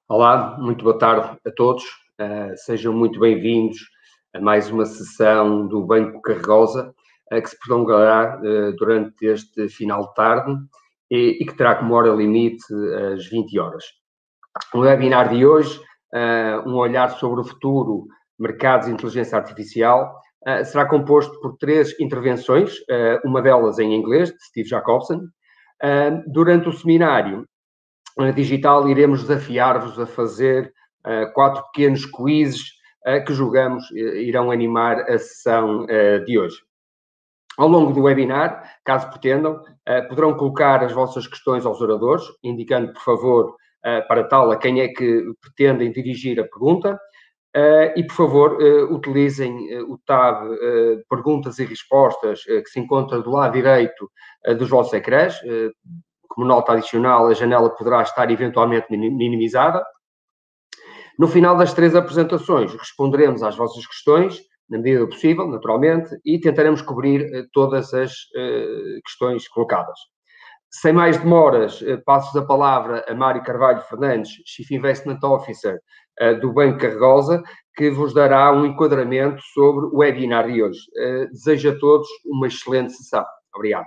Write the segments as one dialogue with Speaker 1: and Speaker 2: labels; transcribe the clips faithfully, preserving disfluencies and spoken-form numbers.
Speaker 1: Olá, muito boa tarde a todos. Uh, sejam muito bem-vindos a mais uma sessão do Banco Carregosa, uh, que se prolongará uh, durante este final de tarde e, e que terá como hora limite as vinte horas. No webinar de hoje, uh, um olhar sobre o futuro mercados de inteligência artificial, uh, será composto por três intervenções, uh, uma delas em inglês, de Steve Jacobson. Uh, durante o seminário digital, iremos desafiar-vos a fazer uh, quatro pequenos quizzes uh, que julgamos uh, irão animar a sessão uh, de hoje. Ao longo do webinar, caso pretendam, uh, poderão colocar as vossas questões aos oradores, indicando, por favor, uh, para tal a quem é que pretendem dirigir a pergunta. Uh, e, por favor, uh, utilizem uh, o tab uh, Perguntas e Respostas uh, que se encontra do lado direito uh, dos vossos ecrãs. Uh, Como nota adicional, a janela poderá estar eventualmente minimizada. No final das três apresentações, responderemos às vossas questões, na medida do possível, naturalmente, e tentaremos cobrir uh, todas as uh, questões colocadas. Sem mais demoras, uh, passo a palavra a Mário Carvalho Fernandes, Chief Investment Officer uh, do Banco Carregosa, que vos dará um enquadramento sobre o webinar de hoje. Uh, desejo a todos uma excelente sessão. Obrigado.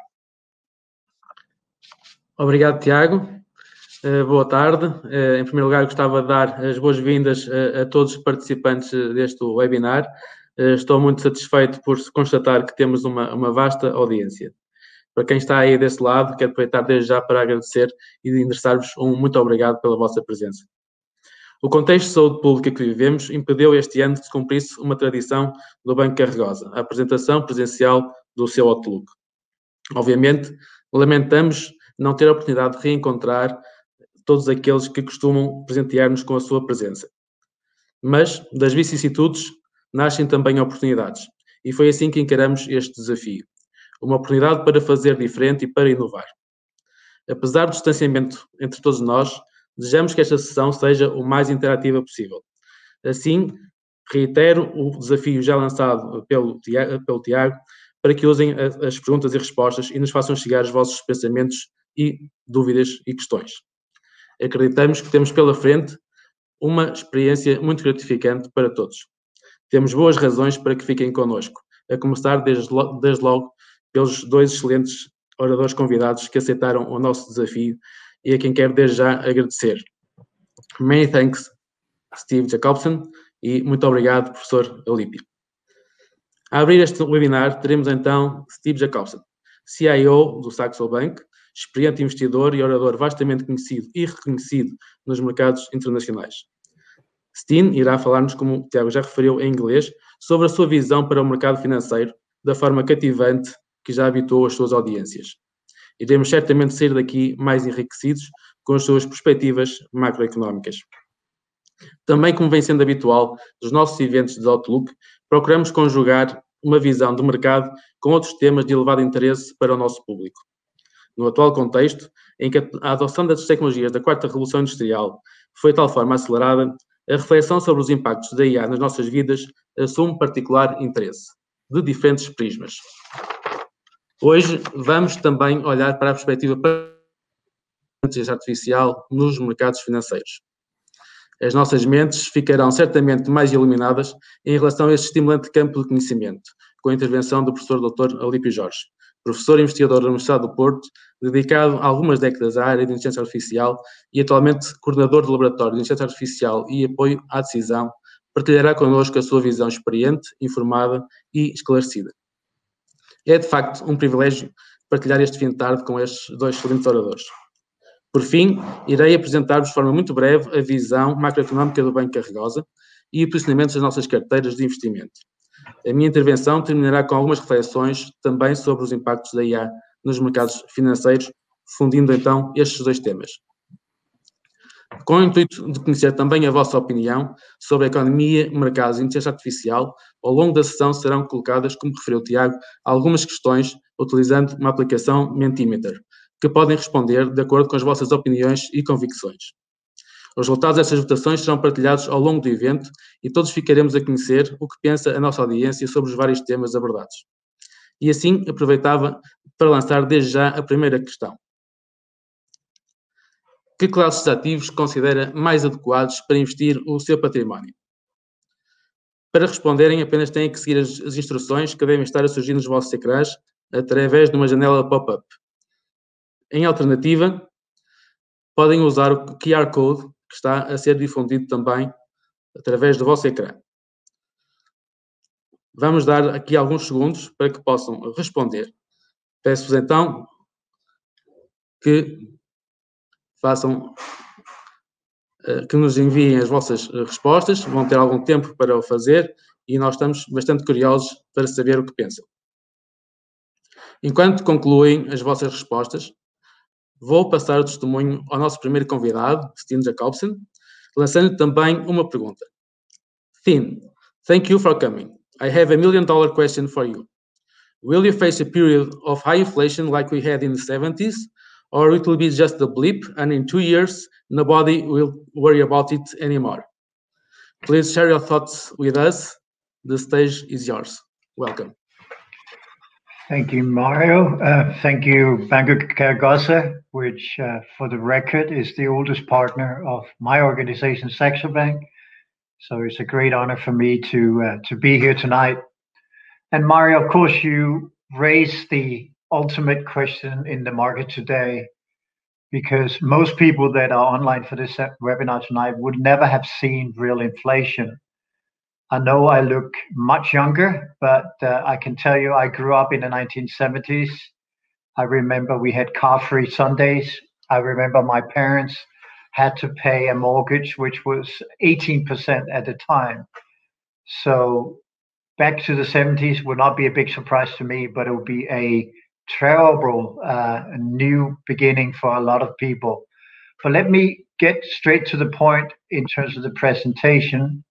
Speaker 2: Obrigado, Tiago. Uh, boa tarde. Uh, em primeiro lugar, gostava de dar as boas-vindas a, a todos os participantes deste webinar. Uh, estou muito satisfeito por constatar que temos uma, uma vasta audiência. Para quem está aí desse lado, quero aproveitar desde já para agradecer e endereçar-vos um muito obrigado pela vossa presença. O contexto de saúde pública que vivemos impediu este ano que se cumprisse uma tradição do Banco Carregosa, a apresentação presencial do seu Outlook. Obviamente, lamentamos não ter a oportunidade de reencontrar todos aqueles que costumam presentear-nos com a sua presença. Mas, das vicissitudes, nascem também oportunidades. E foi assim que encaramos este desafio. Uma oportunidade para fazer diferente e para inovar. Apesar do distanciamento entre todos nós, desejamos que esta sessão seja o mais interativa possível. Assim, reitero o desafio já lançado pelo Tiago, pelo Tiago para que usem as perguntas e respostas e nos façam chegar os vossos pensamentos e dúvidas e questões. Acreditamos que temos pela frente uma experiência muito gratificante para todos. Temos boas razões para que fiquem connosco, a começar desde logo, desde logo pelos dois excelentes oradores convidados que aceitaram o nosso desafio e a quem quero desde já agradecer. Many thanks, Steve Jacobson, e muito obrigado, professor Alípio. A abrir este webinar, teremos então Steve Jacobson, C I O do Saxo Bank, experiente investidor e orador vastamente conhecido e reconhecido nos mercados internacionais. Steve irá falar-nos, como o Tiago já referiu em inglês, sobre a sua visão para o mercado financeiro, da forma cativante que já habituou as suas audiências. Iremos certamente sair daqui mais enriquecidos com as suas perspectivas macroeconómicas. Também, como vem sendo habitual dos nossos eventos de Outlook, procuramos conjugar uma visão do mercado com outros temas de elevado interesse para o nosso público. No atual contexto, em que a adoção das tecnologias da quarta revolução industrial foi de tal forma acelerada, a reflexão sobre os impactos da I A nas nossas vidas assume particular interesse, de diferentes prismas. Hoje vamos também olhar para a perspectiva da inteligência artificial nos mercados financeiros. As nossas mentes ficarão certamente mais iluminadas em relação a este estimulante campo de conhecimento, com a intervenção do professor doutor Alípio Jorge, professor e investigador da Universidade do Porto, dedicado há algumas décadas à área de inteligência artificial e atualmente coordenador do Laboratório de Inteligência Artificial e Apoio à Decisão, partilhará connosco a sua visão experiente, informada e esclarecida. É, de facto, um privilégio partilhar este fim de tarde com estes dois excelentes oradores. Por fim, irei apresentar-vos de forma muito breve a visão macroeconómica do Banco Carregosa e o posicionamento das nossas carteiras de investimento. A minha intervenção terminará com algumas reflexões também sobre os impactos da I A nos mercados financeiros, fundindo então estes dois temas. Com o intuito de conhecer também a vossa opinião sobre a economia, mercados e inteligência artificial, ao longo da sessão serão colocadas, como referiu o Tiago, algumas questões utilizando uma aplicação Mentimeter, que podem responder de acordo com as vossas opiniões e convicções. Os resultados dessas votações serão partilhados ao longo do evento e todos ficaremos a conhecer o que pensa a nossa audiência sobre os vários temas abordados. E assim, aproveitava para lançar desde já a primeira questão. que classes de ativos considera mais adequados para investir o seu património? Para responderem, apenas têm que seguir as, as instruções que devem estar a surgir nos vossos ecrãs através de uma janela pop-up. Em alternativa, podem usar o Q R Code que está a ser difundido também através do vosso ecrã. Vamos dar aqui alguns segundos para que possam responder. Peço-vos então que façam, que nos enviem as vossas respostas. Vão ter algum tempo para o fazer e nós estamos bastante curiosos para saber o que pensam. Enquanto concluem as vossas respostas, vou passar o testemunho ao nosso primeiro convidado, Steen Jacobsen, lançando-lhe também uma pergunta. Steen, thank you for coming. I have a million dollar question for you. Will you face a period of high inflation like we had in the seventies, or it will be just a blip and in two years nobody will worry about it anymore? Please share your thoughts with us. The stage is yours. Welcome.
Speaker 3: Thank you, Mario. Uh, thank you, Banco Cargosa, which, uh, for the record, is the oldest partner of my organization, Saxo Bank. So it's a great honor for me to uh, to be here tonight. And Mario, of course, you raised the ultimate question in the market today, because most people that are online for this webinar tonight would never have seen real inflation. I know I look much younger, but uh, I can tell you I grew up in the nineteen seventies. I remember we had car-free Sundays. I remember my parents had to pay a mortgage, which was eighteen percent at the time. So back to the seventies would not be a big surprise to me, but it would be a terrible uh, new beginning for a lot of people. But let me get straight to the point in terms of the presentation,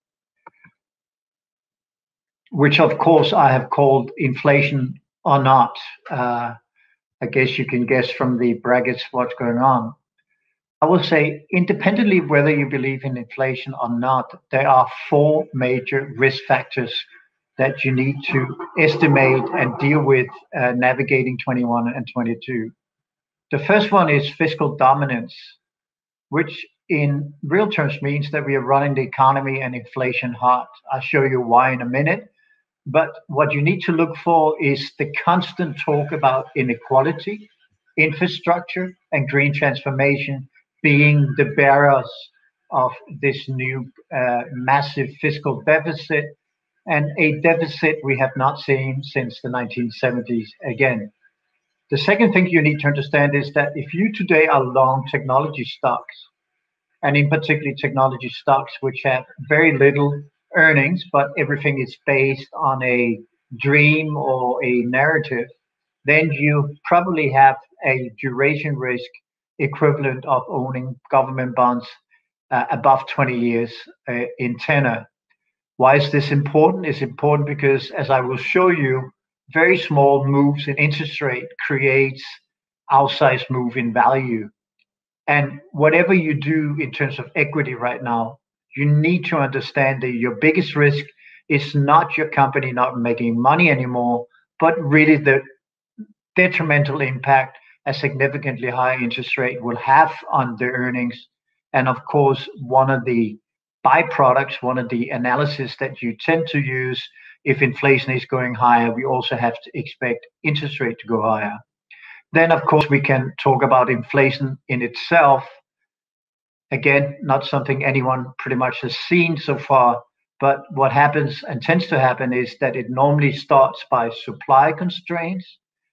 Speaker 3: which of course I have called inflation or not. Uh, I guess you can guess from the brackets what's going on. I will say, independently whether you believe in inflation or not, there are four major risk factors that you need to estimate and deal with uh, navigating twenty-one and twenty-two. The first one is fiscal dominance, which in real terms means that we are running the economy and inflation hard. I'll show you why in a minute. But what you need to look for is the constant talk about inequality, infrastructure, and green transformation being the bearers of this new uh, massive fiscal deficit, and a deficit we have not seen since the nineteen seventies again. The second thing you need to understand is that if you today are long technology stocks, and in particular technology stocks which have very little earnings, but everything is based on a dream or a narrative, then you probably have a duration risk equivalent of owning government bonds uh, above twenty years uh, in tenor. Why is this important? It's important because, as I will show you, very small moves in interest rate creates outsized move in value. And whatever you do in terms of equity right now, you need to understand that your biggest risk is not your company not making money anymore, but really the detrimental impact a significantly higher interest rate will have on the earnings. And of course, one of the byproducts, one of the analysis that you tend to use if inflation is going higher, we also have to expect interest rate to go higher. Then, of course, we can talk about inflation in itself. Again, not something anyone pretty much has seen so far, but what happens and tends to happen is that it normally starts by supply constraints,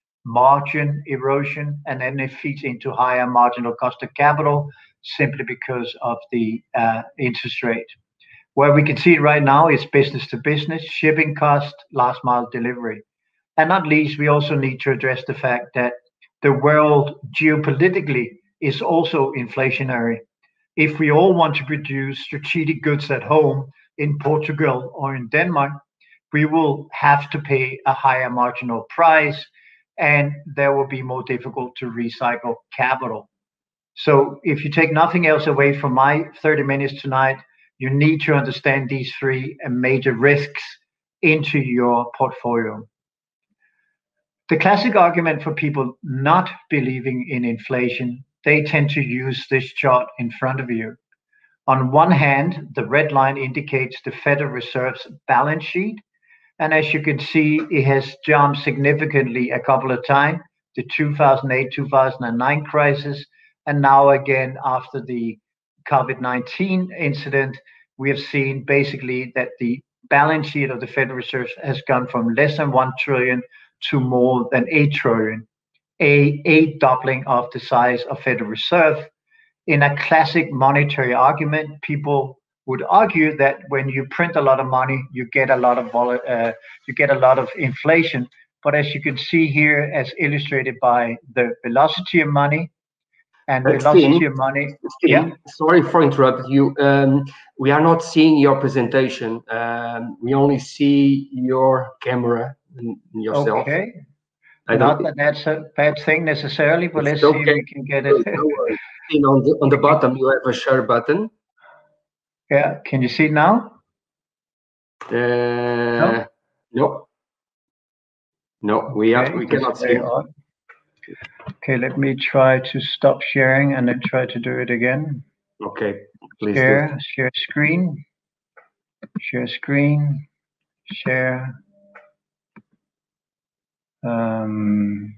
Speaker 3: margin erosion, and then it feeds into higher marginal cost of capital simply because of the uh, interest rate. Where we can see it right now is business to business, shipping cost, last mile delivery. And not least, we also need to address the fact that the world geopolitically is also inflationary. If we all want to produce strategic goods at home in Portugal or in Denmark, we will have to pay a higher marginal price, and there will be more difficult to recycle capital. So if you take nothing else away from my thirty minutes tonight, you need to understand these three major risks into your portfolio. The classic argument for people not believing in inflation they tend to use this chart in front of you. On one hand, the red line indicates the Federal Reserve's balance sheet. And as you can see, it has jumped significantly a couple of times, the two thousand eight, two thousand nine crisis. And now again, after the COVID nineteen incident, we have seen basically that the balance sheet of the Federal Reserve has gone from less than one trillion to more than eight trillion, a, a doubling of the size of Federal Reserve. In a classic monetary argument, people would argue that when you print a lot of money, you get a lot of uh, you get a lot of inflation. But as you can see here, as illustrated by the velocity of money and
Speaker 1: uh,
Speaker 3: velocity
Speaker 1: Steen,
Speaker 3: of money.
Speaker 1: Steen,
Speaker 3: yeah.
Speaker 1: Sorry for interrupting you. Um, we are not seeing your presentation. Um, we only see your camera and yourself.
Speaker 3: Okay.
Speaker 1: I
Speaker 3: Not that that's a bad thing necessarily, but let's
Speaker 1: okay.
Speaker 3: see if we can get it.
Speaker 1: No on, the, on the bottom, you have a share button.
Speaker 3: Yeah, can you see it now?
Speaker 1: Uh, no. No, no we,
Speaker 3: okay,
Speaker 1: have, we cannot see.
Speaker 3: Odd. Okay, let me try to stop sharing and then try to do it again.
Speaker 1: Okay, please
Speaker 3: share,
Speaker 1: do.
Speaker 3: share screen, share screen, share. Um,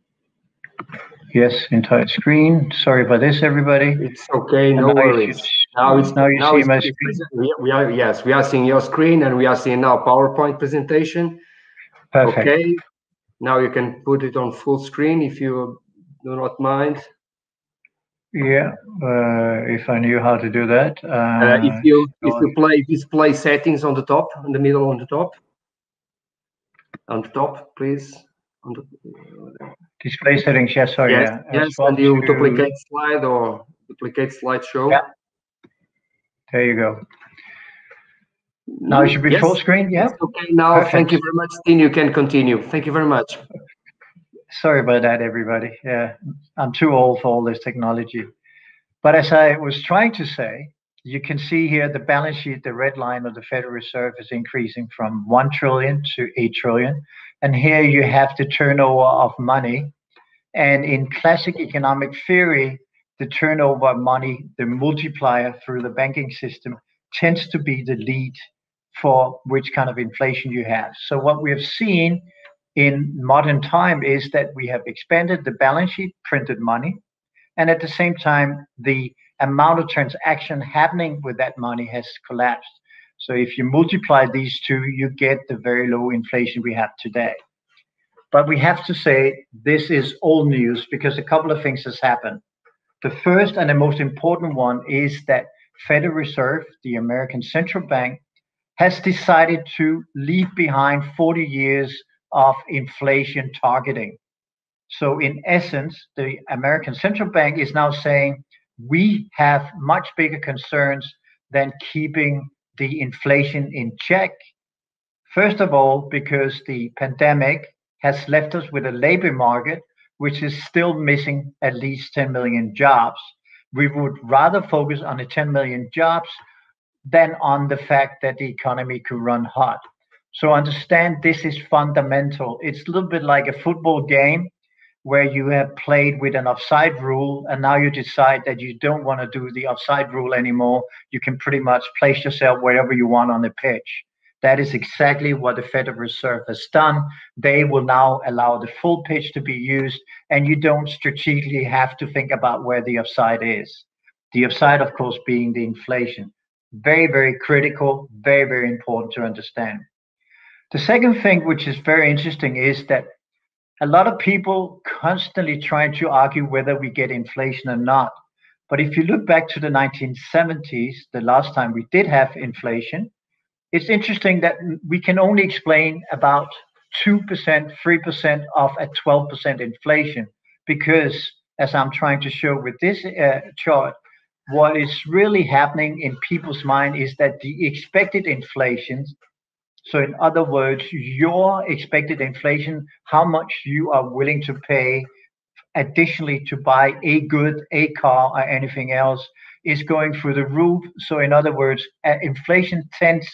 Speaker 3: yes, entire screen. Sorry about this, everybody.
Speaker 1: It's okay, no worries. Should, now it's
Speaker 3: now you
Speaker 1: now
Speaker 3: see
Speaker 1: it's,
Speaker 3: my
Speaker 1: it's,
Speaker 3: screen.
Speaker 1: We, we are yes, we are seeing your screen and we are seeing now PowerPoint presentation.
Speaker 3: Perfect.
Speaker 1: Okay, now you can put it on full screen if you do not mind.
Speaker 3: Yeah, uh, if I knew how to do that. Uh,
Speaker 1: uh, if you if you play display settings on the top, in the middle, on the top, on the top, please. On the,
Speaker 3: display settings, yes, sorry,
Speaker 1: yes,
Speaker 3: yeah.
Speaker 1: Yes, and you to... duplicate slide or duplicate slideshow.
Speaker 3: Yeah. There you go. Now it should be
Speaker 1: yes.
Speaker 3: full screen, yeah?
Speaker 1: It's okay now. Perfect. Thank you very much, Steen. You can continue. Thank you very much.
Speaker 3: Sorry about that, everybody. Yeah, I'm too old for all this technology. But as I was trying to say, you can see here the balance sheet, the red line of the Federal Reserve is increasing from one trillion to eight trillion. And here you have the turnover of money. And in classic economic theory, the turnover of money, the multiplier through the banking system, tends to be the lead for which kind of inflation you have. So what we have seen in modern time is that we have expanded the balance sheet, printed money, and at the same time, the amount of transaction happening with that money has collapsed. So if you multiply these two, you get the very low inflation we have today. But we have to say this is old news because a couple of things has happened. The first and the most important one is that Federal Reserve, the American Central Bank, has decided to leave behind forty years of inflation targeting. So in essence, the American Central Bank is now saying we have much bigger concerns than keeping the inflation in check. First of all, because the pandemic has left us with a labor market which is still missing at least ten million jobs. We would rather focus on the ten million jobs than on the fact that the economy could run hot. So understand this is fundamental. It's a little bit like a football game where you have played with an offside rule and now you decide that you don't want to do the offside rule anymore. You can pretty much place yourself wherever you want on the pitch. That is exactly what the Federal Reserve has done. They will now allow the full pitch to be used, and you don't strategically have to think about where the offside is. The offside, of course, being the inflation. Very, very critical, very, very important to understand. The second thing, which is very interesting, is that a lot of people constantly trying to argue whether we get inflation or not. But if you look back to the nineteen seventies, the last time we did have inflation, it's interesting that we can only explain about two percent, three percent of a twelve percent inflation, because as I'm trying to show with this uh, chart, what is really happening in people's mind is that the expected inflation, so in other words, your expected inflation, how much you are willing to pay additionally to buy a good, a car, or anything else, is going through the roof. So in other words, uh, inflation tends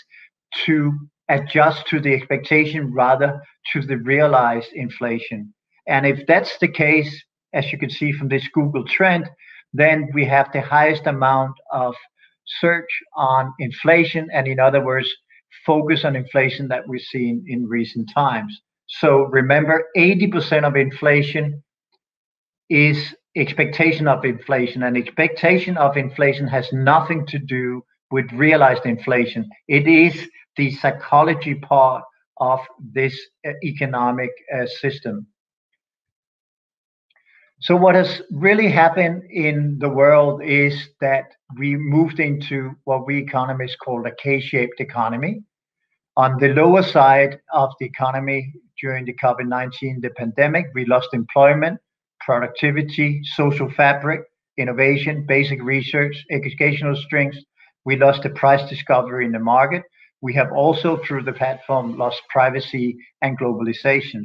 Speaker 3: to adjust to the expectation rather to the realized inflation. And if that's the case, as you can see from this Google trend, then we have the highest amount of search on inflation, and in other words, focus on inflation that we've seen in recent times. So remember, eighty percent of inflation is expectation of inflation, and expectation of inflation has nothing to do with realized inflation. It is the psychology part of this uh, economic uh, system. So what has really happened in the world is that we moved into what we economists call a K-shaped economy. On the lower side of the economy during the COVID nineteen, the pandemic, we lost employment, productivity, social fabric, innovation, basic research, educational strengths. We lost the price discovery in the market. We have also, through the platform, lost privacy and globalization.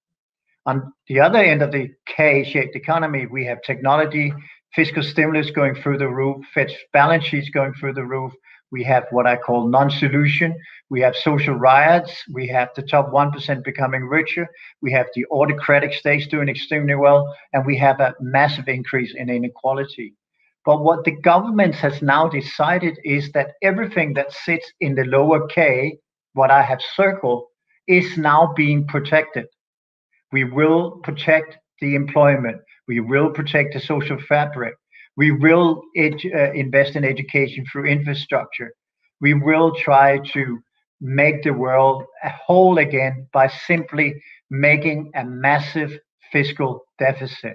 Speaker 3: On the other end of the K-shaped economy, we have technology, fiscal stimulus going through the roof, Fed's balance sheets going through the roof. We have what I call non-solution. We have social riots. We have the top one percent becoming richer. We have the autocratic states doing extremely well. And we have a massive increase in inequality. But what the government has now decided is that everything that sits in the lower K, what I have circled, is now being protected. We will protect the employment. We will protect the social fabric. We will edu- uh, invest in education through infrastructure. We will try to make the world whole again by simply making a massive fiscal deficit.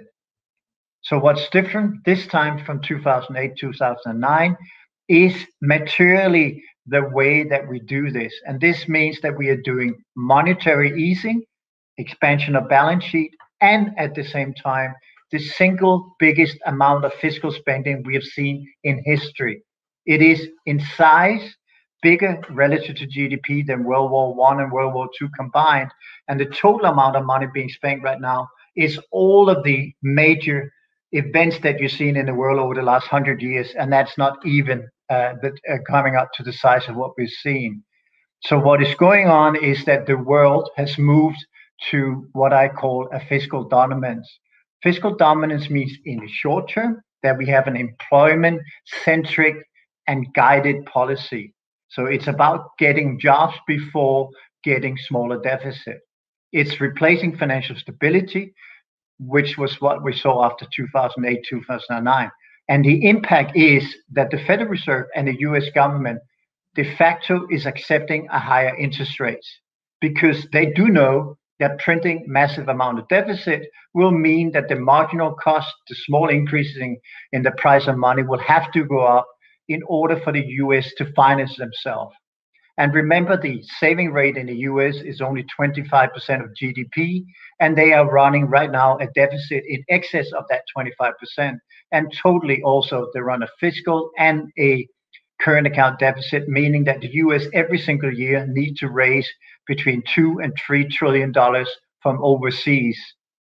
Speaker 3: So what's different this time from two thousand eight, two thousand nine is materially the way that we do this. And this means that we are doing monetary easing, expansion of balance sheet, and at the same time, the single biggest amount of fiscal spending we have seen in history. It is in size bigger relative to G D P than World War One and World War Two combined. And the total amount of money being spent right now is all of the major events that you've seen in the world over the last hundred years. And that's not even uh, the, uh, coming up to the size of what we've seen. So what is going on is that the world has moved to what I call a fiscal dominance. Fiscal dominance means in the short term that we have an employment-centric and guided policy. So it's about getting jobs before getting smaller deficit. It's replacing financial stability, which was what we saw after two thousand eight, two thousand nine. And the impact is that the Federal Reserve and the U S government de facto is accepting a higher interest rates because they do know that printing massive amount of deficit will mean that the marginal cost, the small increases in, in the price of money will have to go up in order for the U S to finance themselves. And remember, the saving rate in the U S is only twenty-five percent of G D P, and they are running right now a deficit in excess of that twenty-five percent. And totally also they run a fiscal and a current account deficit, meaning that the U S every single year need to raise between two and three trillion dollars from overseas.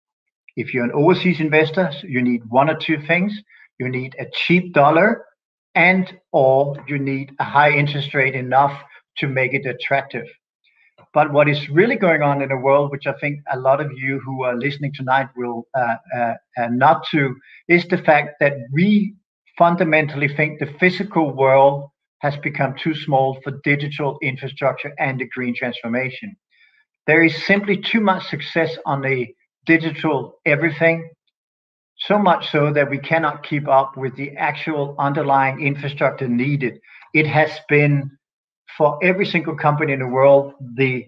Speaker 3: If you're an overseas investor, you need one or two things. You need a cheap dollar, and or you need a high interest rate enough to make it attractive. But what is really going on in the world, which I think a lot of you who are listening tonight will uh, uh, uh, not to, is the fact that we fundamentally think the physical world has become too small for digital infrastructure and the green transformation. There is simply too much success on the digital everything, so much so that we cannot keep up with the actual underlying infrastructure needed. It has been, for every single company in the world, the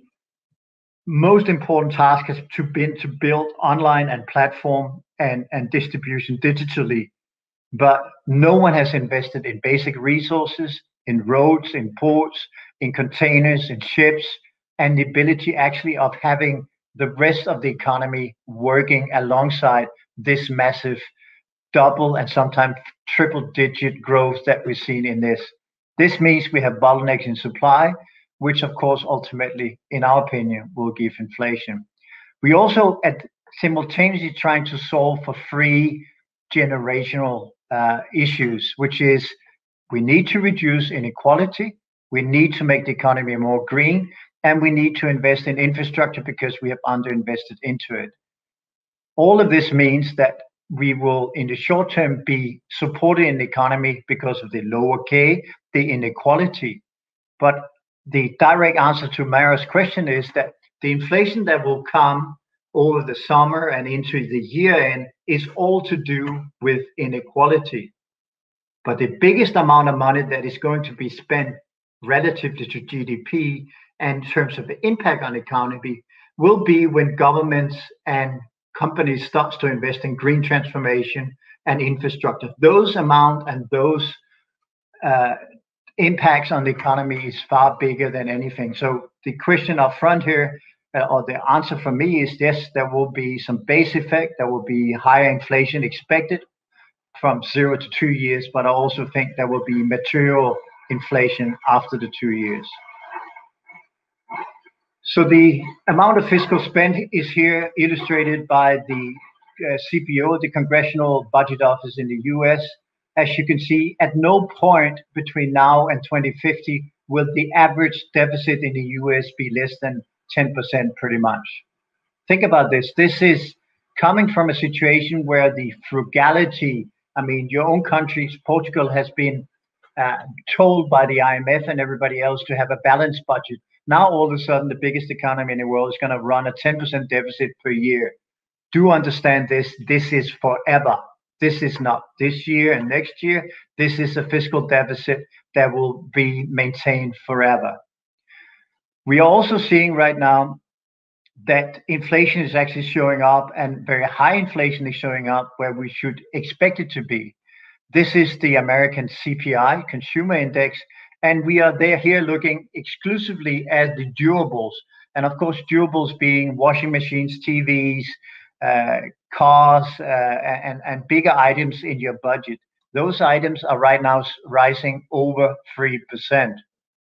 Speaker 3: most important task has to been to build online and platform and, and distribution digitally. But no one has invested in basic resources, in roads, in ports, in containers, in ships, and the ability actually of having the rest of the economy working alongside this massive double and sometimes triple digit growth that we've seen in this. This means we have bottlenecks in supply, which of course ultimately, in our opinion, will give inflation. We also at simultaneously trying to solve for three generational uh, issues, which is we need to reduce inequality, we need to make the economy more green, and we need to invest in infrastructure because we have underinvested into it. All of this means that we will, in the short term, be supported in the economy because of the lower K, the inequality. But the direct answer to Maria's question is that the inflation that will come over the summer and into the year end is all to do with inequality. But the biggest amount of money that is going to be spent relatively to G D P and in terms of the impact on the economy will be when governments and companies starts to invest in green transformation and infrastructure. Those amount and those uh, impacts on the economy is far bigger than anything. So the question up front here, uh, or the answer for me is yes, there will be some base effect. There will be higher inflation expected from zero to two years, but I also think there will be material inflation after the two years. So the amount of fiscal spend is here illustrated by the uh, C P O, the Congressional Budget Office in the U S. As you can see, at no point between now and twenty fifty will the average deficit in the U S be less than ten percent pretty much. Think about this. This is coming from a situation where the frugality, I mean, your own country, Portugal, has been uh, told by the I M F and everybody else to have a balanced budget. Now, all of a sudden, the biggest economy in the world is going to run a ten percent deficit per year. Do understand this. This is forever. This is not this year and next year. This is a fiscal deficit that will be maintained forever. We are also seeing right now that inflation is actually showing up, and very high inflation is showing up where we should expect it to be. This is the American C P I, Consumer Index, and we are there here looking exclusively at the durables. And of course, durables being washing machines, T Vs, uh, cars, uh, and, and bigger items in your budget. Those items are right now rising over three percent.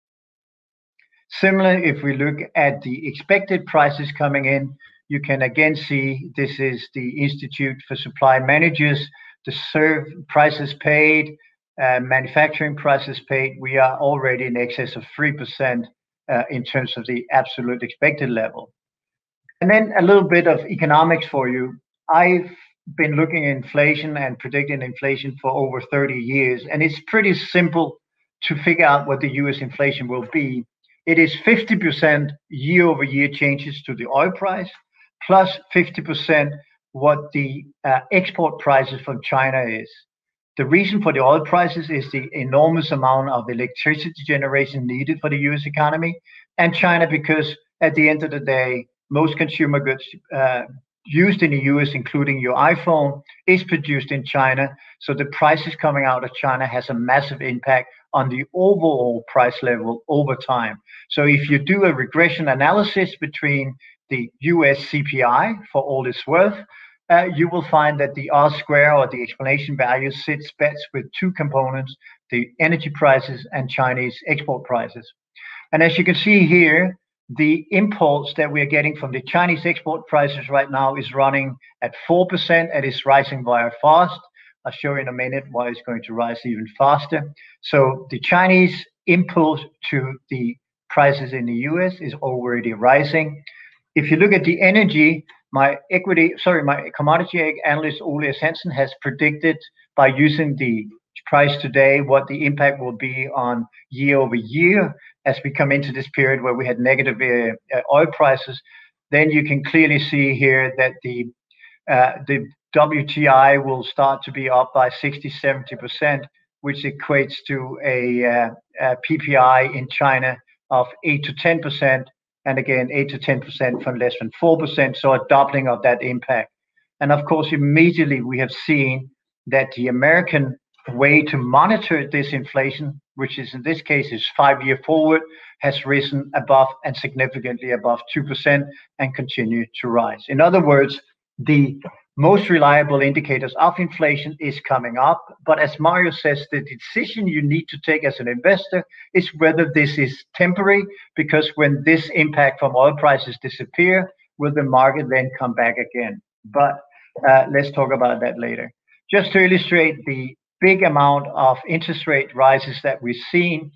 Speaker 3: Similar, if we look at the expected prices coming in, you can again see this is the Institute for Supply Managers, the serve prices paid, uh, manufacturing prices paid. We are already in excess of three percent uh, in terms of the absolute expected level. And then a little bit of economics for you. I've been looking at inflation and predicting inflation for over thirty years, and it's pretty simple to figure out what the U S inflation will be. It is fifty percent year-over-year changes to the oil price, plus fifty percent what the uh, export prices from China is. The reason for the oil prices is the enormous amount of electricity generation needed for the U S economy, and China, because at the end of the day, most consumer goods uh, used in the U S, including your iPhone, is produced in China. So the prices coming out of China has a massive impact on the overall price level over time. So if you do a regression analysis between the U S C P I for all it's worth, uh, you will find that the R square, or the explanation value, sits best with two components, the energy prices and Chinese export prices. And as you can see here, the imports that we are getting from the Chinese export prices right now is running at four percent and is rising very fast. I'll show you in a minute why it's going to rise even faster. So the Chinese import to the prices in the U S is already rising. If you look at the energy, my equity, sorry, my commodity analyst, Ole S. Hansen, has predicted by using the price today what the impact will be on year over year as we come into this period where we had negative uh, oil prices. Then you can clearly see here that the uh, the W T I will start to be up by sixty, seventy percent, which equates to a, uh, a P P I in China of eight to ten percent, and again, eight to ten percent from less than four percent, so a doubling of that impact. And of course, immediately we have seen that the American way to monitor this inflation, which is in this case is five year forward, has risen above and significantly above two percent and continue to rise. In other words, the most reliable indicators of inflation is coming up. But as Mario says, the decision you need to take as an investor is whether this is temporary, because when this impact from oil prices disappear, will the market then come back again? But uh, let's talk about that later. Just to illustrate the big amount of interest rate rises that we've seen,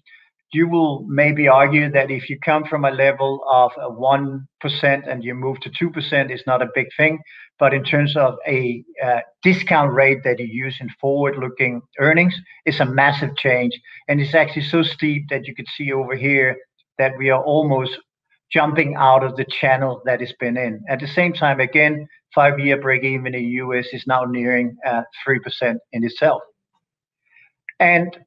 Speaker 3: you will maybe argue that if you come from a level of one percent and you move to two percent, it's not a big thing. But in terms of a uh, discount rate that you use in forward-looking earnings, it's a massive change. And it's actually so steep that you can see over here that we are almost jumping out of the channel that it's been in. At the same time, again, five-year break-even in the U S is now nearing uh, three percent in itself. And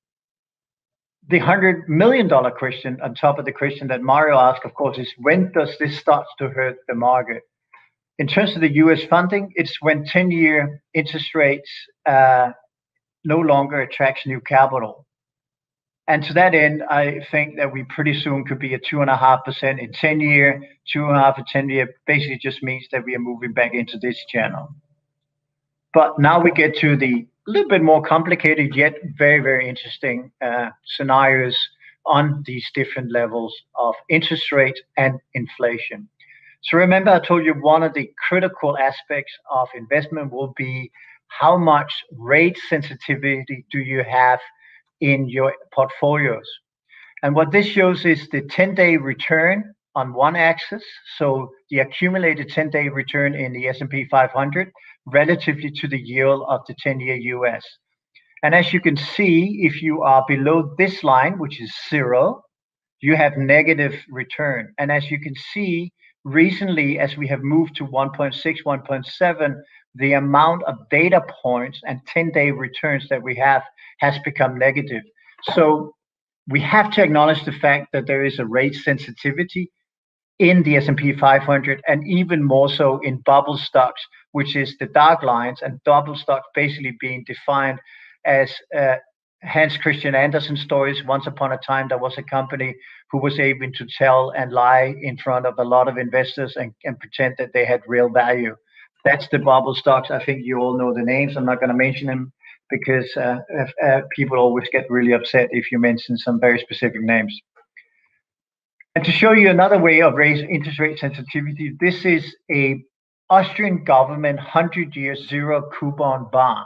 Speaker 3: the one hundred million dollar question on top of the question that Mario asked, of course, is when does this start to hurt the market? In terms of the U S funding, it's when ten-year interest rates uh, no longer attracts new capital. And to that end, I think that we pretty soon could be at two and a half percent in ten-year, two and a half to ten-year. Basically, just means that we are moving back into this channel. But now we get to the little bit more complicated, yet very, very interesting uh, scenarios on these different levels of interest rates and inflation. So remember, I told you one of the critical aspects of investment will be how much rate sensitivity do you have in your portfolios. And what this shows is the ten-day return on one axis, so the accumulated ten-day return in the S and P five hundred relatively to the yield of the ten-year U S. And as you can see, if you are below this line, which is zero, you have negative return. And as you can see, recently, as we have moved to one point six, one point seven, the amount of data points and ten-day returns that we have has become negative. So we have to acknowledge the fact that there is a rate sensitivity in the S and P five hundred, and even more so in bubble stocks, which is the dark lines, and bubble stocks basically being defined as uh, Hans Christian Andersen stories. Once upon a time, there was a company who was able to tell and lie in front of a lot of investors and, and pretend that they had real value. That's the bubble stocks. I think you all know the names. I'm not going to mention them because uh, if, uh, people always get really upset if you mention some very specific names. And to show you another way of raising interest rate sensitivity, this is a Austrian government hundred-year zero coupon bond.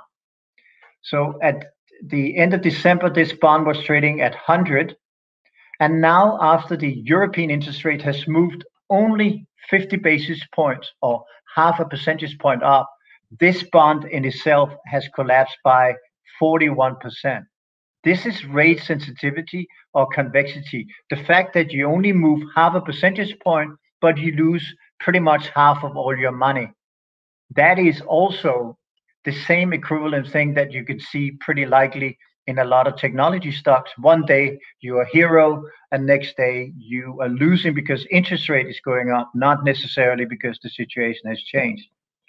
Speaker 3: So at the end of December, this bond was trading at one hundred. And now after the European interest rate has moved only fifty basis points or half a percentage point up, this bond in itself has collapsed by forty-one percent. This is rate sensitivity or convexity. The fact that you only move half a percentage point, but you lose pretty much half of all your money. That is also the same equivalent thing that you could see pretty likely in a lot of technology stocks. One day you're a hero, and next day you are losing because interest rate is going up, not necessarily because the situation has changed.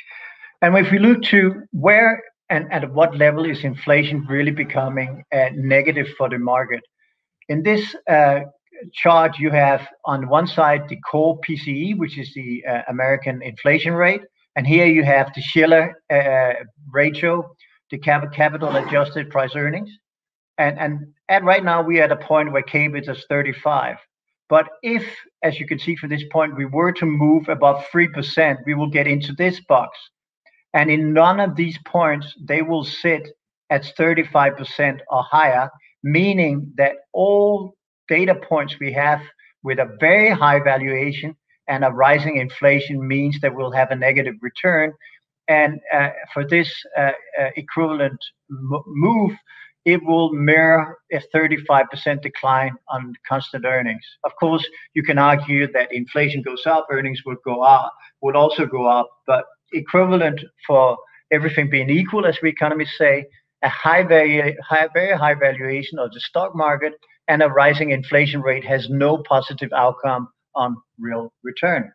Speaker 3: And if we look to where and at what level is inflation really becoming uh, negative for the market, in this uh, chart you have on one side the core P C E, which is the uh, American inflation rate, and here you have the Shiller uh, ratio, the cap capital adjusted price earnings. And, and at right now, we are at a point where K B I T is thirty-five. But if, as you can see from this point, we were to move above three percent, we will get into this box. And in none of these points, they will sit at thirty-five percent or higher, meaning that all data points we have with a very high valuation and a rising inflation means that we'll have a negative return. And uh, for this uh, uh, equivalent move, it will mirror a thirty-five percent decline on constant earnings. Of course, you can argue that inflation goes up, earnings would go up, would also go up, but equivalent for everything being equal, as we economists say, a high value, high, very high valuation of the stock market and a rising inflation rate has no positive outcome on real return.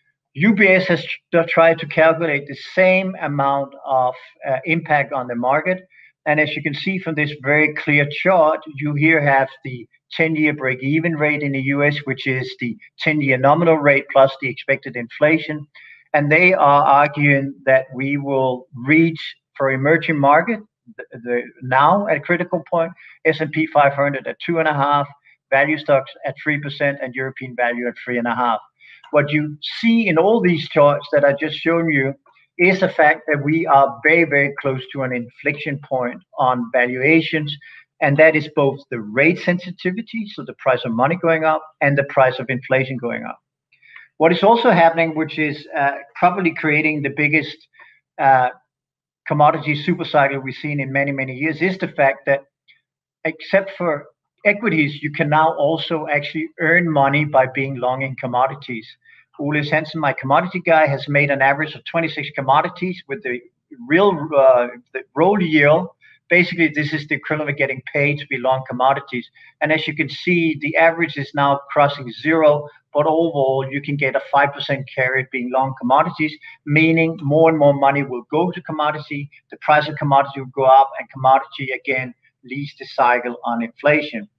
Speaker 3: U B S has tried to calculate the same amount of uh, impact on the market. And as you can see from this very clear chart, you here have the ten-year break-even rate in the U S, which is the ten-year nominal rate plus the expected inflation. And they are arguing that we will reach, for emerging market, the, the now at critical point, S and P five hundred at two and a half, value stocks at three percent, and European value at three and a half. What you see in all these charts that I just shown you is the fact that we are very, very close to an inflection point on valuations. and that is both the rate sensitivity, so the price of money going up, and the price of inflation going up. What is also happening, which is uh, probably creating the biggest uh, commodity super cycle we've seen in many, many years, is the fact that except for equities, you can now also actually earn money by being long in commodities. Ole Hansen, my commodity guy, has made an average of twenty-six commodities with the real uh, the roll yield. Basically, this is the equivalent of getting paid to be long commodities. And as you can see, the average is now crossing zero, but overall, you can get a five percent carry being long commodities, meaning more and more money will go to commodity, the price of commodity will go up, and commodity, again, leads the cycle on inflation.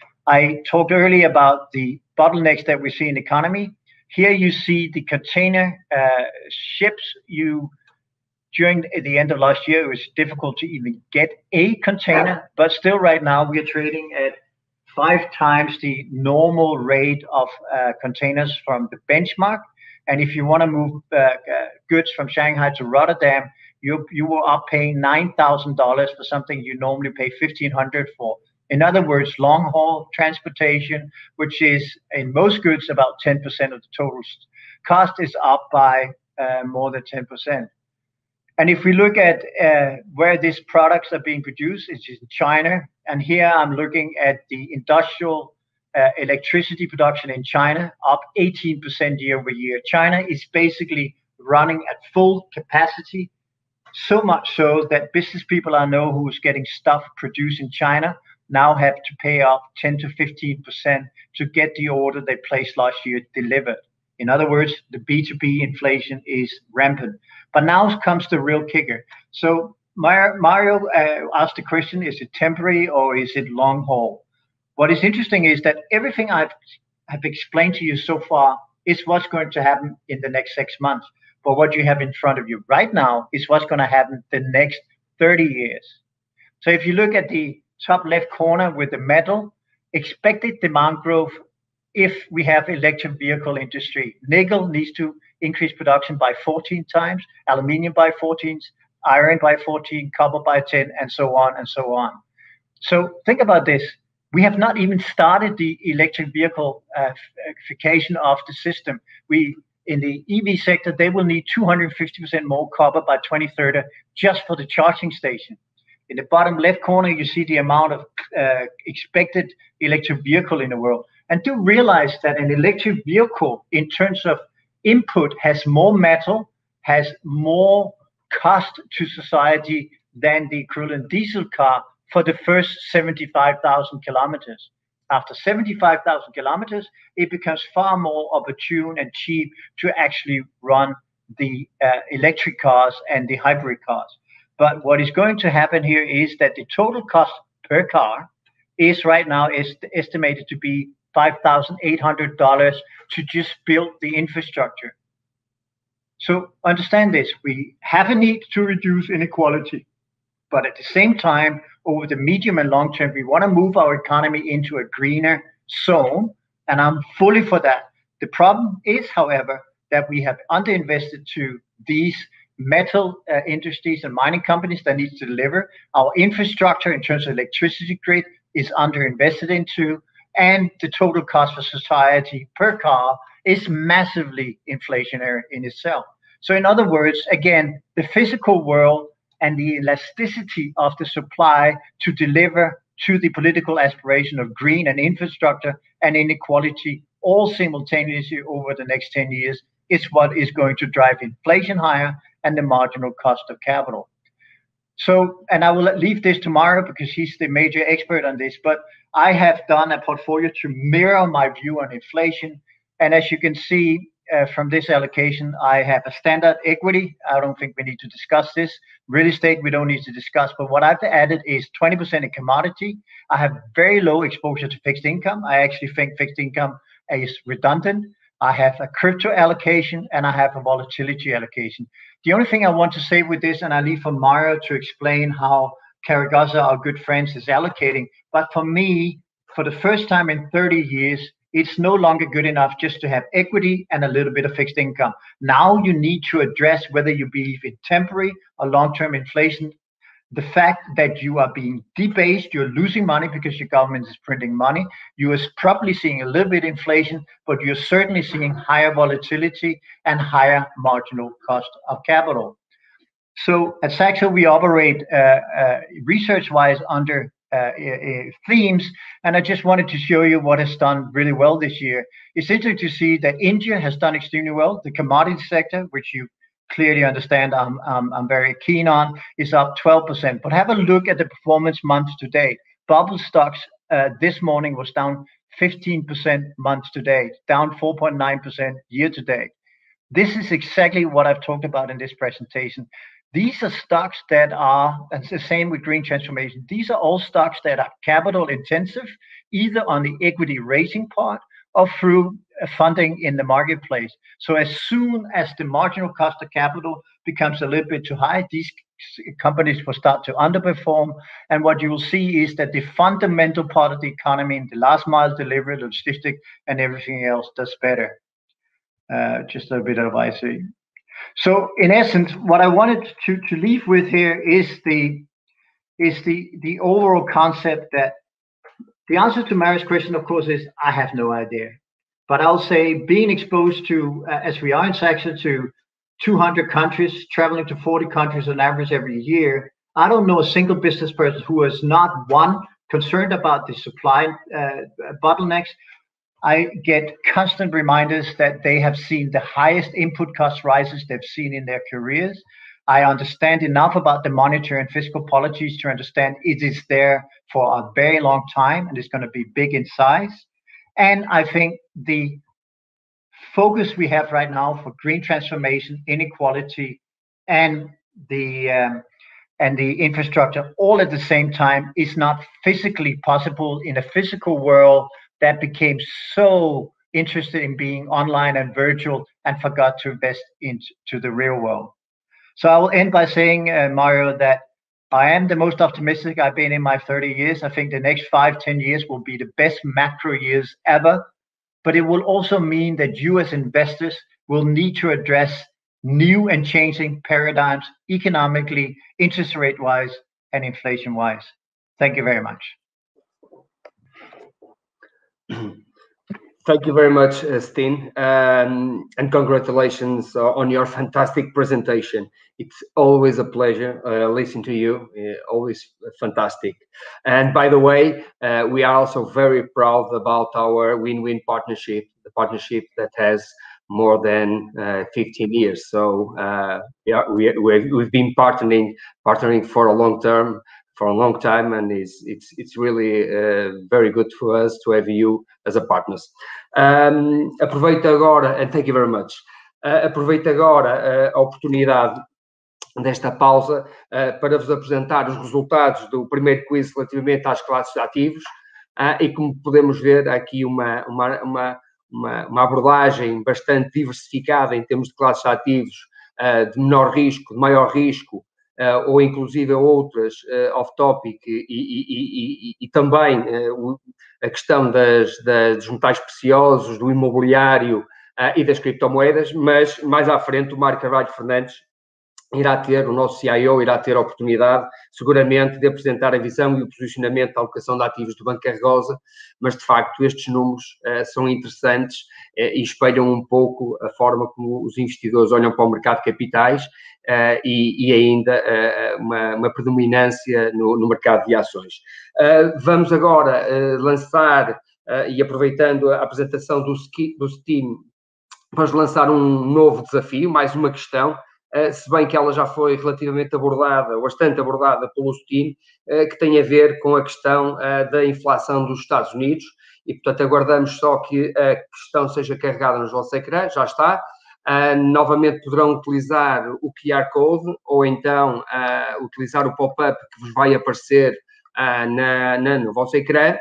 Speaker 3: I talked earlier about the bottlenecks that we see in the economy. Here you see the container uh, ships. You During the end of last year, it was difficult to even get a container, but still right now we are trading at five times the normal rate of uh, containers from the benchmark. And if you want to move uh, uh, goods from Shanghai to Rotterdam, you you will up paying nine thousand dollars for something you normally pay fifteen hundred dollars for. In other words, long haul transportation, which is in most goods about ten percent of the total cost, is up by uh, more than ten percent. And if we look at uh, where these products are being produced, it's in China. And here I'm looking at the industrial uh, electricity production in China, up eighteen percent year over year. China is basically running at full capacity, so much so that business people I know who's getting stuff produced in China now have to pay up ten to fifteen percent to get the order they placed last year delivered. In other words, the B two B inflation is rampant. But now comes the real kicker. So Mario uh, asked the question, is it temporary or is it long haul? What is interesting is that everything I've have explained to you so far is what's going to happen in the next six months. But what you have in front of you right now is what's going to happen the next thirty years. So if you look at the top left corner with the metal, expected demand growth if we have electric vehicle industry. Nickel needs to increase production by fourteen times, aluminium by fourteen, iron by fourteen, copper by ten, and so on and so on. So think about this. We have not even started the electric vehicle uh, ification of the system. We, in the E V sector, they will need two hundred fifty percent more copper by twenty thirty just for the charging station. In the bottom left corner, you see the amount of uh, expected electric vehicle in the world. And do realize that an electric vehicle, in terms of input, has more metal, has more cost to society than the equivalent diesel car for the first seventy-five thousand kilometers. After seventy-five thousand kilometers, it becomes far more opportune and cheap to actually run the uh, electric cars and the hybrid cars. But what is going to happen here is that the total cost per car is right now is estimated to be five thousand eight hundred dollars to just build the infrastructure. So understand this, we have a need to reduce inequality, but at the same time, over the medium and long term, we want to move our economy into a greener zone, and I'm fully for that. The problem is, however, that we have underinvested to these metal uh, industries and mining companies that need to deliver. Our infrastructure in terms of electricity grid is underinvested into, and the total cost for society per car is massively inflationary in itself. So in other words, again, the physical world and the elasticity of the supply to deliver to the political aspiration of green and infrastructure and inequality all simultaneously over the next ten years is what is going to drive inflation higher and the marginal cost of capital. So, and I will leave this to Mario because he's the major expert on this, but I have done a portfolio to mirror my view on inflation. And as you can see uh, from this allocation, I have a standard equity. I don't think we need to discuss this. Real estate, we don't need to discuss, but what I've added is twenty percent in commodity. I have very low exposure to fixed income. I actually think fixed income is redundant. I have a crypto allocation and I have a volatility allocation. The only thing I want to say with this, and I leave for Mario to explain how Carregosa, our good friends, is allocating. But for me, for the first time in thirty years, it's no longer good enough just to have equity and a little bit of fixed income. Now you need to address whether you believe in temporary or long-term inflation. the fact that you are being debased, you're losing money because your government is printing money. You are probably seeing a little bit inflation, but you're certainly seeing higher volatility and higher marginal cost of capital. So at Saxo, we operate uh, uh, research-wise under uh, uh, themes, and I just wanted to show you what has done really well this year. It's interesting to see that India has done extremely well. The commodity sector, which you clearly understand I'm, I'm, I'm very keen on, is up twelve percent. But have a look at the performance month to date. Bubble stocks uh, this morning was down fifteen percent month to date, down four point nine percent year to date. This is exactly what I've talked about in this presentation. These are stocks that are, and it's the same with green transformation, these are all stocks that are capital intensive, either on the equity raising part or through funding in the marketplace. So as soon as the marginal cost of capital becomes a little bit too high, these companies will start to underperform. And what you will see is that the fundamental part of the economy, in the last mile delivery, logistics, and everything else does better. Uh, just a bit of I C. So in essence, what I wanted to, to leave with here is the is the the overall concept that the answer to Marius' question, of course, is I have no idea. But I'll say being exposed to, uh, as we are in Saxo, to two hundred countries, traveling to forty countries on average every year, I don't know a single business person who is not, one, concerned about the supply uh, bottlenecks. I get constant reminders that they have seen the highest input cost rises they've seen in their careers. I understand enough about the monetary and fiscal policies to understand it is there for a very long time and it's going to be big in size. And I think the focus we have right now for green transformation, inequality, and the um, and the infrastructure all at the same time is not physically possible in a physical world that became so interested in being online and virtual and forgot to invest into the real world. So I will end by saying, uh, Mario, that I am the most optimistic I've been in my thirty years. I think the next five, ten years will be the best macro years ever. But it will also mean that you as investors will need to address new and changing paradigms economically, interest rate-wise, and inflation-wise. Thank you very much.
Speaker 1: Thank you very much, uh, Steen, um, and congratulations uh, on your fantastic presentation. It's always a pleasure uh, listening to you, uh, always fantastic. And by the way, uh, we are also very proud about our win-win partnership, the partnership that has more than uh, fifteen years. So uh, yeah, we, we've, we've been partnering, partnering for a long term, for a long time, and it's it's it's really uh, very good for us to have you as a partners. Um, aproveito agora, and thank you very much. Uh, aproveito agora uh, a oportunidade desta pausa uh, para vos apresentar os resultados do primeiro quiz relativamente às classes de ativos uh, e como podemos ver aqui uma uma uma uma, uma abordagem bastante diversificada em termos de classes de ativos uh, de menor risco, de maior risco. Uh, ou inclusive outras uh, off-topic e, e, e, e também uh, a questão das, das, dos metais preciosos, do imobiliário uh, e das criptomoedas, mas mais à frente o Mário Carvalho Fernandes irá ter, o nosso C I O irá ter a oportunidade seguramente de apresentar a visão e o posicionamento da alocação de ativos do Banco Carregosa, mas de facto estes números uh, são interessantes uh, e espelham um pouco a forma como os investidores olham para o mercado de capitais uh, e, e ainda uh, uma, uma predominância no, no mercado de ações. Uh, vamos agora uh, lançar, uh, e aproveitando a apresentação do, do Steen, vamos lançar um novo desafio, mais uma questão, Uh, se bem que ela já foi relativamente abordada, bastante abordada pelo Steen, uh, que tem a ver com a questão uh, da inflação dos Estados Unidos e, portanto, aguardamos só que a questão seja carregada nos vossos ecrãs, já está. Uh, novamente poderão utilizar o Q R Code ou então uh, utilizar o pop-up que vos vai aparecer uh, na, na, no vosso ecrã.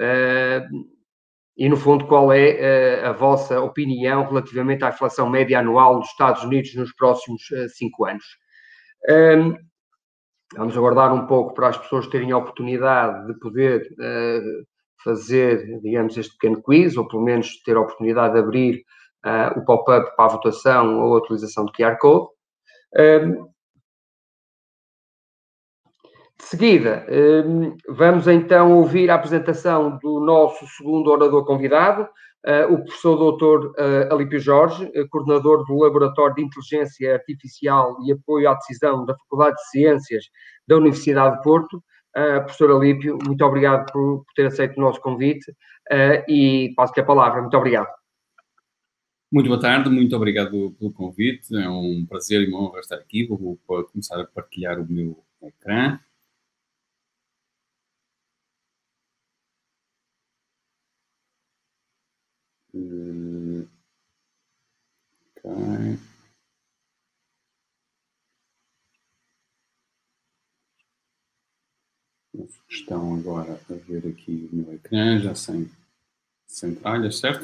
Speaker 1: Uh, E, no fundo, qual é uh, a vossa opinião relativamente à inflação média anual dos Estados Unidos nos próximos uh, cinco anos? Um, vamos aguardar um pouco para as pessoas terem a oportunidade de poder uh, fazer, digamos, este pequeno quiz, ou pelo menos ter a oportunidade de abrir uh, o pop-up para a votação ou a utilização do Q R Code. Um, De seguida, vamos então ouvir a apresentação do nosso segundo orador convidado, o professor doutor Alípio Jorge, coordenador do Laboratório de Inteligência Artificial e Apoio à Decisão da Faculdade de Ciências da Universidade de Porto. Professor Alípio, muito obrigado por ter aceito o nosso convite e passo-lhe a palavra. Muito obrigado.
Speaker 4: Muito boa tarde, muito obrigado pelo convite. É um prazer e uma honra estar aqui. Vou começar a partilhar o meu ecrã. Uh, ok. Estão agora a ver aqui o meu ecrã, já sem, sem tralhas, certo?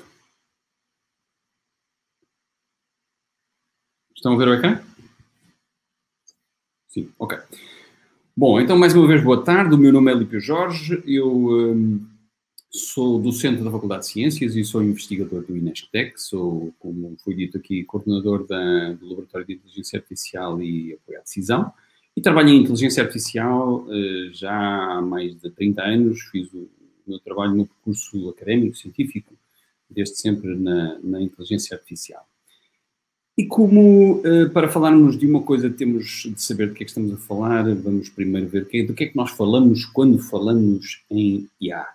Speaker 4: Estão a ver o ecrã? Sim, ok. Bom, então mais uma vez boa tarde, o meu nome é Alípio Jorge, eu um, sou docente da Faculdade de Ciências e sou investigador do INESCTEC, sou, como foi dito aqui, coordenador da, do Laboratório de Inteligência Artificial e Apoio à Decisão, e trabalho em Inteligência Artificial uh, já há mais de trinta anos, fiz o meu trabalho no percurso académico, científico, desde sempre na, na Inteligência Artificial. E como, uh, para falarmos de uma coisa, temos de saber do que é que estamos a falar, vamos primeiro ver que, do que é que nós falamos quando falamos em I A.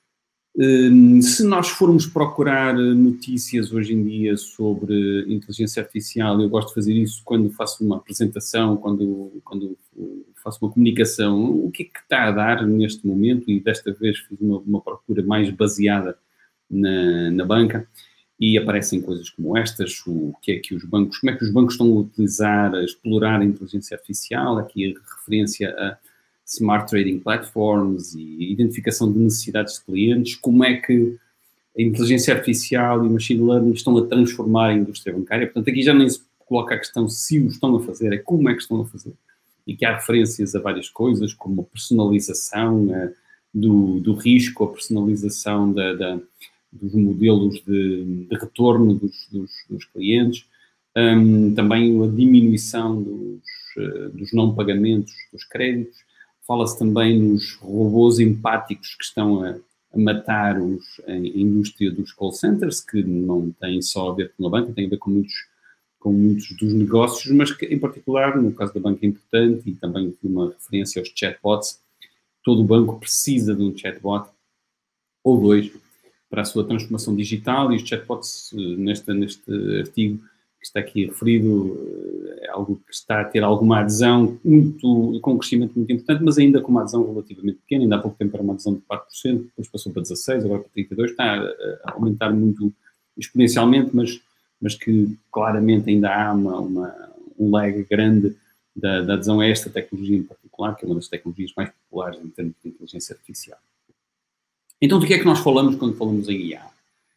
Speaker 4: Um, se nós formos procurar notícias hoje em dia sobre inteligência artificial, eu gosto de fazer isso quando faço uma apresentação, quando, quando faço uma comunicação, o que é que está a dar neste momento, e desta vez fiz uma, uma procura mais baseada na, na banca, e aparecem coisas como estas, o que é que os bancos, como é que os bancos estão a utilizar, a explorar a inteligência artificial, aqui a referência a Smart Trading Platforms e identificação de necessidades de clientes, como é que a inteligência artificial e machine learning estão a transformar a indústria bancária. Portanto, aqui já nem se coloca a questão se o estão a fazer, é como é que estão a fazer. E que há referências a várias coisas, como a personalização a, do, do risco, a personalização da, da dos modelos de, de retorno dos, dos, dos clientes, um, também a diminuição dos, uh, dos não pagamentos dos créditos. Fala-se também nos robôs empáticos que estão a, a matar os, a, a indústria dos call centers, que não tem só a ver com a banca, tem a ver com muitos, com muitos dos negócios, mas que, em particular, no caso da banca é importante, e também uma referência aos chatbots. Todo banco precisa de um chatbot ou dois para a sua transformação digital, e os chatbots, neste, neste artigo que está aqui referido, é algo que está a ter alguma adesão, muito, com um crescimento muito importante, mas ainda com uma adesão relativamente pequena. Ainda há pouco tempo era uma adesão de quatro por cento, depois passou para dezasseis por cento, agora para trinta e dois por cento, está a aumentar muito exponencialmente, mas, mas que claramente ainda há uma, uma, um lag grande da, da adesão a esta tecnologia em particular, que é uma das tecnologias mais populares em termos de inteligência artificial. Então, do que é que nós falamos quando falamos em I A?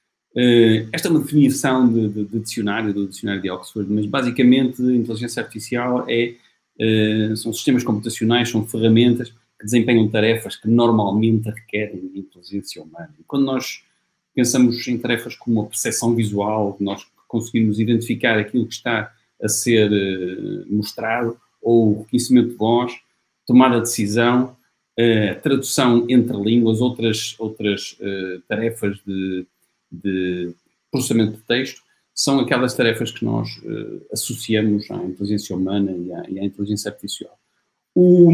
Speaker 4: Uh, esta é uma definição de, de, de dicionário, do dicionário de Oxford, mas basicamente a inteligência artificial é, uh, são sistemas computacionais, são ferramentas que desempenham tarefas que normalmente requerem inteligência humana. E quando nós pensamos em tarefas como a percepção visual, nós conseguimos identificar aquilo que está a ser uh, mostrado, ou o reconhecimento de voz, tomada de decisão, Uh, tradução entre línguas, outras, outras uh, tarefas de, de processamento de texto, são aquelas tarefas que nós uh, associamos à inteligência humana e à, e à inteligência artificial. O,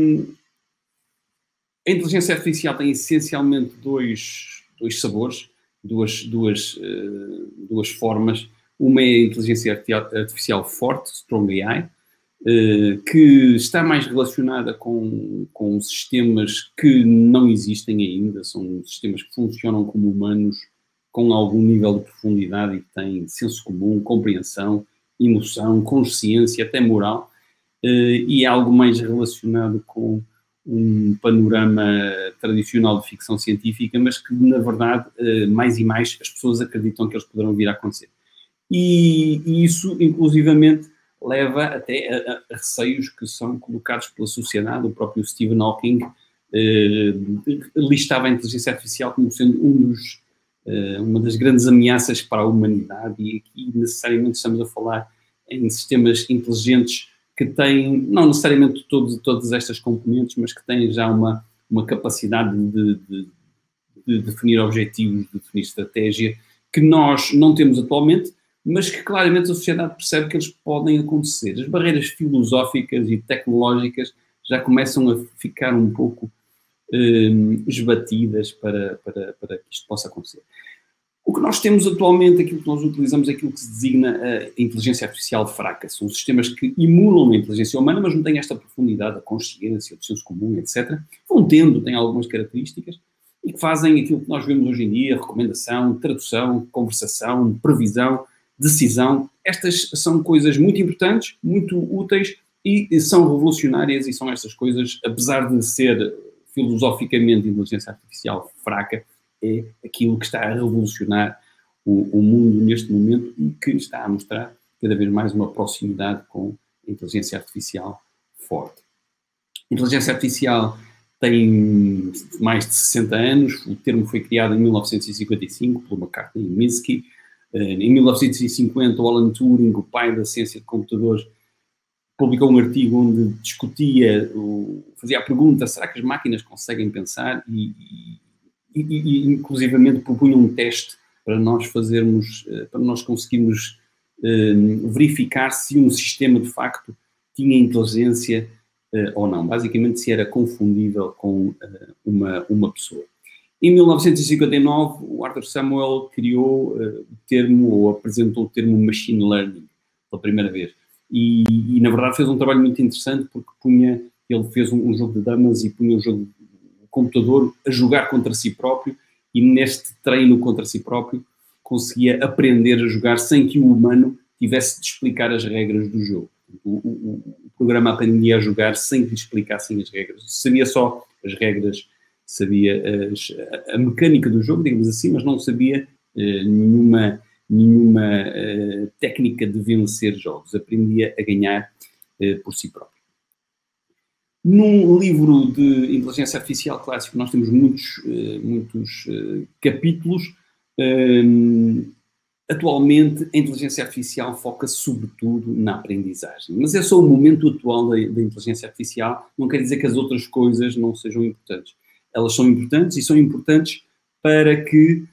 Speaker 4: a inteligência artificial tem essencialmente dois, dois sabores, duas, duas, uh, duas formas. Uma é a inteligência artificial forte, Strong A I, Uh, que está mais relacionada com, com sistemas que não existem ainda, são sistemas que funcionam como humanos, com algum nível de profundidade e que têm senso comum, compreensão, emoção, consciência, até moral, uh, e é algo mais relacionado com um panorama tradicional de ficção científica, mas que, na verdade, uh, mais e mais as pessoas acreditam que eles poderão vir a acontecer. E, e isso, inclusivamente, leva até a, a, a receios que são colocados pela sociedade. O próprio Stephen Hawking eh, listava a inteligência artificial como sendo um dos, eh, uma das grandes ameaças para a humanidade, e aqui necessariamente estamos a falar em sistemas inteligentes que têm, não necessariamente todos, todas estas componentes, mas que têm já uma, uma capacidade de, de, de definir objetivos, de definir estratégia, que nós não temos atualmente, mas que claramente a sociedade percebe que eles podem acontecer. As barreiras filosóficas e tecnológicas já começam a ficar um pouco um, esbatidas para, para, para que isto possa acontecer. O que nós temos atualmente, aquilo que nós utilizamos, é aquilo que se designa a inteligência artificial fraca. São sistemas que emulam a inteligência humana, mas não têm esta profundidade, a consciência, o senso comum, etcétera. Vão tendo, têm algumas características, e que fazem aquilo que nós vemos hoje em dia: recomendação, tradução, conversação, previsão, decisão. Estas são coisas muito importantes, muito úteis e são revolucionárias, e são estas coisas, apesar de ser filosoficamente inteligência artificial fraca, é aquilo que está a revolucionar o, o mundo neste momento e que está a mostrar cada vez mais uma proximidade com a inteligência artificial forte. A inteligência artificial tem mais de sessenta anos, o termo foi criado em mil novecentos e cinquenta e cinco por McCartney e Minsky. Em mil novecentos e cinquenta, o Alan Turing, o pai da ciência de computadores, publicou um artigo onde discutia, fazia a pergunta: será que as máquinas conseguem pensar? E, e, e inclusivamente propunha um teste para nós fazermos, para nós conseguirmos um, verificar se um sistema de facto tinha inteligência uh, ou não. Basicamente, se era confundível com uh, uma, uma pessoa. Em mil novecentos e cinquenta e nove, o Arthur Samuel criou uh, o termo, ou apresentou o termo machine learning pela primeira vez. E, e, na verdade, fez um trabalho muito interessante, porque punha, ele fez um, um jogo de damas e punha o jogo, o computador a jogar contra si próprio, e neste treino contra si próprio conseguia aprender a jogar sem que o humano tivesse de explicar as regras do jogo. O, o, o programa aprendia a jogar sem que lhe explicassem as regras. Sabia só as regras, sabia as, a, a mecânica do jogo, digamos assim, mas não sabia uh, nenhuma... nenhuma uh, técnica de vencer jogos. Aprendia a ganhar uh, por si próprio. Num livro de inteligência artificial clássico, nós temos muitos, uh, muitos uh, capítulos. Um, atualmente, a inteligência artificial foca sobretudo na aprendizagem. Mas é só o momento atual da, da inteligência artificial, não quer dizer que as outras coisas não sejam importantes. Elas são importantes, e são importantes para que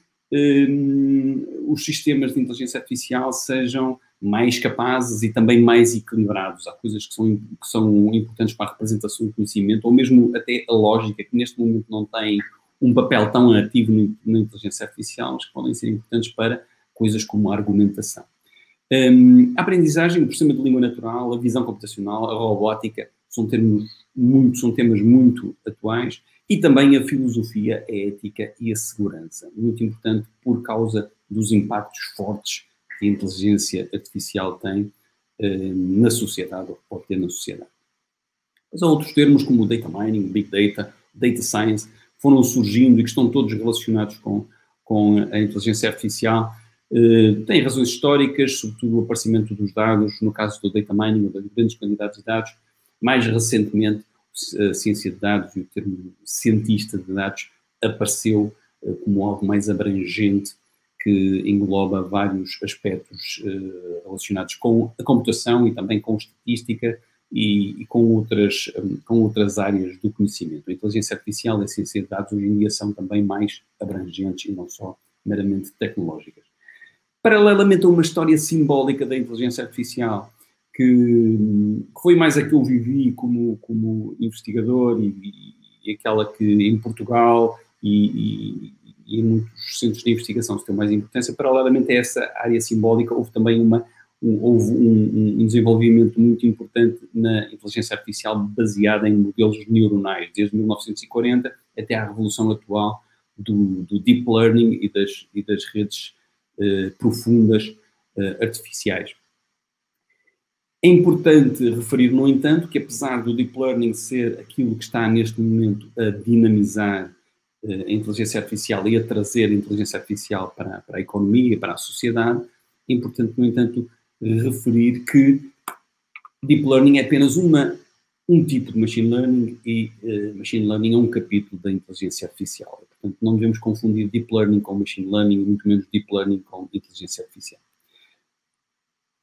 Speaker 4: Um, os sistemas de inteligência artificial sejam mais capazes e também mais equilibrados. Há coisas que são, que são importantes para a representação do conhecimento, ou mesmo até a lógica, que neste momento não tem um papel tão ativo na inteligência artificial, mas que podem ser importantes para coisas como a argumentação. Um, a aprendizagem, o processamento de língua natural, a visão computacional, a robótica, são termos muito, são temas muito atuais. E também a filosofia, a ética e a segurança. Muito importante por causa dos impactos fortes que a inteligência artificial tem eh, na sociedade, ou pode ter na sociedade. Mas há outros termos como o data mining, big data, data science, foram surgindo e que estão todos relacionados com, com a inteligência artificial. Eh, têm razões históricas, sobretudo o aparecimento dos dados, no caso do data mining, ou de grandes quantidades de dados. Mais recentemente, a ciência de dados e o termo cientista de dados apareceu uh, como algo mais abrangente, que engloba vários aspectos uh, relacionados com a computação e também com estatística e, e com, outras, um, com outras áreas do conhecimento. A inteligência artificial e a ciência de dados hoje em dia são também mais abrangentes e não só meramente tecnológicas. Paralelamente a uma história simbólica da inteligência artificial, Que, que foi mais a que eu vivi como, como investigador e, e, e aquela que em Portugal e, e, e em muitos centros de investigação se tem mais importância. Paralelamente a essa área simbólica, houve também uma, um, houve um, um desenvolvimento muito importante na inteligência artificial baseada em modelos neuronais, desde mil novecentos e quarenta até à revolução atual do, do deep learning e das, e das redes uh, profundas uh, artificiais. É importante referir, no entanto, que apesar do deep learning ser aquilo que está neste momento a dinamizar uh, a inteligência artificial e a trazer a inteligência artificial para, para a economia e para a sociedade, é importante, no entanto, referir que deep learning é apenas uma, um tipo de machine learning e uh, machine learning é um capítulo da inteligência artificial. Portanto, não devemos confundir deep learning com machine learning, muito menos deep learning com inteligência artificial.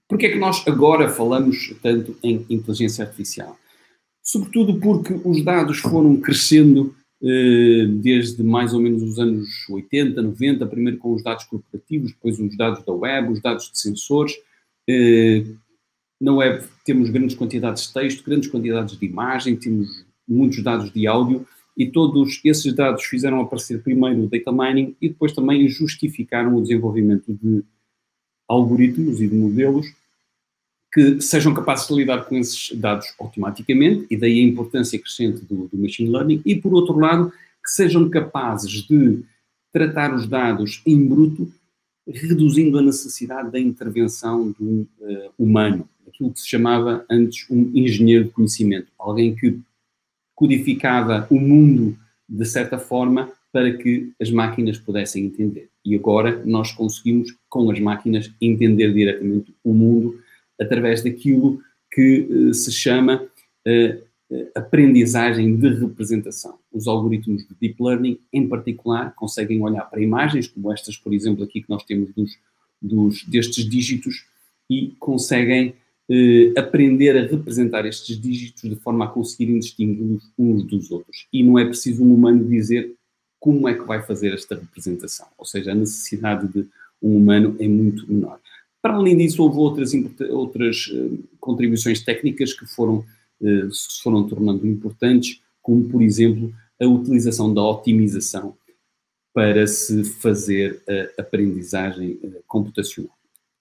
Speaker 4: Porquê é que nós agora falamos tanto em inteligência artificial? Sobretudo porque os dados foram crescendo eh, desde mais ou menos os anos oitenta, noventa, primeiro com os dados corporativos, depois os dados da web, os dados de sensores. Eh, na web temos grandes quantidades de texto, grandes quantidades de imagem, temos muitos dados de áudio, e todos esses dados fizeram aparecer primeiro o data mining e depois também justificaram o desenvolvimento de algoritmos e de modelos que sejam capazes de lidar com esses dados automaticamente, e daí a importância crescente do, do machine learning, e por outro lado, que sejam capazes de tratar os dados em bruto, reduzindo a necessidade da intervenção do uh, humano, aquilo que se chamava antes um engenheiro de conhecimento, alguém que codificava o mundo de certa forma para que as máquinas pudessem entender. E agora nós conseguimos, com as máquinas, entender diretamente o mundo através daquilo que uh, se chama uh, uh, aprendizagem de representação. Os algoritmos de Deep Learning, em particular, conseguem olhar para imagens, como estas, por exemplo, aqui que nós temos dos, dos, destes dígitos, e conseguem Uh, aprender a representar estes dígitos de forma a conseguirem distingui-los uns dos outros. E não é preciso um humano dizer como é que vai fazer esta representação. Ou seja, a necessidade de um humano é muito menor. Para além disso, houve outras, outras uh, contribuições técnicas que foram, uh, se foram tornando importantes, como, por exemplo, a utilização da otimização para se fazer a aprendizagem uh, computacional.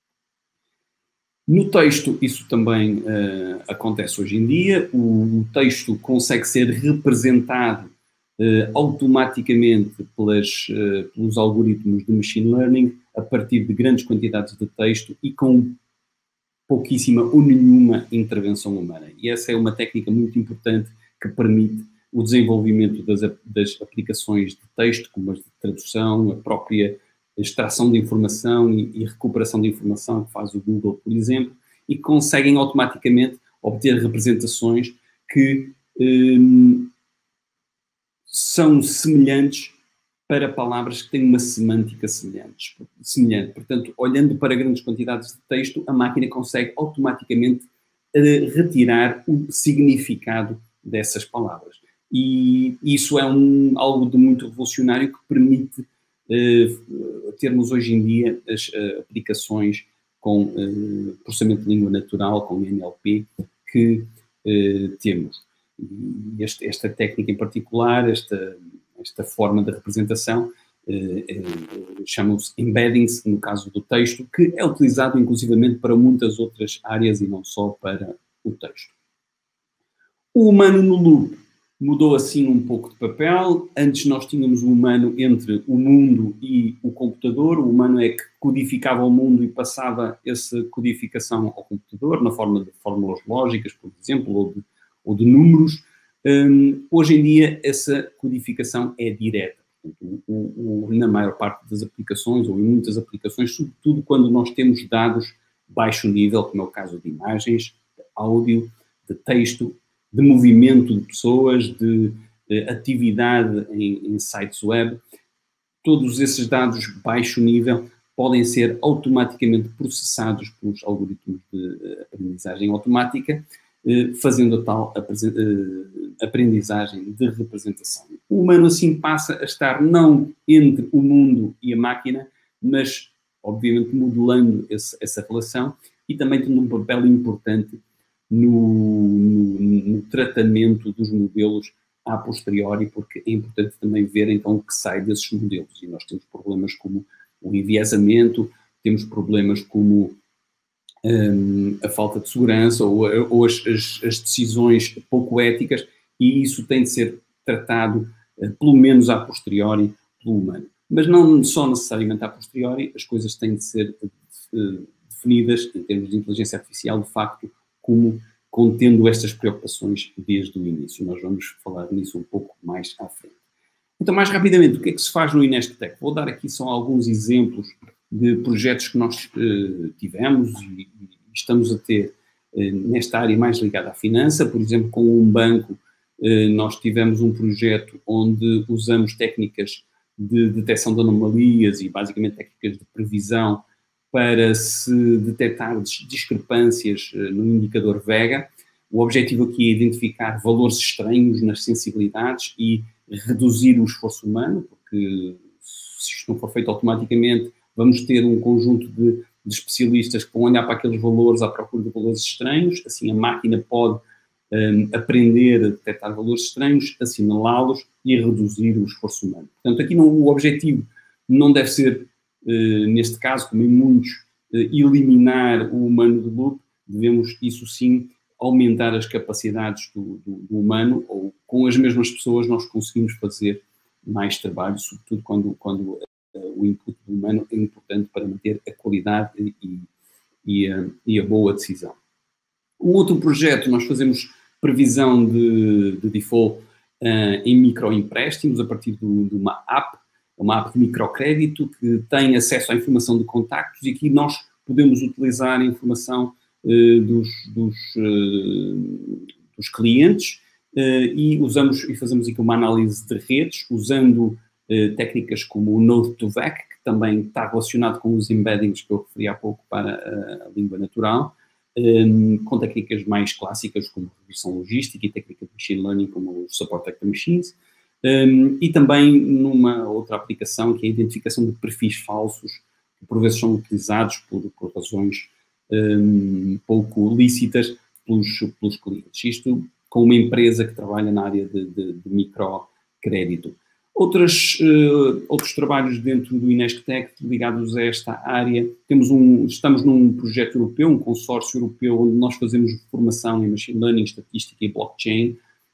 Speaker 4: No texto, isso também uh, acontece hoje em dia. O, o texto consegue ser representado uh, automaticamente pelas, uh, pelos algoritmos de machine learning a partir de grandes quantidades de texto e com pouquíssima ou nenhuma intervenção humana. E essa é uma técnica muito importante que permite o desenvolvimento das, das aplicações de texto, como as de tradução, a própria extração de informação e, e recuperação de informação que faz o Google, por exemplo, e conseguem automaticamente obter representações que hum, são semelhantes para palavras que têm uma semântica semelhante. semelhante. Portanto, olhando para grandes quantidades de texto, a máquina consegue automaticamente uh, retirar o significado dessas palavras. E isso é um, algo de muito revolucionário que permite Uh, termos hoje em dia as uh, aplicações com uh, processamento de língua natural, com N L P, que uh, temos. E este, esta técnica em particular, esta, esta forma de representação, uh, uh, chamam-se embeddings, no caso do texto, que é utilizado inclusivamente para muitas outras áreas e não só para o texto. O humano no loop mudou assim um pouco de papel. Antes nós tínhamos o humano entre o mundo e o computador. O humano é que codificava o mundo e passava essa codificação ao computador, na forma de fórmulas lógicas, por exemplo, ou de, ou de números. Um, hoje em dia essa codificação é direta. Portanto, o, o, na maior parte das aplicações, ou em muitas aplicações, sobretudo quando nós temos dados baixo nível, como é o caso de imagens, de áudio, de texto, de movimento de pessoas, de, de atividade em, em sites web, todos esses dados baixo nível podem ser automaticamente processados pelos algoritmos de aprendizagem automática, eh, fazendo a tal eh, aprendizagem de representação. O humano assim passa a estar não entre o mundo e a máquina, mas obviamente modelando esse, essa relação e também tendo um papel importante No, no, no tratamento dos modelos a posteriori, porque é importante também ver então o que sai desses modelos. E nós temos problemas como o enviesamento, temos problemas como um, a falta de segurança ou, ou as, as, as decisões pouco éticas, e isso tem de ser tratado, uh, pelo menos a posteriori, pelo humano. Mas não só necessariamente a posteriori, as coisas têm de ser uh, definidas em termos de inteligência artificial, de facto, como contendo estas preocupações desde o início. Nós vamos falar nisso um pouco mais à frente. Então, mais rapidamente, o que é que se faz no InestiTech? Vou dar aqui só alguns exemplos de projetos que nós eh, tivemos e, e estamos a ter eh, nesta área mais ligada à finança. Por exemplo, com um banco, eh, nós tivemos um projeto onde usamos técnicas de detecção de anomalias e, basicamente, técnicas de previsão para se detectar discrepâncias no indicador Vega. O objetivo aqui é identificar valores estranhos nas sensibilidades e reduzir o esforço humano, porque se isto não for feito automaticamente, vamos ter um conjunto de, de especialistas que vão olhar para aqueles valores à procura de valores estranhos. Assim a máquina pode um, aprender a detectar valores estranhos, assinalá-los e reduzir o esforço humano. Portanto, aqui não, o objetivo não deve ser, uh, neste caso, como em muitos, uh, eliminar o humano do loop. Devemos, isso sim, aumentar as capacidades do, do, do humano, ou com as mesmas pessoas nós conseguimos fazer mais trabalho, sobretudo quando, quando uh, o input do humano é importante para manter a qualidade e, e, a, e a boa decisão. Um outro projeto, nós fazemos previsão de, de default uh, em microempréstimos a partir do, de uma app, uma app de microcrédito que tem acesso à informação de contactos, e aqui nós podemos utilizar a informação uh, dos, dos, uh, dos clientes uh, e usamos e fazemos aqui uma análise de redes usando uh, técnicas como o Node to V E C, que também está relacionado com os embeddings que eu referi há pouco para a, a língua natural, um, com técnicas mais clássicas como regressão logística e técnicas de machine learning como o Support Vector Machines. Um, e também numa outra aplicação que é a identificação de perfis falsos, que por vezes são utilizados por, por razões um, pouco lícitas pelos, pelos clientes. Isto com uma empresa que trabalha na área de, de, de microcrédito. Outras, uh, outros trabalhos dentro do INESCTEC ligados a esta área, temos um, estamos num projeto europeu, um consórcio europeu, onde nós fazemos formação em Machine Learning, Estatística e Blockchain.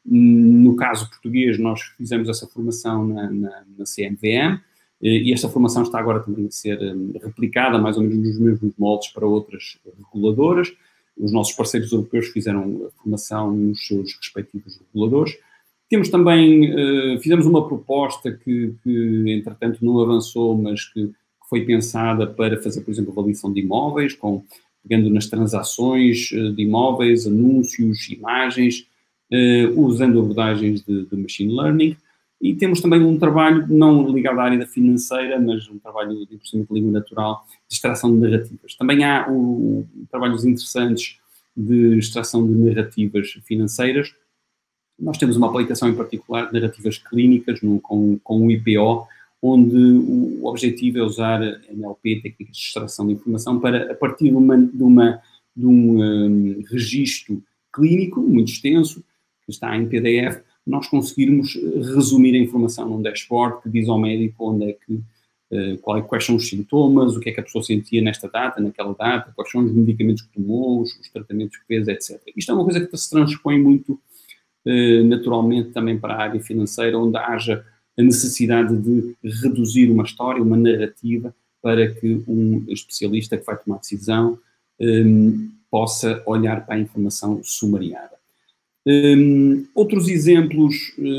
Speaker 4: No caso português, nós fizemos essa formação na, na, na C M V M, e esta formação está agora também a ser replicada, mais ou menos nos mesmos moldes, para outras reguladoras. Os nossos parceiros europeus fizeram a formação nos seus respectivos reguladores. Temos também, fizemos uma proposta que, que entretanto, não avançou, mas que, que foi pensada para fazer, por exemplo, avaliação de imóveis, com, pegando nas transações de imóveis, anúncios, imagens, Uh, usando abordagens de, de machine learning. E temos também um trabalho, não ligado à área da financeira, mas um trabalho de processamento de língua natural, de extração de narrativas. Também há o, trabalhos interessantes de extração de narrativas financeiras. Nós temos uma aplicação em particular de narrativas clínicas no, com, com o I P O, onde o, o objetivo é usar N L P, técnicas de extração de informação, para, a partir de, uma, de, uma, de um, um registro clínico muito extenso, que está em P D F, nós conseguirmos resumir a informação num dashboard que diz ao médico onde é que, uh, qual é, quais são os sintomas, o que é que a pessoa sentia nesta data, naquela data, quais são os medicamentos que tomou, os, os tratamentos que fez, etcétera. Isto é uma coisa que se transpõe muito uh, naturalmente também para a área financeira, onde haja a necessidade de reduzir uma história, uma narrativa, para que um especialista que vai tomar decisão um, possa olhar para a informação sumariada. Um, outros exemplos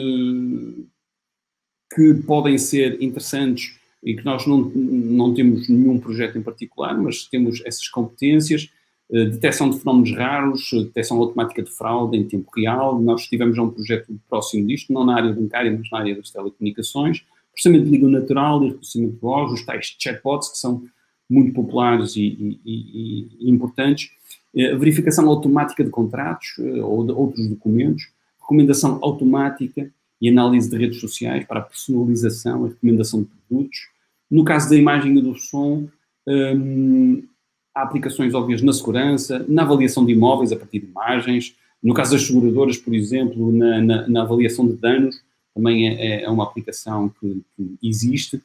Speaker 4: uh, que podem ser interessantes e que nós não, não temos nenhum projeto em particular, mas temos essas competências, uh, detecção de fenómenos raros, detecção automática de fraude em tempo real. Nós tivemos já um projeto próximo disto, não na área bancária, mas na área das telecomunicações, processamento de língua natural e reconhecimento de voz, os tais chatbots, que são muito populares e, e, e, e importantes. A verificação automática de contratos ou de outros documentos, recomendação automática e análise de redes sociais para a personalização, a recomendação de produtos. No caso da imagem e do som, hum, há aplicações óbvias na segurança, na avaliação de imóveis a partir de imagens. No caso das seguradoras, por exemplo, na, na, na avaliação de danos, também é, é uma aplicação que, que existe.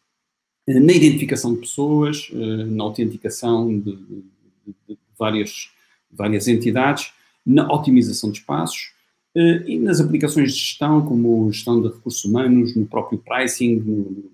Speaker 4: Na identificação de pessoas, na autenticação de, de, de várias, várias entidades, na otimização de espaços e nas aplicações de gestão, como gestão de recursos humanos, no próprio pricing, no, no,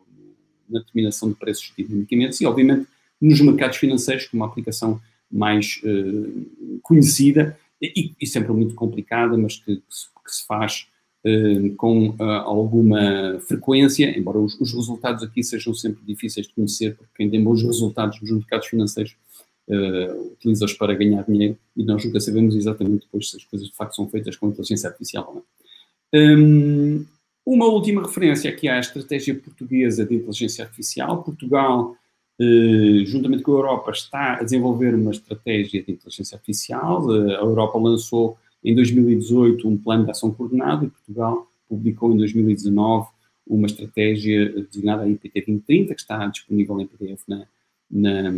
Speaker 4: na determinação de preços de medicamentos e, obviamente, nos mercados financeiros, como uma aplicação mais uh, conhecida e, e sempre muito complicada, mas que, que, se, que se faz uh, com uh, alguma frequência, embora os, os resultados aqui sejam sempre difíceis de conhecer, porque quem tem bons resultados nos mercados financeiros Uh, utiliza-os para ganhar dinheiro e nós nunca sabemos exatamente depois se as coisas de facto são feitas com inteligência artificial ou não. Um, uma última referência aqui à estratégia portuguesa de inteligência artificial. Portugal Uh, juntamente com a Europa, está a desenvolver uma estratégia de inteligência artificial. Uh, a Europa lançou em dois mil e dezoito um plano de ação coordenado e Portugal publicou em dois mil e dezanove uma estratégia designada I P T vinte trinta, que está disponível em P D F na, na,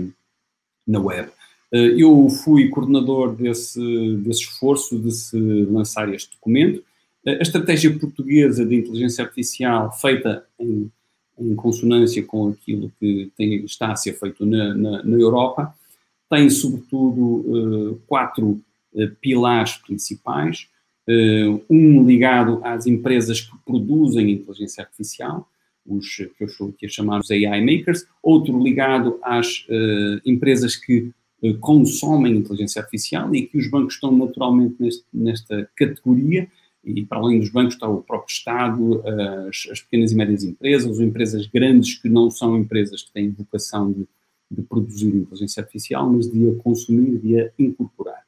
Speaker 4: na web. Uh, eu fui coordenador desse, desse esforço de se lançar este documento. Uh, a estratégia portuguesa de inteligência artificial, feita em em consonância com aquilo que tem, está a ser feito na, na, na Europa, tem, sobretudo, uh, quatro uh, pilares principais. Uh, um ligado às empresas que produzem inteligência artificial, os que eu estou aqui a chamar os A I makers. Outro ligado às uh, empresas que uh, consomem inteligência artificial e que os bancos estão naturalmente neste, nesta categoria. E para além dos bancos está o próprio Estado, as, as pequenas e médias empresas, as empresas grandes que não são empresas que têm vocação de, de produzir inteligência artificial, mas de a consumir, de a incorporar.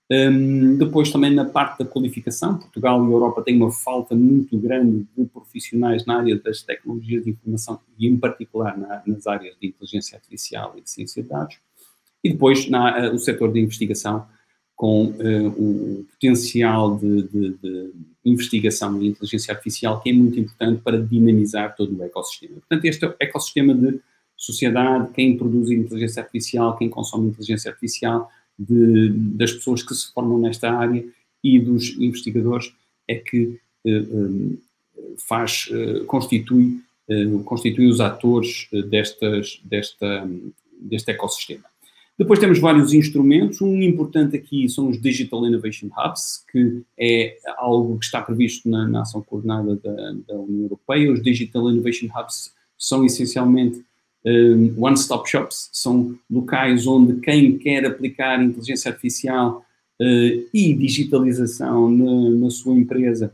Speaker 4: Um, depois também na parte da qualificação, Portugal e a Europa têm uma falta muito grande de profissionais na área das tecnologias de informação e em particular na, nas áreas de inteligência artificial e de ciência de dados. E depois na, o setor de investigação, com uh, o potencial de, de, de investigação em inteligência artificial, que é muito importante para dinamizar todo o ecossistema. Portanto, este ecossistema de sociedade, quem produz inteligência artificial, quem consome inteligência artificial, de, das pessoas que se formam nesta área e dos investigadores, é que uh, um, faz, uh, constitui, uh, constitui os atores uh, destas, desta, um, deste ecossistema. Depois temos vários instrumentos. Um importante aqui são os Digital Innovation Hubs, que é algo que está previsto na, na ação coordenada da, da União Europeia. Os Digital Innovation Hubs são essencialmente um, one-stop shops, são locais onde quem quer aplicar inteligência artificial uh, e digitalização na, na sua empresa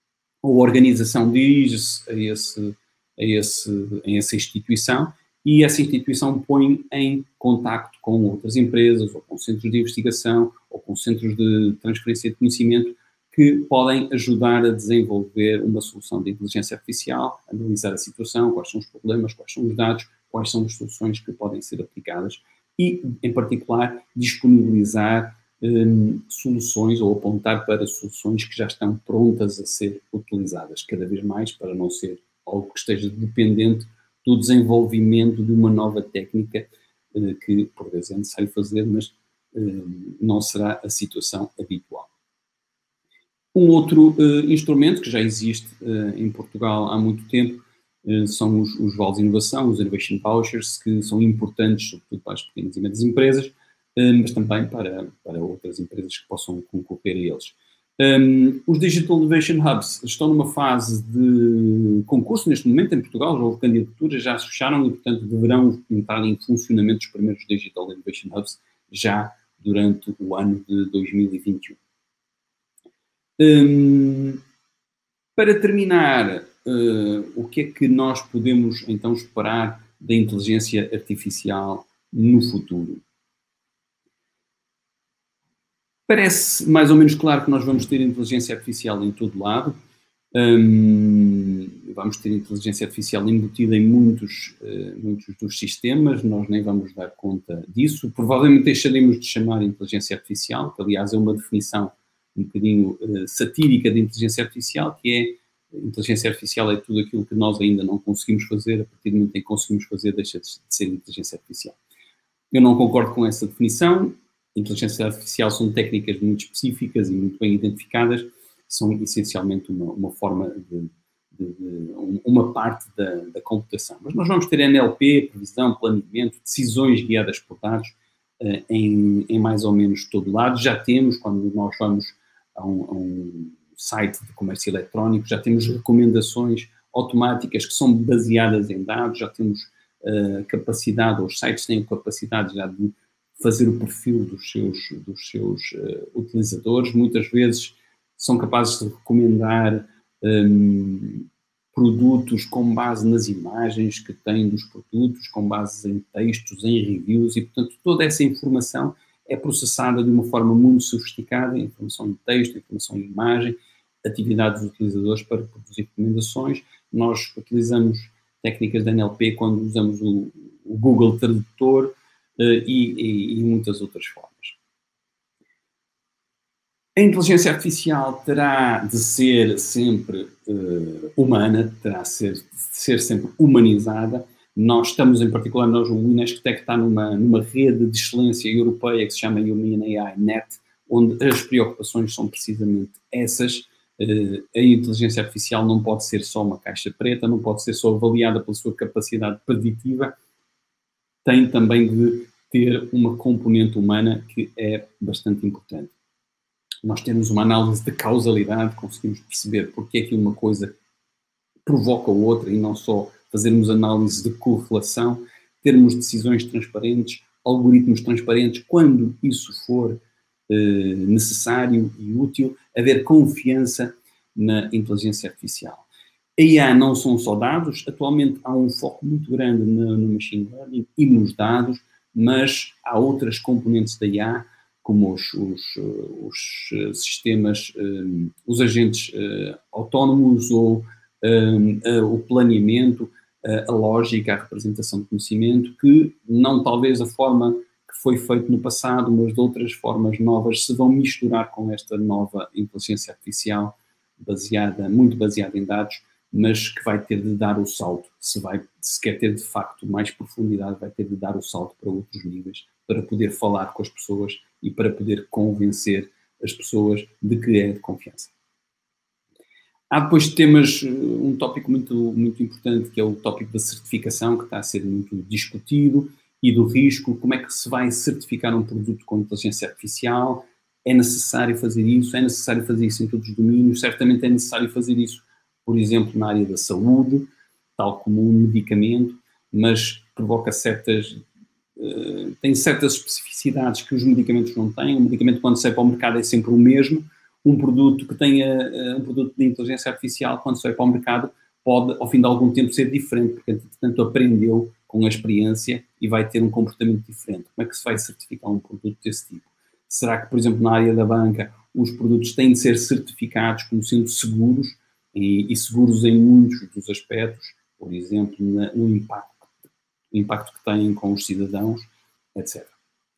Speaker 4: ou organização dirige-se a, esse, a, esse, a essa instituição. E essa instituição põe em contacto com outras empresas, ou com centros de investigação, ou com centros de transferência de conhecimento, que podem ajudar a desenvolver uma solução de inteligência artificial, analisar a situação, quais são os problemas, quais são os dados, quais são as soluções que podem ser aplicadas e, em particular, disponibilizar hum, soluções ou apontar para soluções que já estão prontas a ser utilizadas, cada vez mais, para não ser algo que esteja dependente do desenvolvimento de uma nova técnica eh, que, por vezes, é necessário fazer, mas eh, não será a situação habitual. Um outro eh, instrumento que já existe eh, em Portugal há muito tempo eh, são os, os vales de inovação, os Innovation Vouchers, que são importantes, sobretudo para as pequenas e médias empresas, eh, mas também para, para outras empresas que possam concorrer a eles. Um, os Digital Innovation Hubs estão numa fase de concurso neste momento em Portugal, já houve candidaturas, já se fecharam e, portanto, deverão entrar em funcionamento os primeiros Digital Innovation Hubs já durante o ano de dois mil e vinte e um. Um, para terminar, uh, o que é que nós podemos então esperar da inteligência artificial no futuro? Parece mais ou menos claro que nós vamos ter inteligência artificial em todo lado. Um, vamos ter inteligência artificial embutida em muitos, uh, muitos dos sistemas, nós nem vamos dar conta disso. Provavelmente deixaremos de chamar inteligência artificial, que aliás é uma definição um bocadinho uh, satírica de inteligência artificial, que é, inteligência artificial é tudo aquilo que nós ainda não conseguimos fazer, a partir do momento em que conseguimos fazer, deixa de ser inteligência artificial. Eu não concordo com essa definição. Inteligência artificial são técnicas muito específicas e muito bem identificadas, são essencialmente uma, uma forma de, de, de uma parte da, da computação. Mas nós vamos ter N L P, previsão, planeamento, decisões guiadas por dados uh, em, em mais ou menos todo lado. Já temos, quando nós vamos a um, a um site de comércio eletrónico, já temos recomendações automáticas que são baseadas em dados, já temos uh, capacidade, os sites têm capacidade já de fazer o perfil dos seus, dos seus uh, utilizadores. Muitas vezes são capazes de recomendar um, produtos com base nas imagens que têm dos produtos, com base em textos, em reviews, e, portanto, toda essa informação é processada de uma forma muito sofisticada, informação em texto, informação em imagem, atividades dos utilizadores para produzir recomendações. Nós utilizamos técnicas de N L P quando usamos o o Google Tradutor uh, e, e, e muitas outras formas. A inteligência artificial terá de ser sempre uh, humana, terá de ser, de ser sempre humanizada. Nós estamos, em particular, nós, o INESCTEC está numa, numa rede de excelência europeia que se chama Human A I Net, onde as preocupações são precisamente essas. Uh, a inteligência artificial não pode ser só uma caixa preta, não pode ser só avaliada pela sua capacidade preditiva, tem também de ter uma componente humana que é bastante importante. Nós temos uma análise de causalidade, conseguimos perceber porque é que uma coisa provoca a outra e não só fazermos análise de correlação, termos decisões transparentes, algoritmos transparentes, quando isso for eh, necessário e útil, haver confiança na inteligência artificial. A I A não são só dados, atualmente há um foco muito grande no, no machine learning e nos dados, mas há outras componentes da I A, como os, os, os sistemas, um, os agentes uh, autónomos ou um, uh, o planeamento, uh, a lógica, a representação de conhecimento, que não talvez a forma que foi feito no passado, mas de outras formas novas se vão misturar com esta nova inteligência artificial, baseada, muito baseada em dados, mas que vai ter de dar o salto. Se, vai, se quer ter de facto mais profundidade, vai ter de dar o salto para outros níveis, para poder falar com as pessoas e para poder convencer as pessoas de que é de confiança. Há depois temas, um tópico muito, muito importante, que é o tópico da certificação, que está a ser muito discutido, e do risco, como é que se vai certificar um produto com inteligência artificial, é necessário fazer isso, é necessário fazer isso em todos os domínios, certamente é necessário fazer isso, por exemplo, na área da saúde, tal como um medicamento, mas provoca certas... Uh, tem certas especificidades que os medicamentos não têm. O medicamento, quando sai para o mercado, é sempre o mesmo. Um produto que tenha uh, um produto de inteligência artificial, quando sai para o mercado, pode, ao fim de algum tempo, ser diferente, porque, portanto, aprendeu com a experiência e vai ter um comportamento diferente. Como é que se vai certificar um produto desse tipo? Será que, por exemplo, na área da banca, os produtos têm de ser certificados como sendo seguros e, e seguros em muitos dos aspectos, por exemplo, na, no impacto o impacto que têm com os cidadãos, etcétera.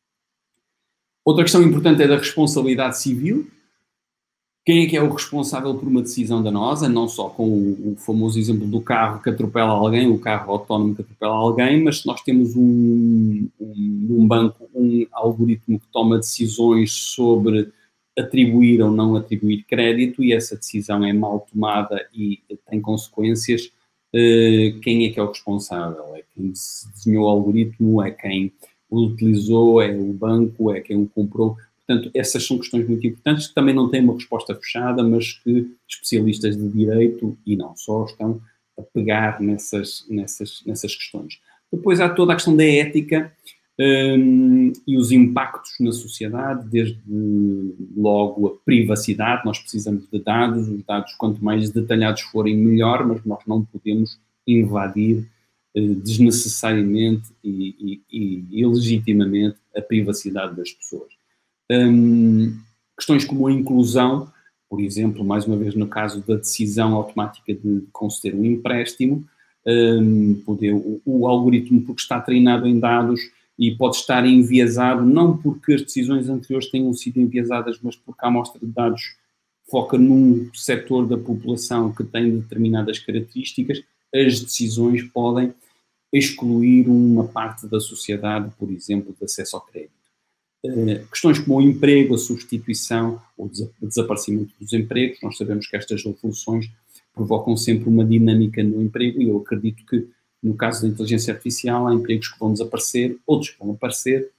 Speaker 4: Outra questão importante é da responsabilidade civil. Quem é que é o responsável por uma decisão danosa? Não só com o, o famoso exemplo do carro que atropela alguém, o carro autónomo que atropela alguém, mas se nós temos um, um, um banco, um algoritmo que toma decisões sobre atribuir ou não atribuir crédito e essa decisão é mal tomada e tem consequências, Uh, quem é que é o responsável? É quem desenhou o algoritmo, é quem o utilizou, é o banco, é quem o comprou. Portanto, essas são questões muito importantes que também não têm uma resposta fechada, mas que especialistas de direito, e não só, estão a pegar nessas, nessas, nessas questões. Depois há toda a questão da ética um, e os impactos na sociedade, desde logo a privacidade. Nós precisamos de dados, os dados quanto mais detalhados forem melhor, mas nós não podemos invadir uh, desnecessariamente e, e, e ilegitimamente a privacidade das pessoas. Um, questões como a inclusão, por exemplo, mais uma vez no caso da decisão automática de conceder um empréstimo, um, poder, o, o algoritmo, porque está treinado em dados, e pode estar enviesado, não porque as decisões anteriores tenham sido enviesadas, mas porque a amostra de dados foca num setor da população que tem determinadas características, as decisões podem excluir uma parte da sociedade, por exemplo, de acesso ao crédito. Uh, questões como o emprego, a substituição, o desaparecimento dos empregos, nós sabemos que estas revoluções provocam sempre uma dinâmica no emprego e eu acredito que no caso da inteligência artificial, há empregos que vão desaparecer, outros que vão aparecer.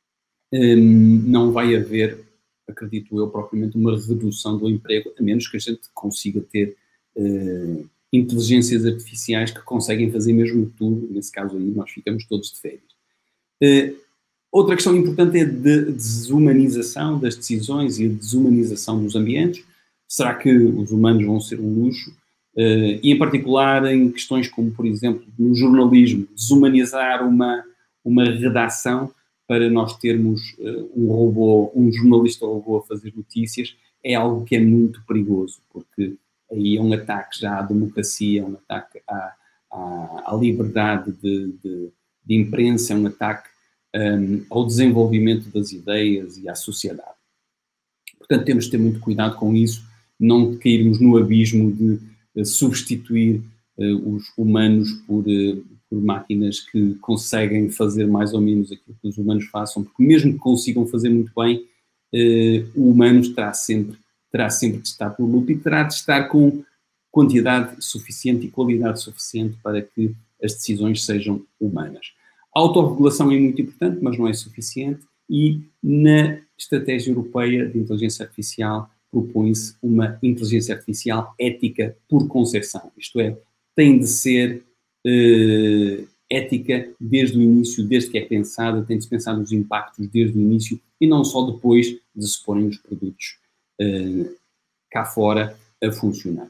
Speaker 4: Um, não vai haver, acredito eu, propriamente uma redução do emprego, a menos que a gente consiga ter uh, inteligências artificiais que conseguem fazer mesmo tudo. Nesse caso aí, nós ficamos todos de férias. Uh, outra questão importante é a de desumanização das decisões e a desumanização dos ambientes. Será que os humanos vão ser um luxo? Uh, e em particular em questões como, por exemplo, no jornalismo, desumanizar uma, uma redação para nós termos uh, um robô, um jornalista robô a fazer notícias, é algo que é muito perigoso, porque aí é um ataque já à democracia, é um ataque à, à, à liberdade de, de, de imprensa, é um ataque um, ao desenvolvimento das ideias e à sociedade. Portanto, temos de ter muito cuidado com isso, não cairmos no abismo de uh, substituir uh, os humanos por, uh, por máquinas que conseguem fazer mais ou menos aquilo que os humanos façam, porque mesmo que consigam fazer muito bem, uh, o humano terá sempre, terá sempre de estar por lupa e terá de estar com quantidade suficiente e qualidade suficiente para que as decisões sejam humanas. A autorregulação é muito importante, mas não é suficiente, e na estratégia europeia de inteligência artificial propõe-se uma inteligência artificial ética por concepção, isto é, tem de ser uh, ética desde o início, desde que é pensada, tem de se pensar nos impactos desde o início e não só depois de se porem os produtos uh, cá fora a funcionar.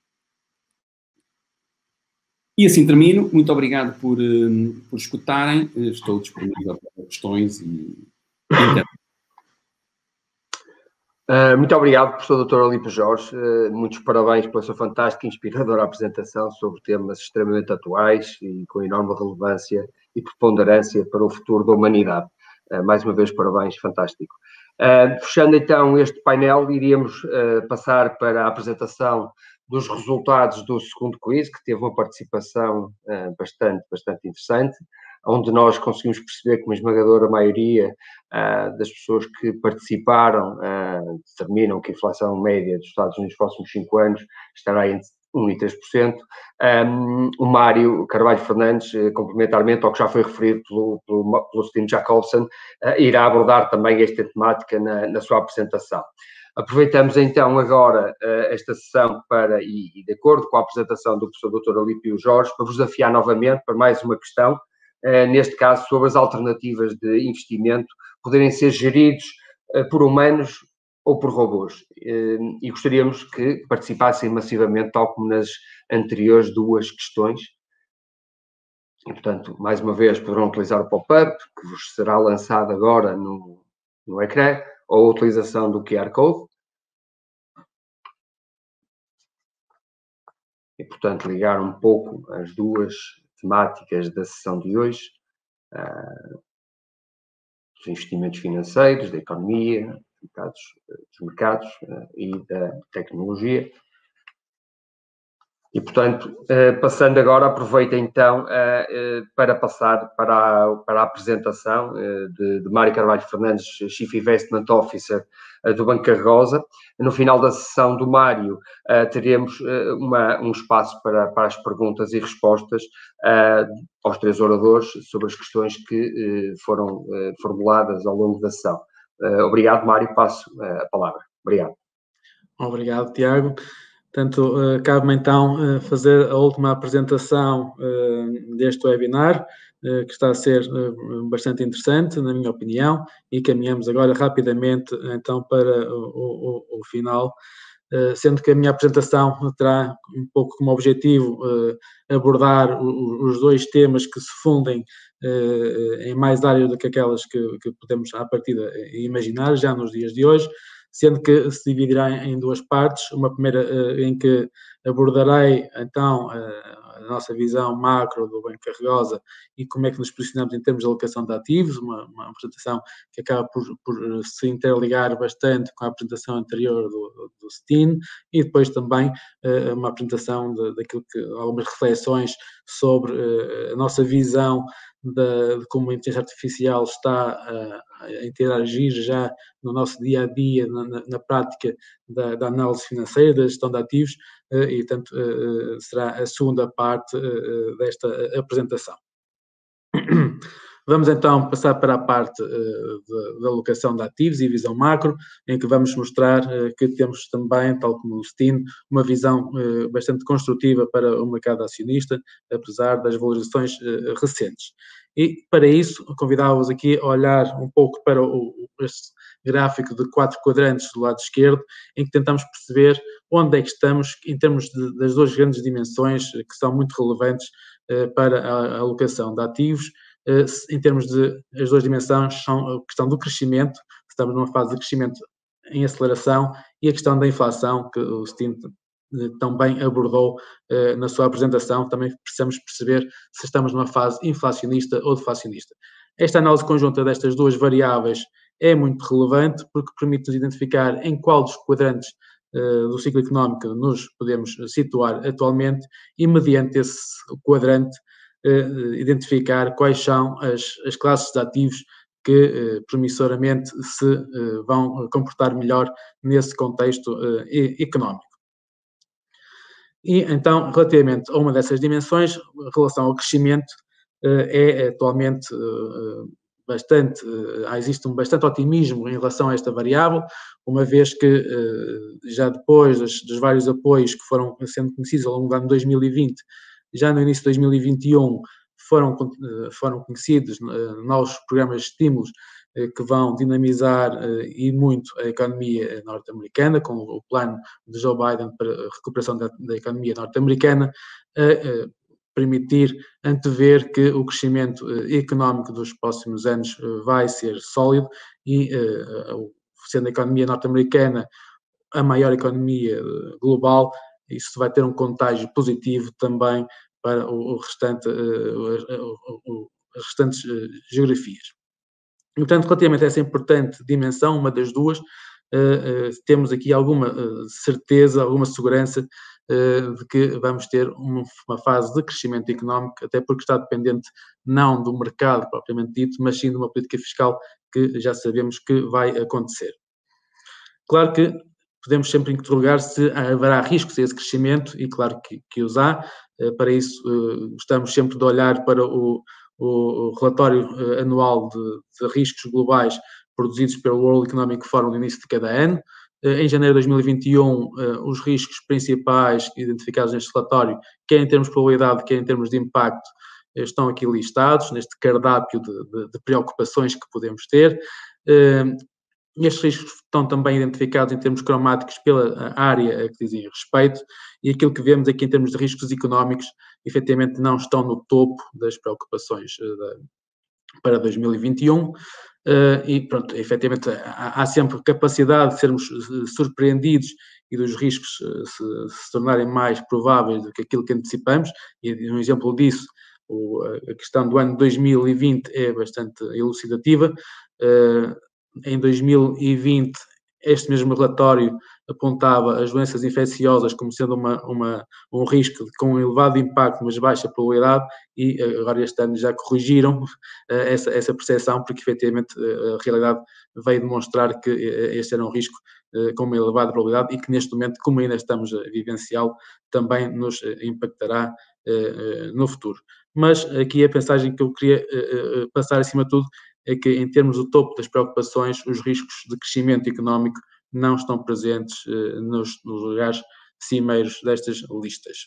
Speaker 4: E assim termino. Muito obrigado por, uh, por escutarem. Estou disponível para questões e...
Speaker 1: Uh, muito obrigado, professor doutor Olímpio Jorge. Uh, muitos parabéns pela sua fantástica e inspiradora apresentação sobre temas extremamente atuais e com enorme relevância e preponderância para o futuro da humanidade. Uh, mais uma vez, parabéns, fantástico. Uh, fechando então este painel, iríamos uh, passar para a apresentação dos resultados do segundo quiz, que teve uma participação uh, bastante, bastante interessante, onde nós conseguimos perceber que uma esmagadora maioria uh, das pessoas que participaram uh, determinam que a inflação média dos Estados Unidos nos próximos cinco anos estará entre um e três por cento. Um, o Mário Carvalho Fernandes, uh, complementarmente ao que já foi referido pelo, pelo, pelo Steve Jacobson, uh, irá abordar também esta temática na, na sua apresentação. Aproveitamos então agora uh, esta sessão para, e, e de acordo com a apresentação do professor doutor Olímpio Jorge, para vos desafiar novamente para mais uma questão, uh, neste caso sobre as alternativas de investimento poderem ser geridos uh, por humanos ou por robôs. Uh, e gostaríamos que participassem massivamente, tal como nas anteriores duas questões. E, portanto, mais uma vez, poderão utilizar o pop-up, que vos será lançado agora no, no ecrã, ou a utilização do Q R Code. E, portanto, ligar um pouco as duas temáticas da sessão de hoje, uh, dos investimentos financeiros, da economia, dos mercados, dos mercados uh, e da tecnologia. E, portanto, uh, passando agora, aproveito então uh, uh, para passar para a, para a apresentação uh, de, de Mário Carvalho Fernandes, Chief Investment Officer uh, do Banco Carregosa. No final da sessão do Mário, uh, teremos uh, uma, um espaço para, para as perguntas e respostas uh, aos três oradores sobre as questões que uh, foram uh, formuladas ao longo da sessão. Uh, obrigado, Mário. Passo uh, a palavra. Obrigado.
Speaker 2: Obrigado, Tiago. Portanto, uh, cabe-me então uh, fazer a última apresentação uh, deste webinar, uh, que está a ser uh, bastante interessante, na minha opinião, e caminhamos agora rapidamente então para o, o, o final, uh, sendo que a minha apresentação terá um pouco como objetivo uh, abordar o, os dois temas que se fundem uh, em mais áreas do que aquelas que, que podemos à partida imaginar já nos dias de hoje, sendo que se dividirá em duas partes, uma primeira uh, em que abordarei, então, uh, a nossa visão macro do Banco Carregosa e como é que nos posicionamos em termos de alocação de ativos, uma, uma apresentação que acaba por, por se interligar bastante com a apresentação anterior do, do, do Steen, e depois também uh, uma apresentação de, daquilo que, algumas reflexões sobre uh, a nossa visão de, de como a inteligência artificial está uh, a interagir já no nosso dia-a-dia, na, na, na prática da, da análise financeira, da gestão de ativos, uh, e, portanto, uh, será a segunda parte uh, desta apresentação. Vamos então passar para a parte uh, da alocação de ativos e visão macro, em que vamos mostrar uh, que temos também, tal como o Steen, uma visão uh, bastante construtiva para o mercado acionista, apesar das valorizações uh, recentes. E para isso, convidava-vos aqui a olhar um pouco para o, este gráfico de quatro quadrantes do lado esquerdo, em que tentamos perceber onde é que estamos em termos de, das duas grandes dimensões que são muito relevantes uh, para a, a alocação de ativos. Uh, em termos de, as duas dimensões são a questão do crescimento, estamos numa fase de crescimento em aceleração, e a questão da inflação, que o Steen também abordou na sua apresentação. Também precisamos perceber se estamos numa fase inflacionista ou deflacionista. Esta análise conjunta destas duas variáveis é muito relevante porque permite-nos identificar em qual dos quadrantes uh, do ciclo económico nos podemos situar atualmente e, mediante esse quadrante, uh, identificar quais são as, as classes de ativos que, uh, promissoramente, se uh, vão comportar melhor nesse contexto uh, económico. E, então, relativamente a uma dessas dimensões, em relação ao crescimento, uh, é atualmente uh, bastante, uh, existe um bastante otimismo em relação a esta variável, uma vez que uh, já depois dos, dos vários apoios que foram sendo conhecidos ao longo do ano dois mil e vinte, já no início de dois mil e vinte e um foram, uh, foram conhecidos uh, novos programas de estímulos uh, que vão dinamizar uh, e muito a economia norte-americana, com o plano de Joe Biden para a recuperação da, da economia norte-americana, uh, uh, permitir antever que o crescimento uh, económico dos próximos anos uh, vai ser sólido e, uh, sendo a economia norte-americana a maior economia uh, global, isso vai ter um contágio positivo também para o, o restante, uh, uh, uh, as restantes uh, geografias. E, portanto, relativamente a essa importante dimensão, uma das duas, uh, uh, temos aqui alguma uh, certeza, alguma segurança de que vamos ter uma fase de crescimento económico, até porque está dependente não do mercado propriamente dito, mas sim de uma política fiscal que já sabemos que vai acontecer. Claro que podemos sempre interrogar se haverá riscos a esse crescimento, e claro que, que os há. Para isso, gostamos sempre de olhar para o, o relatório anual de, de riscos globais produzidos pelo World Economic Forum no início de cada ano. Em janeiro de dois mil e vinte e um, os riscos principais identificados neste relatório, quer em termos de probabilidade, quer em termos de impacto, estão aqui listados, neste cardápio de, de, de preocupações que podemos ter. Estes riscos estão também identificados em termos cromáticos pela área a que dizem respeito, e aquilo que vemos aqui em termos de riscos económicos, efetivamente não estão no topo das preocupações para dois mil e vinte e um. Uh, e pronto, efetivamente há, há sempre capacidade de sermos surpreendidos e dos riscos uh, se, se tornarem mais prováveis do que aquilo que antecipamos, e um exemplo disso, o, a questão do ano dois mil e vinte é bastante elucidativa. Uh, em dois mil e vinte, este mesmo relatório apontava as doenças infecciosas como sendo uma, uma, um risco com um elevado impacto, mas baixa probabilidade, e agora este ano já corrigiram uh, essa, essa percepção, porque efetivamente uh, a realidade veio demonstrar que uh, este era um risco uh, com uma elevada probabilidade e que neste momento, como ainda estamos a vivenciá-lo, também nos uh, impactará uh, uh, no futuro. Mas aqui a mensagem que eu queria uh, uh, passar acima de tudo é que, em termos do topo das preocupações, os riscos de crescimento económico não estão presentes uh, nos, nos lugares cimeiros destas listas.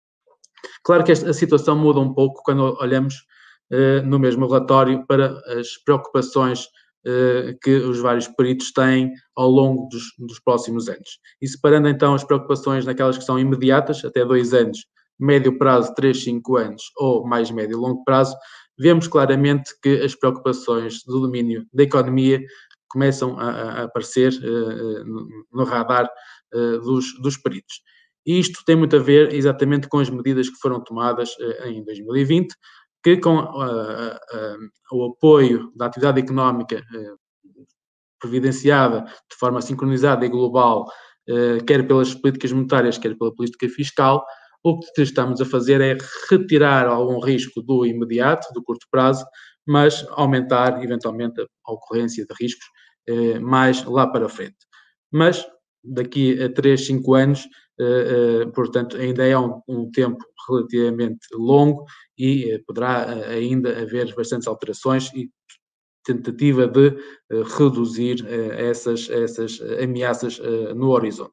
Speaker 2: Claro que esta, a situação muda um pouco quando olhamos uh, no mesmo relatório para as preocupações uh, que os vários peritos têm ao longo dos, dos próximos anos. E separando então as preocupações naquelas que são imediatas, até dois anos, médio prazo, três, cinco anos, ou mais médio e longo prazo, vemos claramente que as preocupações do domínio da economia começam a, a aparecer uh, no, no radar uh, dos, dos peritos. E isto tem muito a ver exatamente com as medidas que foram tomadas uh, em dois mil e vinte, que com uh, uh, o apoio da atividade económica uh, providenciada de forma sincronizada e global, uh, quer pelas políticas monetárias, quer pela política fiscal, o que estamos a fazer é retirar algum risco do imediato, do curto prazo, mas aumentar, eventualmente, a ocorrência de riscos eh, mais lá para frente. Mas, daqui a três, cinco anos, eh, eh, portanto, ainda é um, um tempo relativamente longo e eh, poderá eh, ainda haver bastantes alterações e tentativa de eh, reduzir eh, essas, essas ameaças eh, no horizonte.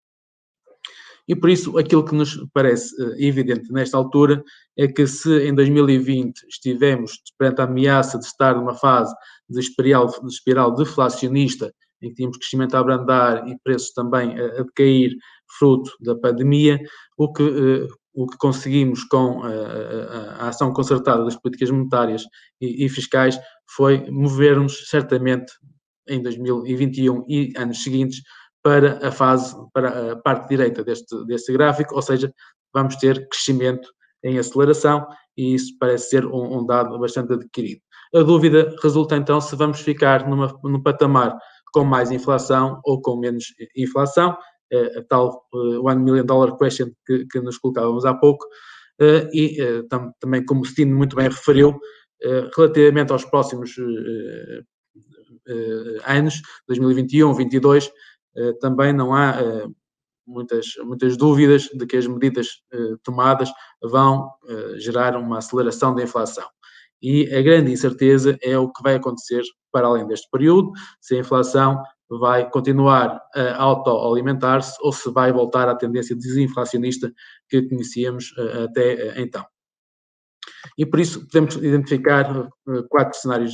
Speaker 2: E por isso, aquilo que nos parece uh, evidente nesta altura é que se em dois mil e vinte estivemos perante a ameaça de estar numa fase de espiral, de espiral deflacionista, em que tínhamos crescimento a abrandar e preços também a, a decair, fruto da pandemia, o que, uh, o que conseguimos com a, a, a ação concertada das políticas monetárias e, e fiscais foi mover-nos certamente em dois mil e vinte e um e anos seguintes para a fase, para a parte direita deste, deste gráfico, ou seja, vamos ter crescimento em aceleração e isso parece ser um, um dado bastante adquirido. A dúvida resulta então se vamos ficar numa, num patamar com mais inflação ou com menos inflação, a tal uh, one million dollar question que, que nos colocávamos há pouco, uh, e uh, tam, também como o Stine muito bem referiu, uh, relativamente aos próximos uh, uh, anos, dois mil e vinte e um, vinte e dois, uh, também não há uh, muitas, muitas dúvidas de que as medidas uh, tomadas vão uh, gerar uma aceleração da inflação. E a grande incerteza é o que vai acontecer para além deste período, se a inflação vai continuar a autoalimentar-se ou se vai voltar à tendência desinflacionista que conhecíamos uh, até uh, então. E por isso podemos identificar uh, quatro cenários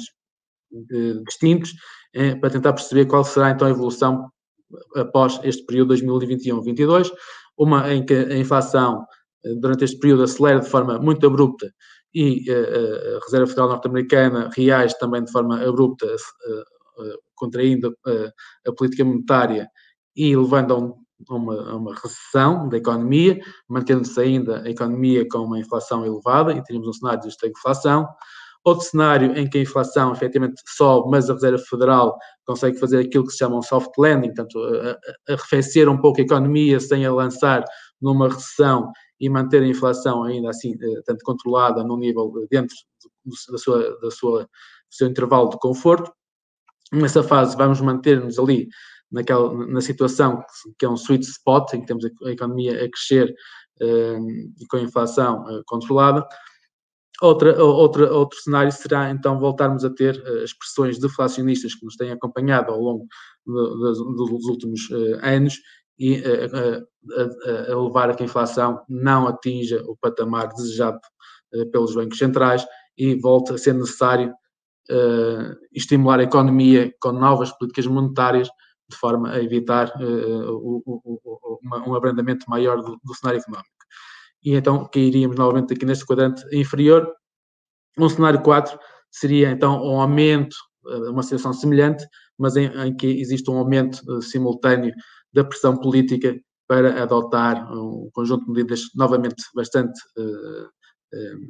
Speaker 2: uh, distintos uh, para tentar perceber qual será então a evolução após este período dois mil e vinte e um vinte e dois, uma em que a inflação uh, durante este período acelera de forma muito abrupta e uh, a Reserva Federal Norte-Americana reage também de forma abrupta, uh, uh, contraindo uh, a política monetária e levando a, um, a, uma, a uma recessão da economia, mantendo-se ainda a economia com uma inflação elevada e teríamos um cenário de estagflação. Outro cenário em que a inflação efetivamente sobe, mas a Reserva Federal consegue fazer aquilo que se chama um soft landing, portanto, a, a arrefecer um pouco a economia sem a lançar numa recessão e manter a inflação ainda assim, tanto controlada num nível dentro da sua, da sua, do seu intervalo de conforto. Nessa fase vamos manter-nos ali naquela, na situação que é um sweet spot, em que temos a economia a crescer uh, e com a inflação uh, controlada. Outra, outra, outro cenário será, então, voltarmos a ter uh, as pressões deflacionistas que nos têm acompanhado ao longo de, de, dos últimos uh, anos e uh, uh, a, a levar a que a inflação não atinja o patamar desejado uh, pelos bancos centrais e volte a ser necessário uh, estimular a economia com novas políticas monetárias de forma a evitar uh, o, o, o, uma, um abrandamento maior do, do cenário económico. E então cairíamos novamente aqui neste quadrante inferior. Um cenário quatro seria então um aumento, uma situação semelhante, mas em, em que existe um aumento uh, simultâneo da pressão política para adotar um conjunto de medidas novamente bastante uh, uh,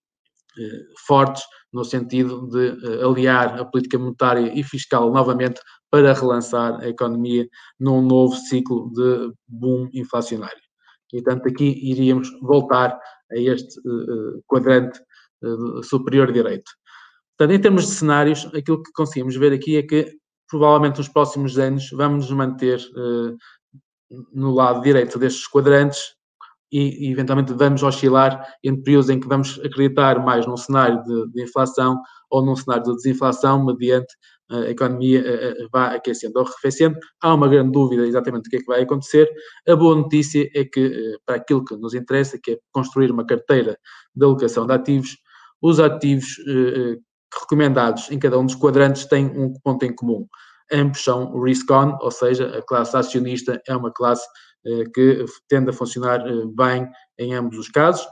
Speaker 2: uh, fortes, no sentido de uh, aliar a política monetária e fiscal novamente para relançar a economia num novo ciclo de boom inflacionário. E, portanto, aqui iríamos voltar a este uh, quadrante uh, superior direito. Portanto, em termos de cenários, aquilo que conseguimos ver aqui é que, provavelmente, nos próximos anos, vamos nos manter uh, no lado direito destes quadrantes e, e, eventualmente, vamos oscilar entre períodos em que vamos acreditar mais num cenário de, de inflação ou num cenário de desinflação, mediante a economia uh, vá aquecendo ou arrefecendo. Há uma grande dúvida exatamente do que é que vai acontecer. A boa notícia é que, uh, para aquilo que nos interessa, que é construir uma carteira de alocação de ativos, os ativos uh, recomendados em cada um dos quadrantes têm um ponto em comum. Ambos são risk-on, ou seja, a classe acionista é uma classe uh, que tende a funcionar uh, bem em ambos os casos,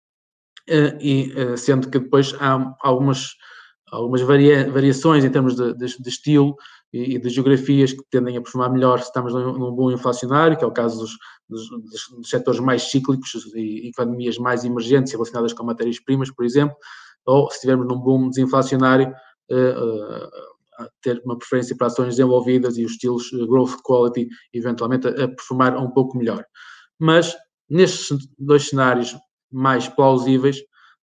Speaker 2: uh, e uh, sendo que depois há algumas algumas varia, variações em termos de, de, de estilo e, e de geografias que tendem a performar melhor se estamos num, num boom inflacionário, que é o caso dos, dos, dos, dos setores mais cíclicos e economias mais emergentes relacionadas com matérias-primas, por exemplo, ou se estivermos num boom desinflacionário, uh, uh, ter uma preferência para ações desenvolvidas e os estilos growth quality eventualmente a, a performar um pouco melhor. Mas nestes dois cenários mais plausíveis,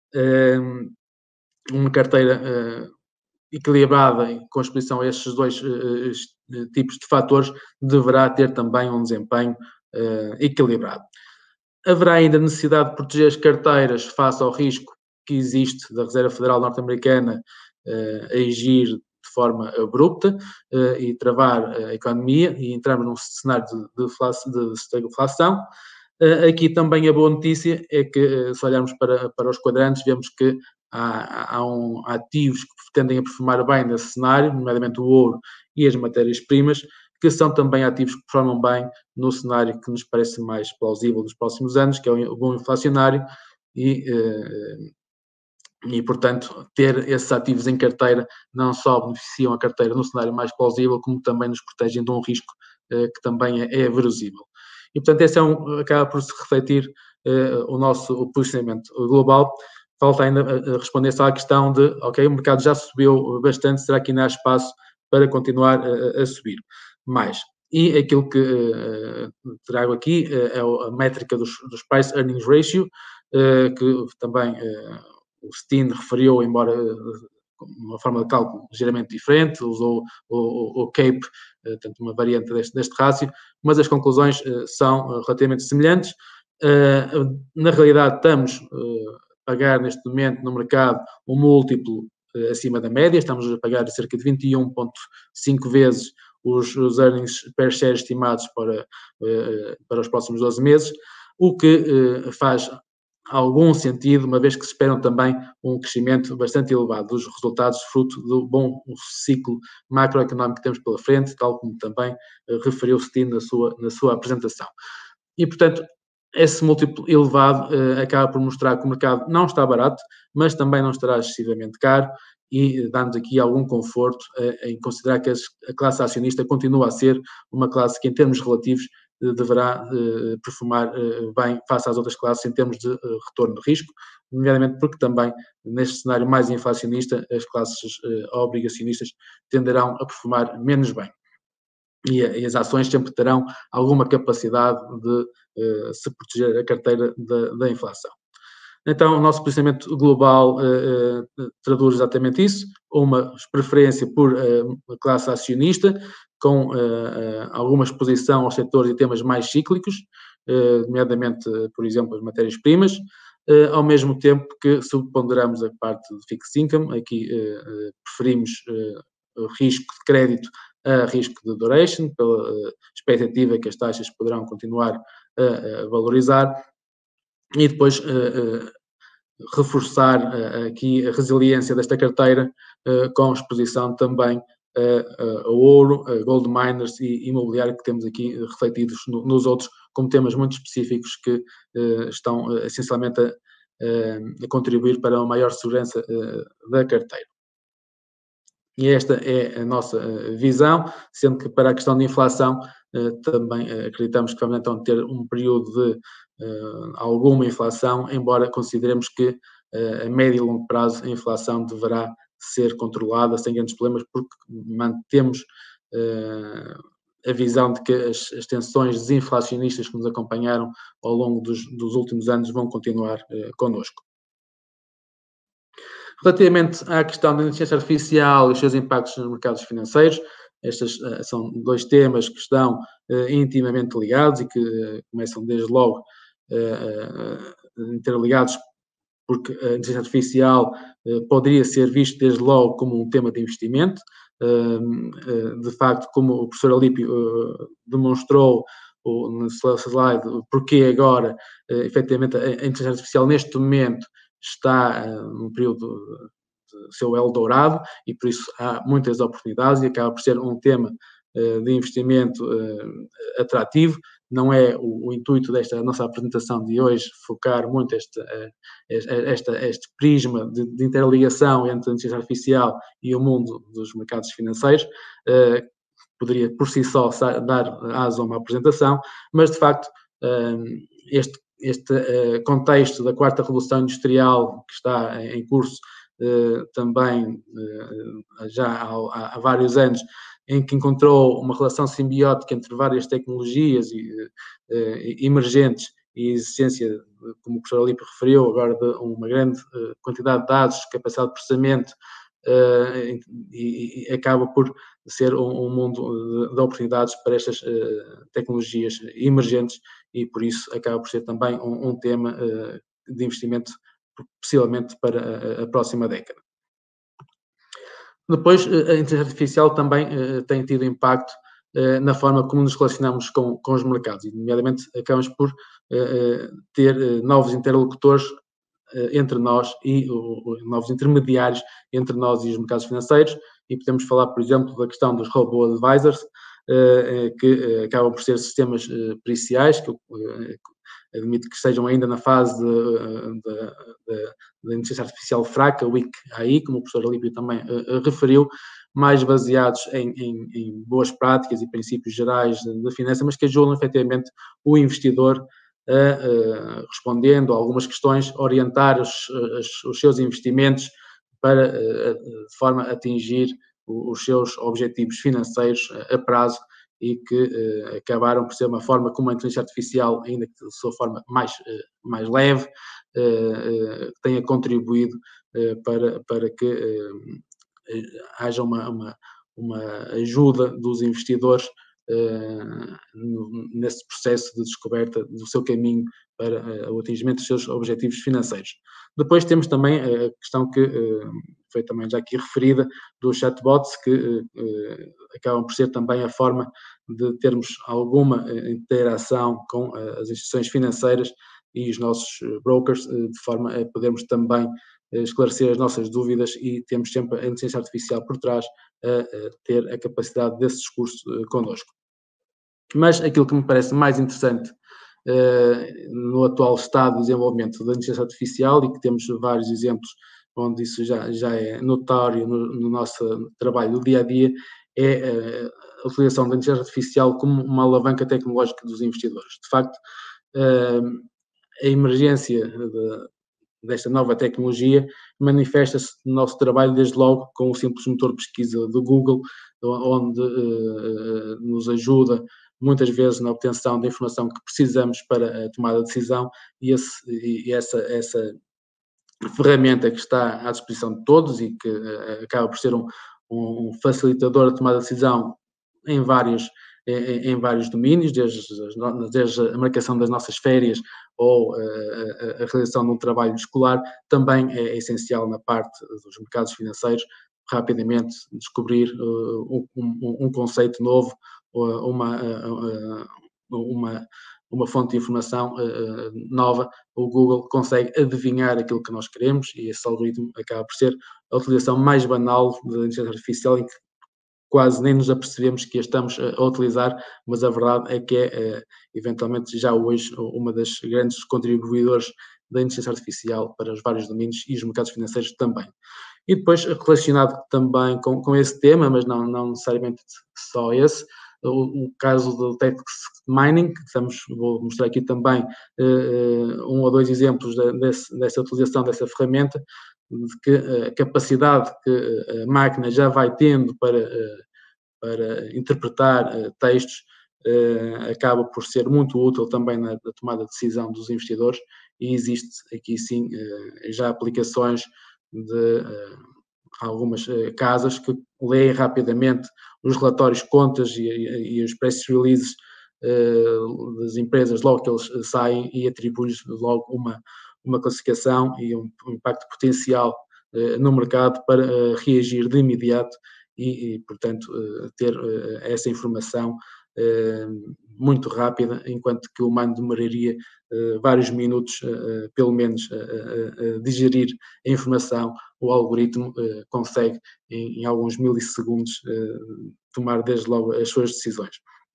Speaker 2: uh, uma carteira uh, equilibrada com exposição a estes dois uh, tipos de fatores deverá ter também um desempenho uh, equilibrado. Haverá ainda necessidade de proteger as carteiras face ao risco que existe da Reserva Federal Norte-Americana uh, a agir de forma abrupta uh, e travar a economia e entrarmos num cenário de, de, de estagflação. Uh, aqui também a boa notícia é que, uh, se olharmos para, para os quadrantes, vemos que Há, há um, ativos que tendem a performar bem nesse cenário, nomeadamente o ouro e as matérias-primas, que são também ativos que performam bem no cenário que nos parece mais plausível nos próximos anos, que é o boom inflacionário, e, e, portanto, ter esses ativos em carteira não só beneficiam a carteira no cenário mais plausível, como também nos protegem de um risco que também é, é verossímil. E, portanto, esse é um, acaba por se refletir o nosso o posicionamento global. Falta ainda responder só à questão de, ok, o mercado já subiu bastante, será que ainda há espaço para continuar a, a subir mais? E aquilo que uh, trago aqui uh, é a métrica dos, dos Price Earnings Ratio, uh, que também uh, o Steen referiu, embora uh, uma forma de cálculo ligeiramente diferente, usou o, o, o CAPE, uh, portanto uma variante deste, deste rácio, mas as conclusões uh, são uh, relativamente semelhantes. Uh, na realidade, estamos uh, a pagar neste momento no mercado um múltiplo uh, acima da média, estamos a pagar cerca de vinte e um vírgula cinco vezes Os, os earnings per share estimados para, uh, para os próximos doze meses, o que uh, faz algum sentido, uma vez que se esperam também um crescimento bastante elevado dos resultados, fruto do bom ciclo macroeconómico que temos pela frente, tal como também uh, referiu Steen na sua, na sua apresentação. E, portanto, esse múltiplo elevado uh, acaba por mostrar que o mercado não está barato, mas também não estará excessivamente caro, e dá-nos aqui algum conforto uh, em considerar que a classe acionista continua a ser uma classe que, em termos relativos, uh, deverá uh, performar uh, bem face às outras classes em termos de uh, retorno de risco, nomeadamente porque também, neste cenário mais inflacionista, as classes uh, obrigacionistas tenderão a performar menos bem. E, e as ações sempre terão alguma capacidade de uh, se proteger a carteira da, da inflação. Então, o nosso posicionamento global uh, uh, traduz exatamente isso, uma preferência por uh, classe acionista, com uh, uh, alguma exposição aos setores e temas mais cíclicos, uh, nomeadamente, uh, por exemplo, as matérias-primas, uh, ao mesmo tempo que subponderamos a parte de fixed income, aqui uh, uh, preferimos uh, risco de crédito a risco de duration, pela uh, expectativa que as taxas poderão continuar a, a valorizar, e depois uh, uh, reforçar uh, aqui a resiliência desta carteira uh, com exposição também uh, uh, a ouro, a gold miners e imobiliário, que temos aqui uh, refletidos no, nos outros como temas muito específicos que uh, estão uh, essencialmente a, uh, a contribuir para uma maior segurança uh, da carteira. E esta é a nossa uh, visão, sendo que para a questão de inflação uh, também uh, acreditamos que vamos então ter um período de uh, alguma inflação, embora consideremos que uh, a médio e longo prazo a inflação deverá ser controlada sem grandes problemas, porque mantemos uh, a visão de que as, as tensões desinflacionistas que nos acompanharam ao longo dos, dos últimos anos vão continuar uh, connosco. Relativamente à questão da inteligência artificial e os seus impactos nos mercados financeiros, estes uh, são dois temas que estão uh, intimamente ligados e que uh, começam desde logo uh, uh, interligados, porque a inteligência artificial uh, poderia ser visto desde logo como um tema de investimento. Uh, uh, de facto, como o professor Alípio uh, demonstrou o, no seu slide, porque agora, uh, efetivamente, a, a inteligência artificial neste momento está uh, num período de seu Eldorado e por isso há muitas oportunidades e acaba por ser um tema uh, de investimento uh, atrativo. Não é o, o intuito desta nossa apresentação de hoje focar muito este, uh, este, este prisma de, de interligação entre a inteligência artificial e o mundo dos mercados financeiros. Uh, poderia por si só dar asa a uma apresentação, mas de facto uh, este este uh, contexto da quarta revolução industrial que está em curso uh, também uh, já há, há vários anos, em que encontrou uma relação simbiótica entre várias tecnologias e, uh, emergentes e existência, como o professor Alípio referiu, agora de uma grande uh, quantidade de dados, capacidade de processamento, uh, e, e acaba por ser um, um mundo de, de oportunidades para estas uh, tecnologias emergentes e por isso acaba por ser também um, um tema uh, de investimento possivelmente para a, a próxima década. Depois, a inteligência artificial também uh, tem tido impacto uh, na forma como nos relacionamos com, com os mercados e, nomeadamente, acabamos por uh, ter uh, novos interlocutores uh, entre nós e uh, novos intermediários entre nós e os mercados financeiros e podemos falar, por exemplo, da questão dos robo-advisors, uh, que uh, acabam por ser sistemas uh, periciais, que eu uh, admito que estejam ainda na fase da inteligência artificial fraca, weak A I, como o professor Alípio também uh, referiu, mais baseados em, em, em boas práticas e princípios gerais da finança, mas que ajudam efetivamente o investidor a, a, respondendo a algumas questões, orientar os, os, os seus investimentos para, a, de forma a atingir os seus objetivos financeiros a, a prazo, e que uh, acabaram por ser uma forma como a inteligência artificial, ainda que de sua forma mais, uh, mais leve, uh, uh, tenha contribuído uh, para, para que uh, haja uma, uma, uma ajuda dos investidores uh, no, nesse processo de descoberta do seu caminho para uh, o atingimento dos seus objetivos financeiros. Depois temos também a questão que uh, foi também já aqui referida, dos chatbots, que uh, acabam por ser também a forma de termos alguma interação com uh, as instituições financeiras e os nossos brokers, uh, de forma a podermos também uh, esclarecer as nossas dúvidas, e temos sempre a inteligência artificial por trás a, a ter a capacidade desse discurso uh, connosco. Mas aquilo que me parece mais interessante uh, no atual estado de desenvolvimento da inteligência artificial, e que temos vários exemplos onde isso já, já é notório no, no nosso trabalho do dia a dia, é a utilização da inteligência artificial como uma alavanca tecnológica dos investidores. De facto, a emergência de, desta nova tecnologia manifesta-se no nosso trabalho desde logo com o simples motor de pesquisa do Google, onde nos ajuda muitas vezes na obtenção da informação que precisamos para a tomada de decisão, e, esse, e essa, essa ferramenta que está à disposição de todos e que uh, acaba por ser um, um facilitador de tomada de decisão em vários, em, em vários domínios, desde, desde a marcação das nossas férias ou uh, a, a realização de um trabalho escolar, também é essencial na parte dos mercados financeiros, rapidamente descobrir uh, um, um conceito novo, uma, uh, uma uma fonte de informação uh, nova. O Google consegue adivinhar aquilo que nós queremos, e esse algoritmo acaba por ser a utilização mais banal da inteligência artificial, em que quase nem nos apercebemos que a estamos a utilizar, mas a verdade é que é, uh, eventualmente, já hoje, uma das grandes contribuidores da inteligência artificial para os vários domínios e os mercados financeiros também. E depois, relacionado também com, com esse tema, mas não, não necessariamente só esse, o, o caso do text mining, que estamos, vou mostrar aqui também uh, um ou dois exemplos de, desse, dessa utilização dessa ferramenta, de que a capacidade que a máquina já vai tendo para, uh, para interpretar uh, textos uh, acaba por ser muito útil também na, na tomada de decisão dos investidores, e existe aqui sim uh, já aplicações de uh, algumas uh, casas que leem rapidamente os relatórios, contas e, e, e os press releases uh, das empresas logo que eles saem, e atribuem logo uma, uma classificação e um, um impacto potencial uh, no mercado para uh, reagir de imediato e, e portanto, uh, ter uh, essa informação uh, muito rápida, enquanto que o humano demoraria uh, vários minutos, uh, pelo menos, a uh, uh, uh, digerir a informação. O algoritmo uh, consegue, em, em alguns milissegundos, uh, tomar desde logo as suas decisões.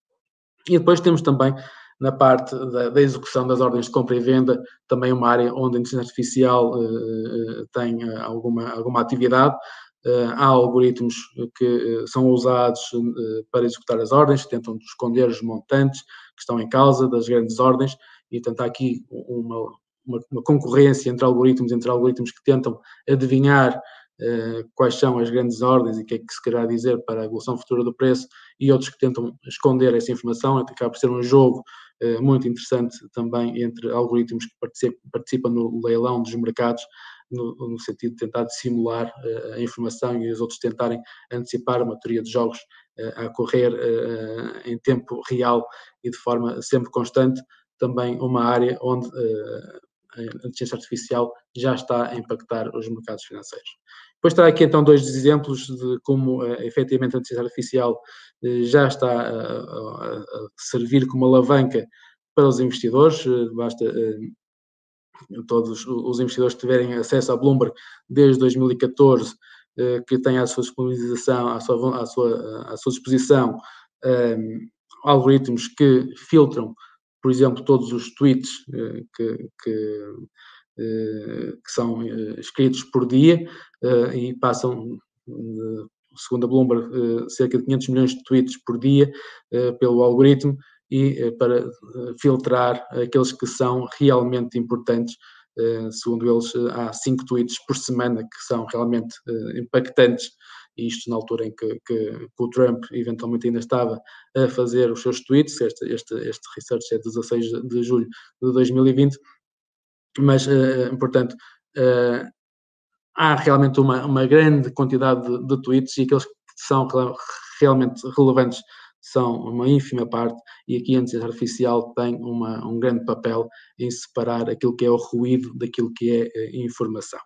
Speaker 2: E depois temos também, na parte da, da execução das ordens de compra e venda, também uma área onde a inteligência artificial uh, tem uh, alguma, alguma atividade. Uh, há algoritmos que uh, são usados uh, para executar as ordens, que tentam esconder os montantes que estão em causa das grandes ordens, e portanto há aqui uma, uma, uma concorrência entre algoritmos, entre algoritmos que tentam adivinhar Uh, quais são as grandes ordens e o que é que se querá dizer para a evolução futura do preço, e outros que tentam esconder essa informação. Acaba por ser um jogo uh, muito interessante também entre algoritmos que participam, participam no leilão dos mercados, no, no sentido de tentar dissimular uh, a informação, e os outros tentarem antecipar uma teoria de jogos uh, a correr uh, em tempo real e de forma sempre constante. Também uma área onde uh, a inteligência artificial já está a impactar os mercados financeiros. Depois está aqui então dois exemplos de como uh, efetivamente a inteligência artificial uh, já está a, a, a servir como alavanca para os investidores. Uh, basta uh, todos os investidores que tiverem acesso à Bloomberg desde dois mil e catorze, uh, que têm à sua disponibilização, à sua, à sua, à sua disposição, um, algoritmos que filtram, por exemplo, todos os tweets uh, que, que que são escritos por dia, e passam segundo a Bloomberg, cerca de quinhentos milhões de tweets por dia pelo algoritmo, e para filtrar aqueles que são realmente importantes. Segundo eles, há cinco tweets por semana que são realmente impactantes, e isto na altura em que, que, que o Trump eventualmente ainda estava a fazer os seus tweets. Este, este, este research é de dezasseis de julho de dois mil e vinte, mas, portanto, há realmente uma, uma grande quantidade de, de tweets, e aqueles que são realmente relevantes são uma ínfima parte, e aqui a inteligência artificial tem uma, um grande papel em separar aquilo que é o ruído daquilo que é a informação.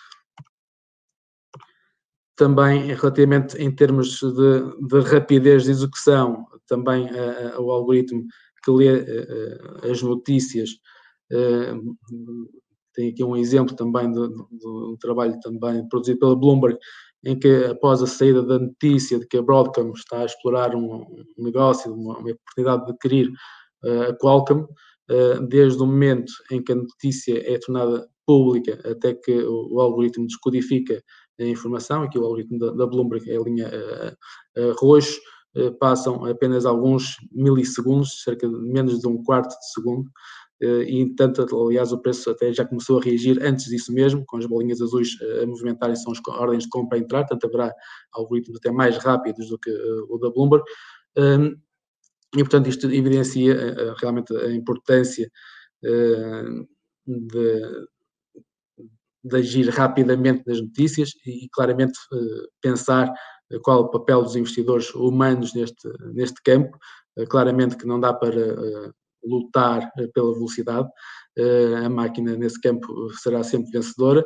Speaker 2: Também, relativamente em termos de, de rapidez de execução, também uh, o algoritmo que lê uh, as notícias, uh, tem aqui um exemplo também de, de, de um trabalho também produzido pela Bloomberg, em que, após a saída da notícia de que a Broadcom está a explorar um, um negócio, uma, uma oportunidade de adquirir uh, a Qualcomm, uh, desde o momento em que a notícia é tornada pública até que o, o algoritmo descodifica a informação, aqui o algoritmo da, da Bloomberg é a linha uh, uh, roxo, uh, passam apenas alguns milissegundos, cerca de menos de um quarto de segundo, Uh, e, tanto, aliás, o preço até já começou a reagir antes disso mesmo, com as bolinhas azuis uh, a movimentarem, são as ordens de compra a entrar, portanto haverá algoritmos até mais rápidos do que uh, o da Bloomberg, um, e, portanto, isto evidencia uh, realmente a importância uh, de, de agir rapidamente nas notícias, e, e claramente, uh, pensar uh, qual o papel dos investidores humanos neste, neste campo. Uh, claramente que não dá para uh, lutar pela velocidade, a máquina nesse campo será sempre vencedora.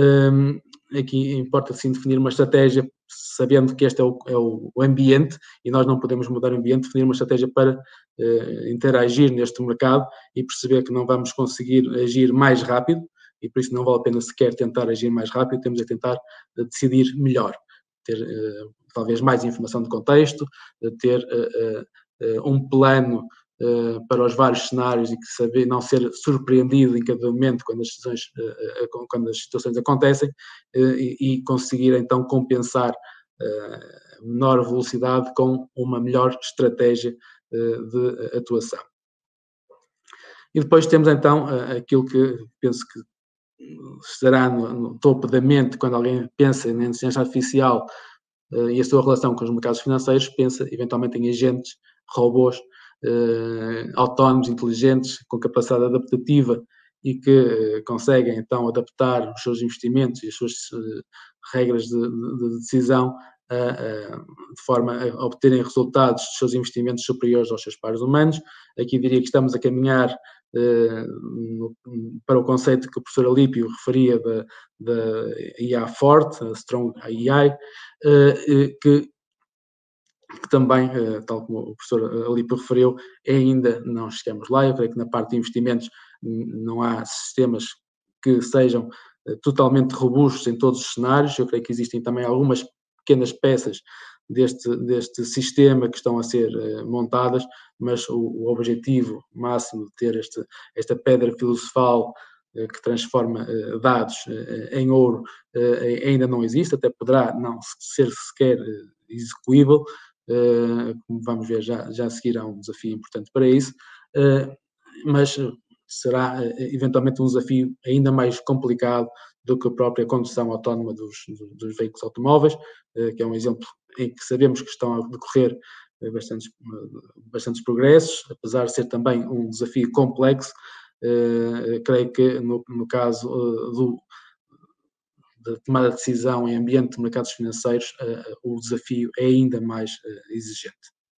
Speaker 2: Aqui importa sim definir uma estratégia, sabendo que este é o, é o ambiente, e nós não podemos mudar o ambiente, definir uma estratégia para interagir neste mercado e perceber que não vamos conseguir agir mais rápido, e por isso não vale a pena sequer tentar agir mais rápido, temos a tentar decidir melhor, ter talvez mais informação de contexto, ter um plano Uh, para os vários cenários, e que saber não ser surpreendido em cada momento quando as decisões, uh, uh, quando as situações acontecem, uh, e, e conseguir então compensar uh, menor velocidade com uma melhor estratégia uh, de atuação. E depois temos então uh, aquilo que penso que estará no, no topo da mente quando alguém pensa na inteligência artificial uh, e a sua relação com os mercados financeiros, pensa eventualmente em agentes, robôs, Uh, autónomos, inteligentes, com capacidade adaptativa, e que uh, conseguem então adaptar os seus investimentos e as suas uh, regras de, de, de decisão uh, uh, de forma a obterem resultados dos seus investimentos superiores aos seus pares humanos. Aqui diria que estamos a caminhar uh, no, para o conceito que o professor Alípio referia da, da I A forte, a Strong A I, uh, que que também, tal como o professor Alípio referiu, ainda não chegamos lá. Eu creio que na parte de investimentos não há sistemas que sejam totalmente robustos em todos os cenários. Eu creio que existem também algumas pequenas peças deste, deste sistema que estão a ser montadas, mas o, o objetivo máximo de ter este, esta pedra filosofal que transforma dados em ouro ainda não existe, até poderá não ser sequer execuível. Uh, como vamos ver, já, já a seguir há um desafio importante para isso, uh, mas será uh, eventualmente um desafio ainda mais complicado do que a própria condução autónoma dos, dos, dos veículos automóveis, uh, que é um exemplo em que sabemos que estão a decorrer uh, bastantes, uh, bastantes progressos, apesar de ser também um desafio complexo. Uh, creio que no, no caso uh, do de tomada de decisão em ambiente de mercados financeiros, uh, o desafio é ainda mais uh, exigente.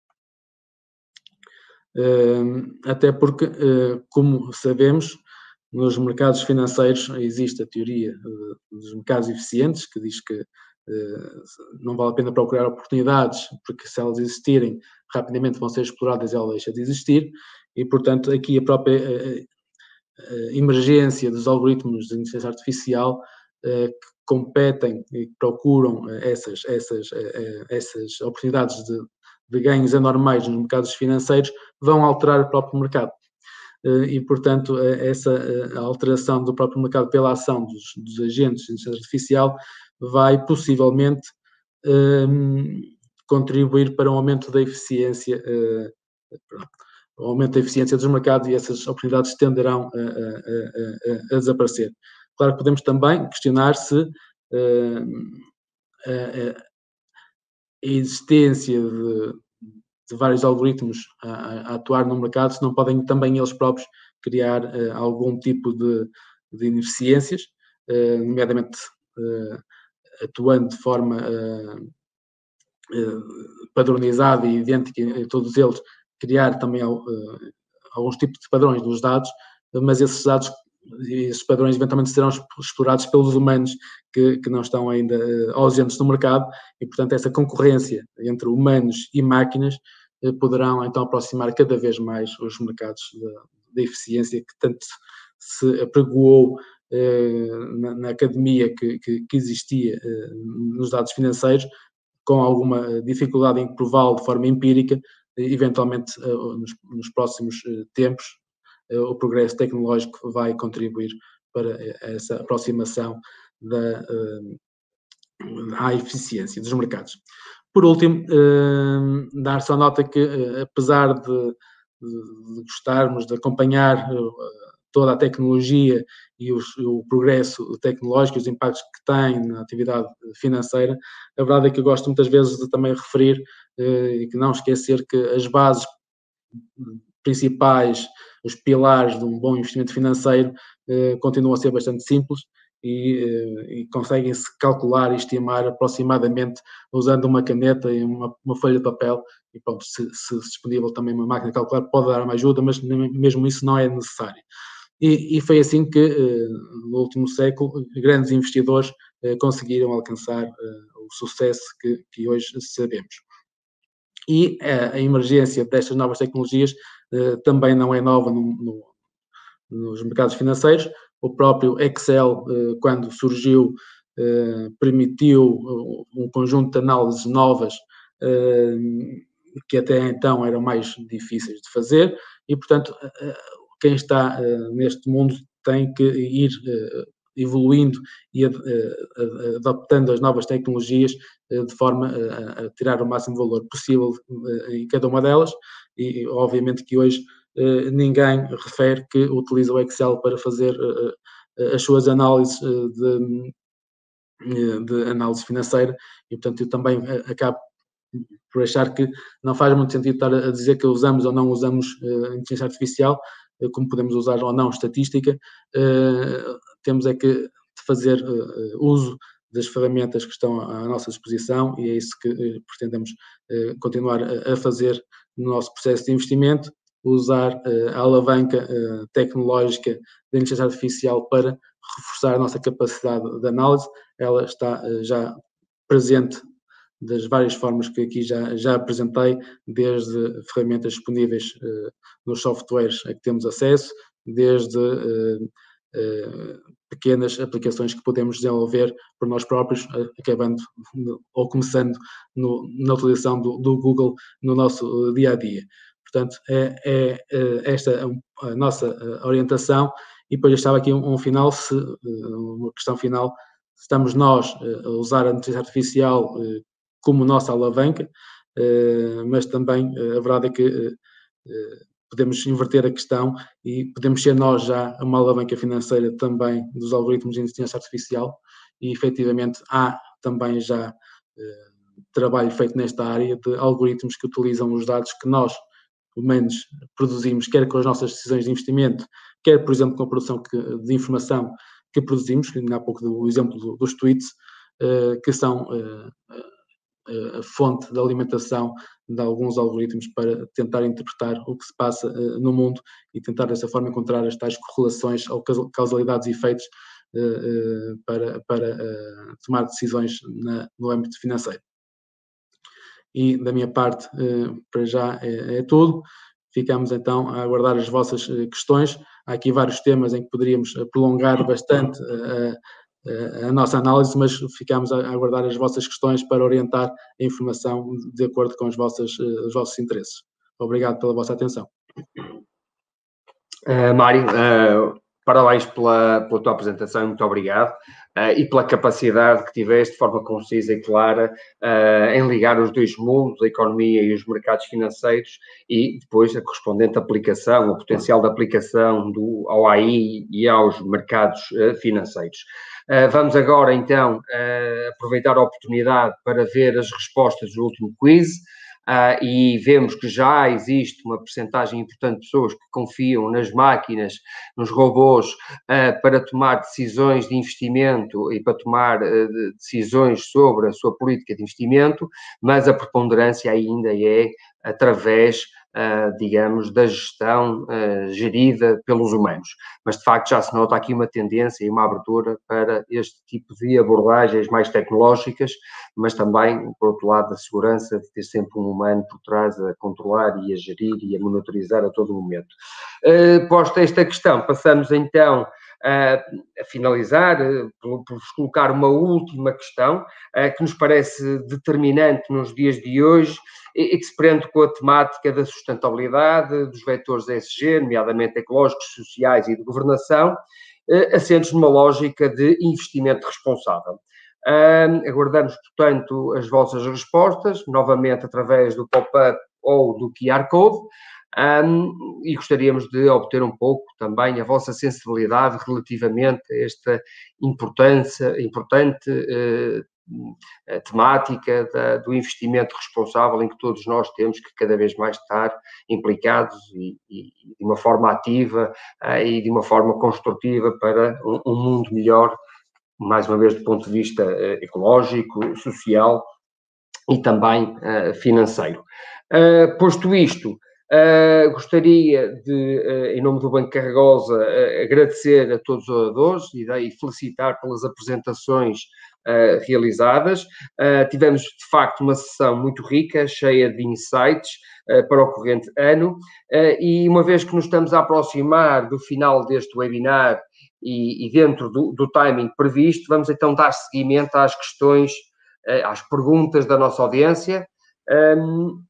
Speaker 2: Uh, até porque, uh, como sabemos, nos mercados financeiros existe a teoria uh, dos mercados eficientes, que diz que uh, não vale a pena procurar oportunidades, porque se elas existirem, rapidamente vão ser exploradas e ela deixa de existir, e, portanto, aqui a própria uh, uh, emergência dos algoritmos de inteligência artificial uh, que competem e procuram essas, essas, essas oportunidades de, de ganhos anormais nos mercados financeiros, vão alterar o próprio mercado. E, portanto, essa alteração do próprio mercado pela ação dos, dos agentes de inteligência artificial vai possivelmente um, contribuir para um aumento da eficiência, uh, o aumento da eficiência dos mercados, e essas oportunidades tenderão a, a, a, a desaparecer. Claro que podemos também questionar se uh, a, a existência de, de vários algoritmos a, a atuar no mercado, se não podem também eles próprios criar uh, algum tipo de, de ineficiências, uh, nomeadamente uh, atuando de forma uh, uh, padronizada e idêntica em todos eles, criar também uh, alguns tipos de padrões dos dados, mas esses dados, esses padrões eventualmente serão explorados pelos humanos que, que não estão ainda uh, ausentes no mercado, e portanto essa concorrência entre humanos e máquinas uh, poderão então aproximar cada vez mais os mercados da eficiência que tanto se apregoou uh, na, na academia que, que, que existia uh, nos dados financeiros, com alguma dificuldade em prová-lo de forma empírica. Eventualmente, uh, nos, nos próximos uh, tempos, uh, o progresso tecnológico vai contribuir para essa aproximação da, uh, à eficiência dos mercados. Por último, uh, dar só nota que, uh, apesar de, de, de gostarmos de acompanhar uh, toda a tecnologia e os, o progresso tecnológico, os impactos que tem na atividade financeira, a verdade é que eu gosto muitas vezes de também referir uh, e que não esquecer que as bases principais, os pilares de um bom investimento financeiro uh, continuam a ser bastante simples e, uh, e conseguem-se calcular e estimar aproximadamente usando uma caneta e uma, uma folha de papel, e pronto, se, se disponível também uma máquina de calcular pode dar uma ajuda, mas mesmo isso não é necessário. E, e foi assim que, uh, no último século, grandes investidores uh, conseguiram alcançar uh, o sucesso que, que hoje sabemos. E uh, a emergência destas novas tecnologias uh, também não é nova no, no, nos mercados financeiros. O próprio Excel, uh, quando surgiu, uh, permitiu um conjunto de análises novas uh, que até então eram mais difíceis de fazer, e, portanto, uh, quem está uh, neste mundo tem que ir uh, evoluindo e ad, uh, adaptando as novas tecnologias uh, de forma a, a tirar o máximo valor possível uh, em cada uma delas, e obviamente que hoje uh, ninguém refere que utiliza o Excel para fazer uh, as suas análises uh, de, de análise financeira, e portanto eu também uh, acabo por achar que não faz muito sentido estar a dizer que usamos ou não usamos uh, inteligência artificial, como podemos usar ou não estatística. Uh, temos é que fazer uh, uso das ferramentas que estão à nossa disposição, e é isso que uh, pretendemos uh, continuar a, a fazer no nosso processo de investimento, usar uh, a alavanca uh, tecnológica da inteligência artificial para reforçar a nossa capacidade de análise. Ela está uh, já presente das várias formas que aqui já, já apresentei, desde ferramentas disponíveis uh, nos softwares a que temos acesso, desde uh, uh, pequenas aplicações que podemos desenvolver por nós próprios, uh, acabando no, ou começando no, na utilização do, do Google no nosso dia-a-dia. Portanto, é, é, é esta a nossa orientação, e depois estava aqui um, um final, se, uma questão final, se estamos nós a usar a inteligência artificial como nossa alavanca, mas também a verdade é que podemos inverter a questão e podemos ser nós já uma alavanca financeira também dos algoritmos de inteligência artificial, e efetivamente há também já trabalho feito nesta área de algoritmos que utilizam os dados que nós, humanos, produzimos, quer com as nossas decisões de investimento, quer, por exemplo, com a produção de informação que produzimos, que há pouco do exemplo dos tweets, que são a fonte de alimentação de alguns algoritmos para tentar interpretar o que se passa uh, no mundo e tentar dessa forma encontrar as tais correlações ou causalidades e efeitos uh, uh, para, para uh, tomar decisões na, no âmbito financeiro. E da minha parte, uh, para já é, é tudo. Ficamos então a aguardar as vossas uh, questões. Há aqui vários temas em que poderíamos uh, prolongar bastante uh, a nossa análise, mas ficamos a aguardar as vossas questões para orientar a informação de acordo com os vossos, os vossos interesses. Obrigado pela vossa atenção.
Speaker 1: Uh, Mário, uh, parabéns pela, pela tua apresentação, muito obrigado. uh, e pela capacidade que tiveste, de forma concisa e clara, uh, em ligar os dois mundos, a economia e os mercados financeiros, e depois a correspondente aplicação, o potencial de aplicação do, ao A I e aos mercados uh, financeiros. Uh, vamos agora, então, uh, aproveitar a oportunidade para ver as respostas do último quiz. Uh, e vemos que já existe uma percentagem importante de pessoas que confiam nas máquinas, nos robôs, uh, para tomar decisões de investimento e para tomar uh, decisões sobre a sua política de investimento, mas a preponderância ainda é através, uh, digamos, da gestão uh, gerida pelos humanos. Mas, de facto, já se nota aqui uma tendência e uma abertura para este tipo de abordagens mais tecnológicas, mas também, por outro lado, a segurança de ter sempre um humano por trás a controlar e a gerir e a monitorizar a todo momento. Uh, posta esta questão, passamos então a, a finalizar, uh, por, por vos colocar uma última questão, uh, que nos parece determinante nos dias de hoje, e que se prende com a temática da sustentabilidade, dos vetores E S G, nomeadamente ecológicos, sociais e de governação, uh, assentos numa lógica de investimento responsável. Uh, aguardamos, portanto, as vossas respostas, novamente através do pop-up ou do Q R Code, um, e gostaríamos de obter um pouco também a vossa sensibilidade relativamente a esta importância, importante uh, temática da, do investimento responsável, em que todos nós temos que cada vez mais estar implicados e, e de uma forma ativa uh, e de uma forma construtiva para um, um mundo melhor, mais uma vez do ponto de vista uh, ecológico, social e também uh, financeiro. Uh, posto isto, uh, gostaria de, uh, em nome do Banco Carregosa, uh, agradecer a todos os oradores e, e felicitar pelas apresentações uh, realizadas. Uh, tivemos, de facto, uma sessão muito rica, cheia de insights uh, para o corrente ano, uh, e uma vez que nos estamos a aproximar do final deste webinar, E, e dentro do, do timing previsto, vamos então dar seguimento às questões, às perguntas da nossa audiência. Um,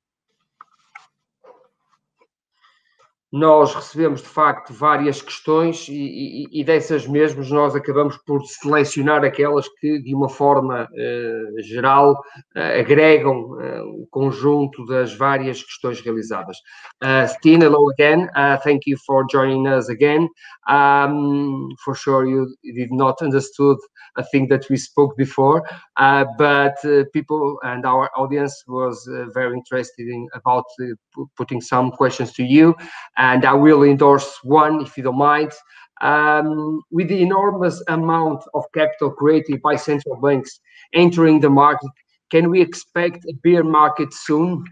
Speaker 1: nós recebemos, de facto, várias questões e, e, e dessas mesmas nós acabamos por selecionar aquelas que, de uma forma uh, geral, uh, agregam uh, o conjunto das várias questões realizadas. Uh, Steen, hello again. Uh, thank you for joining us again. Um, for sure you did not understood a thing that we spoke before, uh, but uh, people and our audience was uh, very interested in about uh, putting some questions to you. And I will endorse one, if you don't mind. Um, with the enormous amount of capital created by central banks entering the market, can we expect a bear market soon?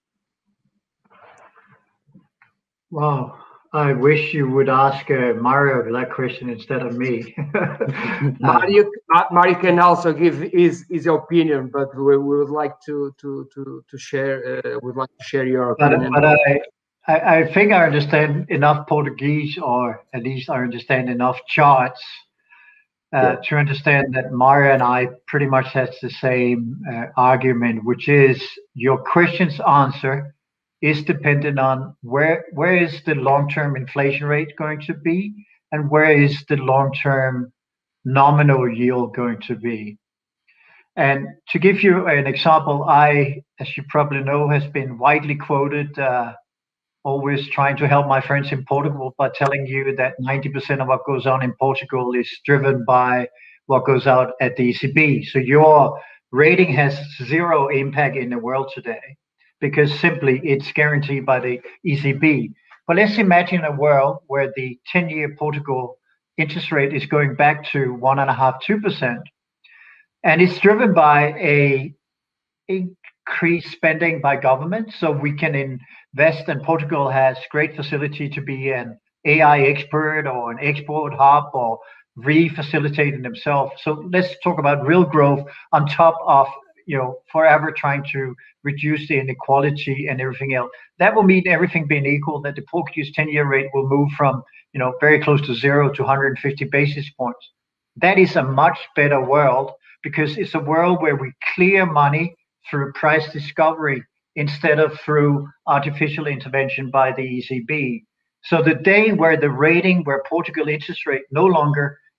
Speaker 3: Wow, I wish you would ask uh, Mario that question instead of me.
Speaker 1: Mario, Mario can also give his, his opinion, but we, we would like to to to to share. Uh, would like to share your opinion.
Speaker 3: But, but I. I, I think I understand enough Portuguese, or at least I understand enough charts uh, yeah. to understand that Mario and I pretty much has the same uh, argument, which is your question's answer is dependent on where where is the long-term inflation rate going to be, and where is the long-term nominal yield going to be. And to give you an example, I, as you probably know, has been widely quoted uh, always trying to help my friends in Portugal by telling you that ninety percent of what goes on in Portugal is driven by what goes out at the E C B. So your rating has zero impact in the world today because simply it's guaranteed by the E C B. But let's imagine a world where the ten-year Portugal interest rate is going back to one and a half, two percent, and it's driven by a increased spending by government, so we can invest, and Portugal has great facility to be an A I expert or an export hub or re-facilitating themselves. So let's talk about real growth on top of, you know, forever trying to reduce the inequality and everything else. That will mean everything being equal, that the Portuguese ten-year rate will move from, you know, very close to zero to one hundred fifty basis points. That is a much better world because it's a world where we clear money through price discovery instead of through artificial intervention by the E C B. So the day where the rating, where Portugal interest rate no longer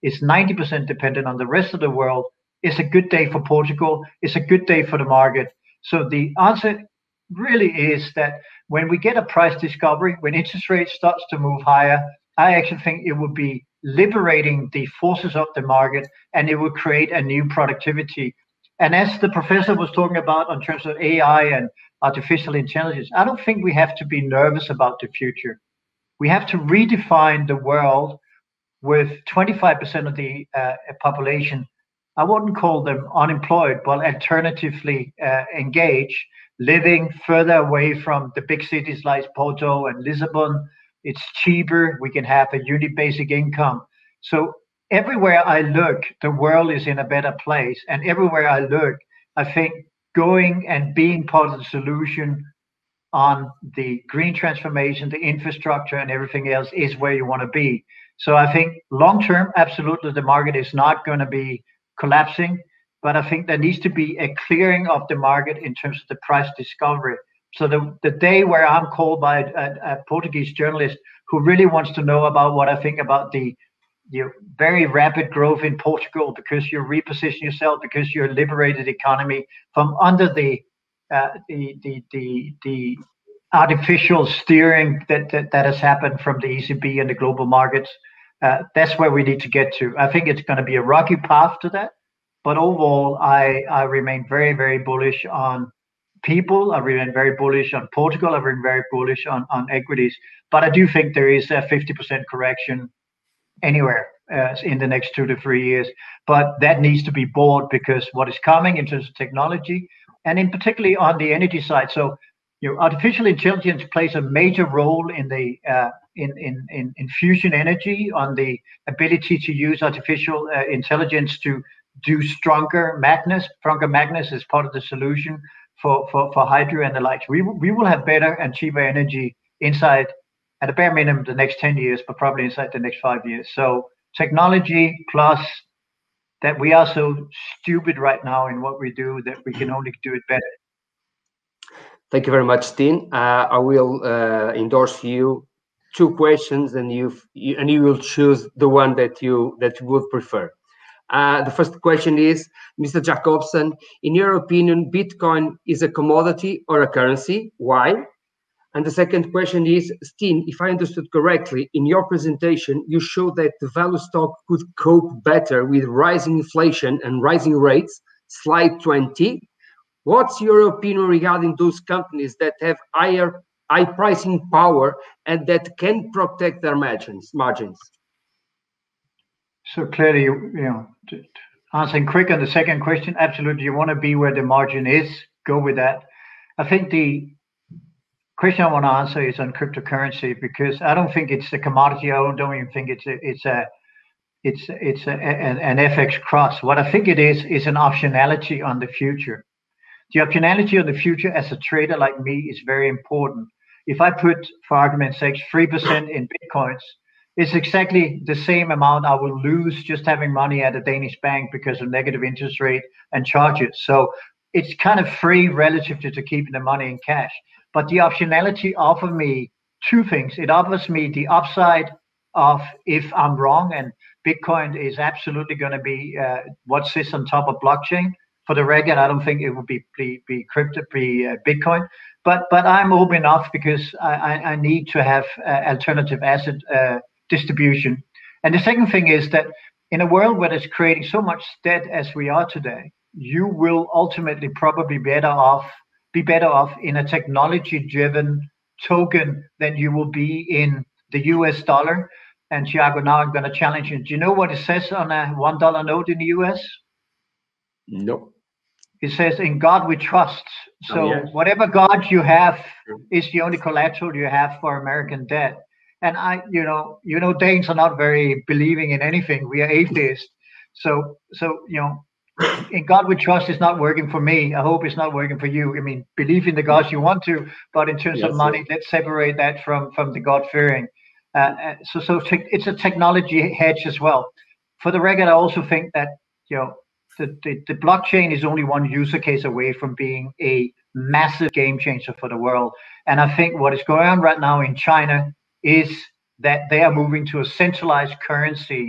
Speaker 3: is ninety percent dependent on the rest of the world, it's a good day for Portugal. It's a good day for the market. So the answer really is that when we get a price discovery, when interest rates starts to move higher, I actually think it would be liberating the forces of the market, and it would create a new productivity. And as the professor was talking about in terms of A I and artificial intelligence, I don't think we have to be nervous about the future. We have to redefine the world with twenty-five percent of the uh, population. I wouldn't call them unemployed, but alternatively uh, engaged, living further away from the big cities like Porto and Lisbon. It's cheaper. We can have a unit basic income. So everywhere I look, the world is in a better place. And everywhere I look, I think going and being part of the solution on the green transformation, the infrastructure and everything else is where you want to be. So I think long term, absolutely, the market is not going to be collapsing, but I think there needs to be a clearing of the market in terms of the price discovery. So the, the day where I'm called by a, a Portuguese journalist who really wants to know about what I think about the, the very rapid growth in Portugal, because you reposition yourself, because you're a liberated economy from under the uh, the, the the the artificial steering that, that that has happened from the E C B and the global markets. Uh, that's where we need to get to. I think it's going to be a rocky path to that, but overall, I I remain very very bullish on people. I remain very bullish on Portugal. I remain very bullish on on equities. But I do think there is a fifty percent correction anywhere uh, in the next two to three years. But that needs to be bought, because what is coming in terms of technology, and in particularly on the energy side. So, you know, artificial intelligence plays a major role in the uh, in, in in in fusion energy, on the ability to use artificial uh, intelligence to do stronger magnets. Stronger magnets is part of the solution for for for hydro and the likes. We we will have better and cheaper energy inside, at a bare minimum, the next ten years, but probably inside the next five years. So technology plus that we are so stupid right now in what we do that we can only do it better.
Speaker 1: Thank you very much, Steen. Uh, I will uh, endorse you two questions, and you and you will choose the one that you that you would prefer. Uh, the first question is, Mister Jacobsen, in your opinion, Bitcoin is a commodity or a currency? Why? And the second question is, Steen, if I understood correctly, in your presentation, you showed that the value stock could cope better with rising inflation and rising rates. Slide twenty. What's your opinion regarding those companies that have higher high pricing power and that can protect their margins? margins?
Speaker 3: So clearly, you know, answering quick on the second question, absolutely, you want to be where the margin is, go with that. I think the question I want to answer is on cryptocurrency, because I don't think it's a commodity. I don't even think it's a, it's a, it's it's a, an, an F X cross. What I think it is is an optionality on the future. The optionality on the future as a trader like me is very important. If I put, for argument's sake, three percent in Bitcoins, it's exactly the same amount I will lose just having money at a Danish bank because of negative interest rate and charges. So it's kind of free relative to, to keeping the money in cash. But the optionality offers me two things. It offers me the upside of if I'm wrong, and Bitcoin is absolutely going to be uh, what sits on top of blockchain. For the record, I don't think it would be be, be crypto, be uh, Bitcoin. But but I'm open enough because I, I, I need to have uh, alternative asset uh, distribution. And the second thing is that in a world where it's creating so much debt as we are today, you will ultimately probably better off be better off in a technology-driven token than you will be in the U S dollar. And Thiago, now I'm going to challenge you. Do you know what it says on a one dollar note in the U S?
Speaker 1: No.
Speaker 3: It says, "In God we trust." So
Speaker 1: oh, yes.
Speaker 3: Whatever God you have is the only collateral you have for American debt. And I, you know, you know, Danes are not very believing in anything. We are atheists. So, so you know, in God we trust is not working for me. I hope it's not working for you. I mean, believe in the gods you want to, but in terms yes, of money, sir. Let's separate that from from the God-fearing. Uh, so, so te- it's a technology hedge as well. For the record, I also think that you know the, the the blockchain is only one user case away from being a massive game changer for the world. And I think what is going on right now in China is that they are moving to a centralized currency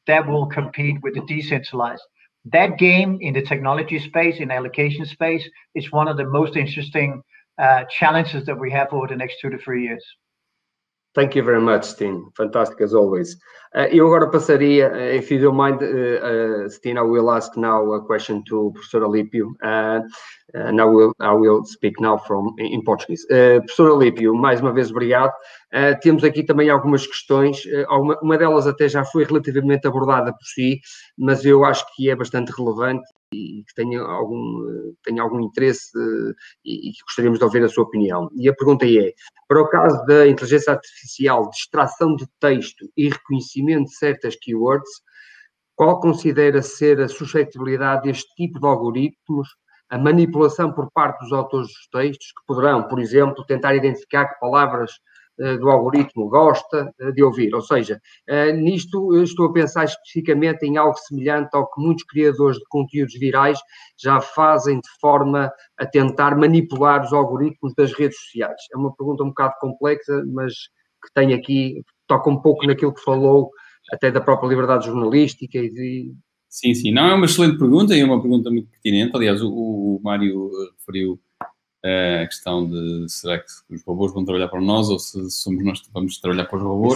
Speaker 3: that will compete with the decentralized. That game in the technology space, in allocation space, is one of the most interesting uh, challenges that we have over the next two to three years.
Speaker 1: Thank you very much, Steen. Fantastic as always. Uh, eu agora passaria, uh, if you don't mind, uh, uh, Steen, I will ask now a question to Professor Alípio, uh, and I will, I will speak now from, in Portuguese. Uh, Professor Alípio, mais uma vez obrigado. Uh, temos aqui também algumas questões, uh, uma, uma delas até já foi relativamente abordada por si, mas eu acho que é bastante relevante e que tenha algum, tenha algum interesse uh, e, e que gostaríamos de ouvir a sua opinião. E a pergunta é, para o caso da inteligência artificial de extração de texto e reconhecimento de certas keywords, qual considera ser a suscetibilidade deste tipo de algoritmos, a manipulação por parte dos autores dos textos, que poderão, por exemplo, tentar identificar que palavras uh, do algoritmo gosta uh, de ouvir? Ou seja, uh, nisto eu estou a pensar especificamente em algo semelhante ao que muitos criadores de conteúdos virais já fazem de forma a tentar manipular os algoritmos das redes sociais. É uma pergunta um bocado complexa, mas que tem aqui, toca um pouco naquilo que falou, até da própria liberdade jornalística e de...
Speaker 4: Sim, sim. Não, é uma excelente pergunta e é uma pergunta muito pertinente. Aliás, o, o Mário referiu uh, a questão de será que os robôs vão trabalhar para nós ou se somos nós que vamos trabalhar para os robôs.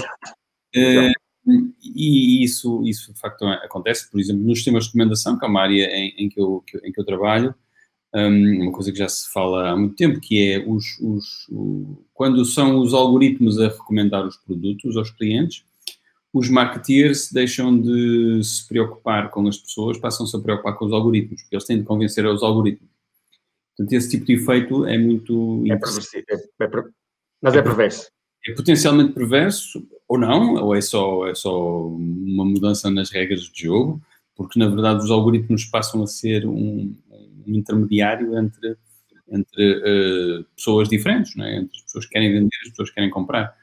Speaker 4: Uh, e isso, isso, de facto, acontece. Por exemplo, nos sistemas de recomendação, que é uma área em, em, que, eu, que, em que eu trabalho, um, uma coisa que já se fala há muito tempo, que é os, os, o, quando são os algoritmos a recomendar os produtos aos clientes, os marketeers deixam de se preocupar com as pessoas, passam-se a preocupar com os algoritmos, porque eles têm de convencer os algoritmos. Portanto, esse tipo de efeito é muito...
Speaker 1: É perverso, é, é, mas é perverso.
Speaker 4: É potencialmente perverso, ou não, ou é só, é só uma mudança nas regras de jogo, porque, na verdade, os algoritmos passam a ser um, um intermediário entre, entre uh, pessoas diferentes, não é? Entre as pessoas que querem vender e as pessoas que querem comprar.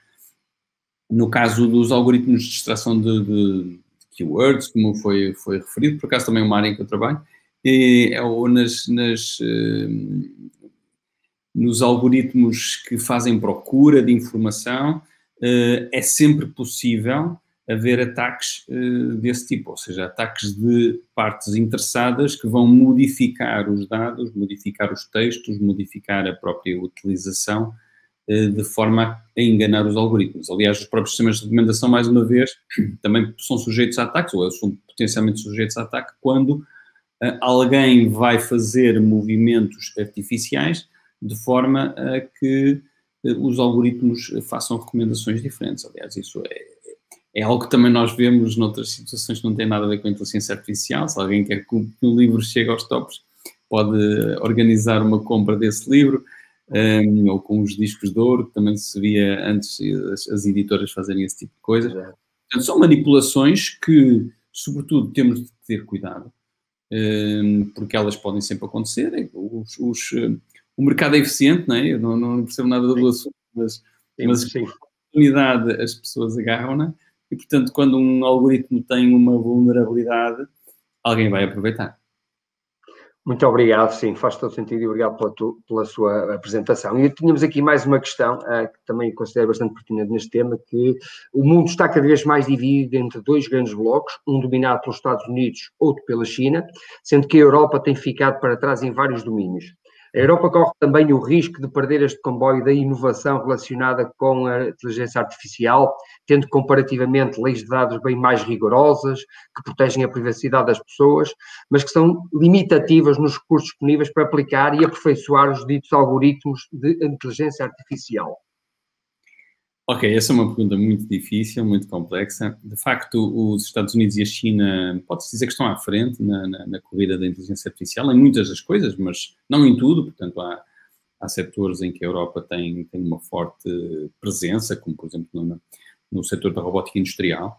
Speaker 4: No caso dos algoritmos de extração de, de, de keywords, como foi, foi referido, por acaso também é uma área em que eu trabalho, é, ou nas, nas, uh, nos algoritmos que fazem procura de informação, uh, é sempre possível haver ataques uh, desse tipo, ou seja, ataques de partes interessadas que vão modificar os dados, modificar os textos, modificar a própria utilização, de forma a enganar os algoritmos. Aliás, os próprios sistemas de recomendação, mais uma vez, também são sujeitos a ataques, ou são potencialmente sujeitos a ataque, quando uh, alguém vai fazer movimentos artificiais de forma a que uh, os algoritmos façam recomendações diferentes. Aliás, isso é, é algo que também nós vemos noutras situações que não têm nada a ver com a inteligência artificial. Se alguém quer que o livro chegue aos tops, pode organizar uma compra desse livro. Um, ou com os discos de ouro, que também se via antes as, as editoras fazerem esse tipo de coisas. Portanto, são manipulações que, sobretudo, temos de ter cuidado, um, porque elas podem sempre acontecer. Os, os, um, o mercado é eficiente, não é? Eu não, não percebo nada do assunto, mas, mas a oportunidade as pessoas agarram-na e, portanto, quando um algoritmo tem uma vulnerabilidade, alguém vai aproveitar.
Speaker 1: Muito obrigado, sim, faz todo sentido e obrigado pela, tu, pela sua apresentação. E tínhamos aqui mais uma questão, uh, que também considero bastante pertinente neste tema, que o mundo está cada vez mais dividido entre dois grandes blocos, um dominado pelos Estados Unidos, outro pela China, sendo que a Europa tem ficado para trás em vários domínios. A Europa corre também o risco de perder este comboio da inovação relacionada com a inteligência artificial, tendo comparativamente leis de dados bem mais rigorosas, que protegem a privacidade das pessoas, mas que são limitativas nos recursos disponíveis para aplicar e aperfeiçoar os ditos algoritmos de inteligência artificial.
Speaker 4: Ok, essa é uma pergunta muito difícil, muito complexa. De facto, os Estados Unidos e a China, pode-se dizer que estão à frente na, na, na corrida da inteligência artificial, em muitas das coisas, mas não em tudo. Portanto, há, há setores em que a Europa tem, tem uma forte presença, como, por exemplo, no, no setor da robótica industrial.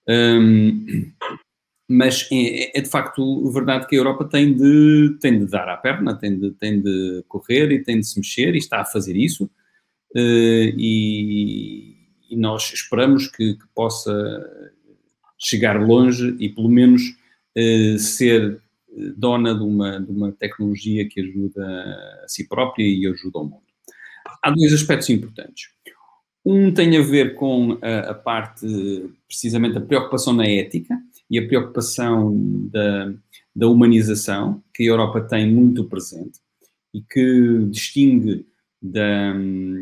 Speaker 4: Um, mas é, é, de facto, verdade que a Europa tem de, tem de dar à perna, tem de, tem de correr e tem de se mexer, e está a fazer isso. Uh, e, e nós esperamos que, que possa chegar longe e pelo menos uh, ser dona de uma, de uma tecnologia que ajuda a si própria e ajuda ao mundo. Há dois aspectos importantes. Um tem a ver com a, a parte, precisamente, a preocupação na ética, e a preocupação da, da humanização, que a Europa tem muito presente e que distingue da,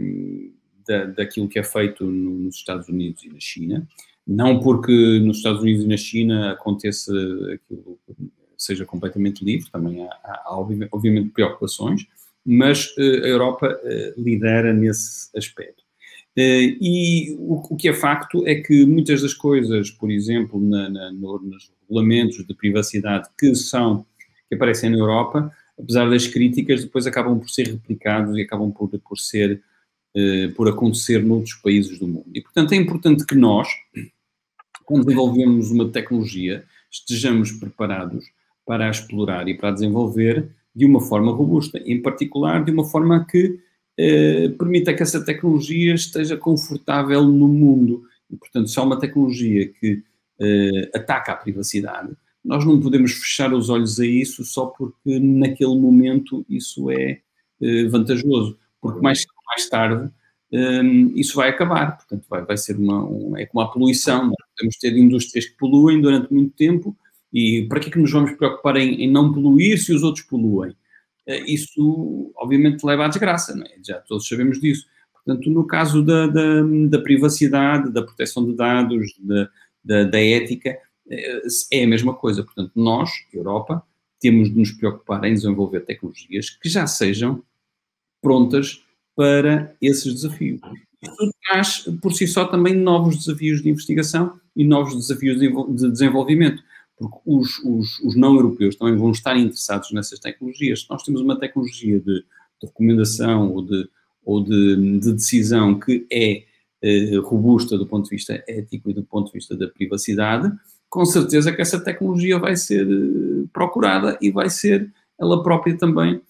Speaker 4: da, daquilo que é feito no, nos Estados Unidos e na China. Não porque nos Estados Unidos e na China aconteça aquilo seja completamente livre, também há, há obviamente preocupações, mas uh, a Europa uh, lidera nesse aspecto. Uh, e o, o que é facto é que muitas das coisas, por exemplo, na, na, no, nos regulamentos de privacidade que são, que aparecem na Europa, apesar das críticas, depois acabam por ser replicados e acabam por, por ser, uh, por acontecer noutros países do mundo. E, portanto, é importante que nós, quando desenvolvemos uma tecnologia, estejamos preparados para a explorar e para a desenvolver de uma forma robusta, em particular de uma forma que eh, permita que essa tecnologia esteja confortável no mundo. E, portanto, se há uma tecnologia que eh, ataca a privacidade, nós não podemos fechar os olhos a isso só porque naquele momento isso é eh, vantajoso, porque mais, mais tarde eh, isso vai acabar. Portanto, vai, vai ser uma, um, é como a poluição. Nós podemos ter indústrias que poluem durante muito tempo. E para que é que nos vamos preocupar em, em não poluir se os outros poluem? Isso, obviamente, leva à desgraça, não é? Já todos sabemos disso. Portanto, no caso da, da, da privacidade, da proteção de dados, da, da, da ética, é a mesma coisa. Portanto, nós, Europa, temos de nos preocupar em desenvolver tecnologias que já sejam prontas para esses desafios. Isso traz, por si só, também novos desafios de investigação e novos desafios de desenvolvimento. Porque os, os, os não-europeus também vão estar interessados nessas tecnologias. Se nós temos uma tecnologia de, de recomendação ou, de, ou de, de decisão que é eh, robusta do ponto de vista ético e do ponto de vista da privacidade, com certeza que essa tecnologia vai ser eh, procurada e vai ser ela própria também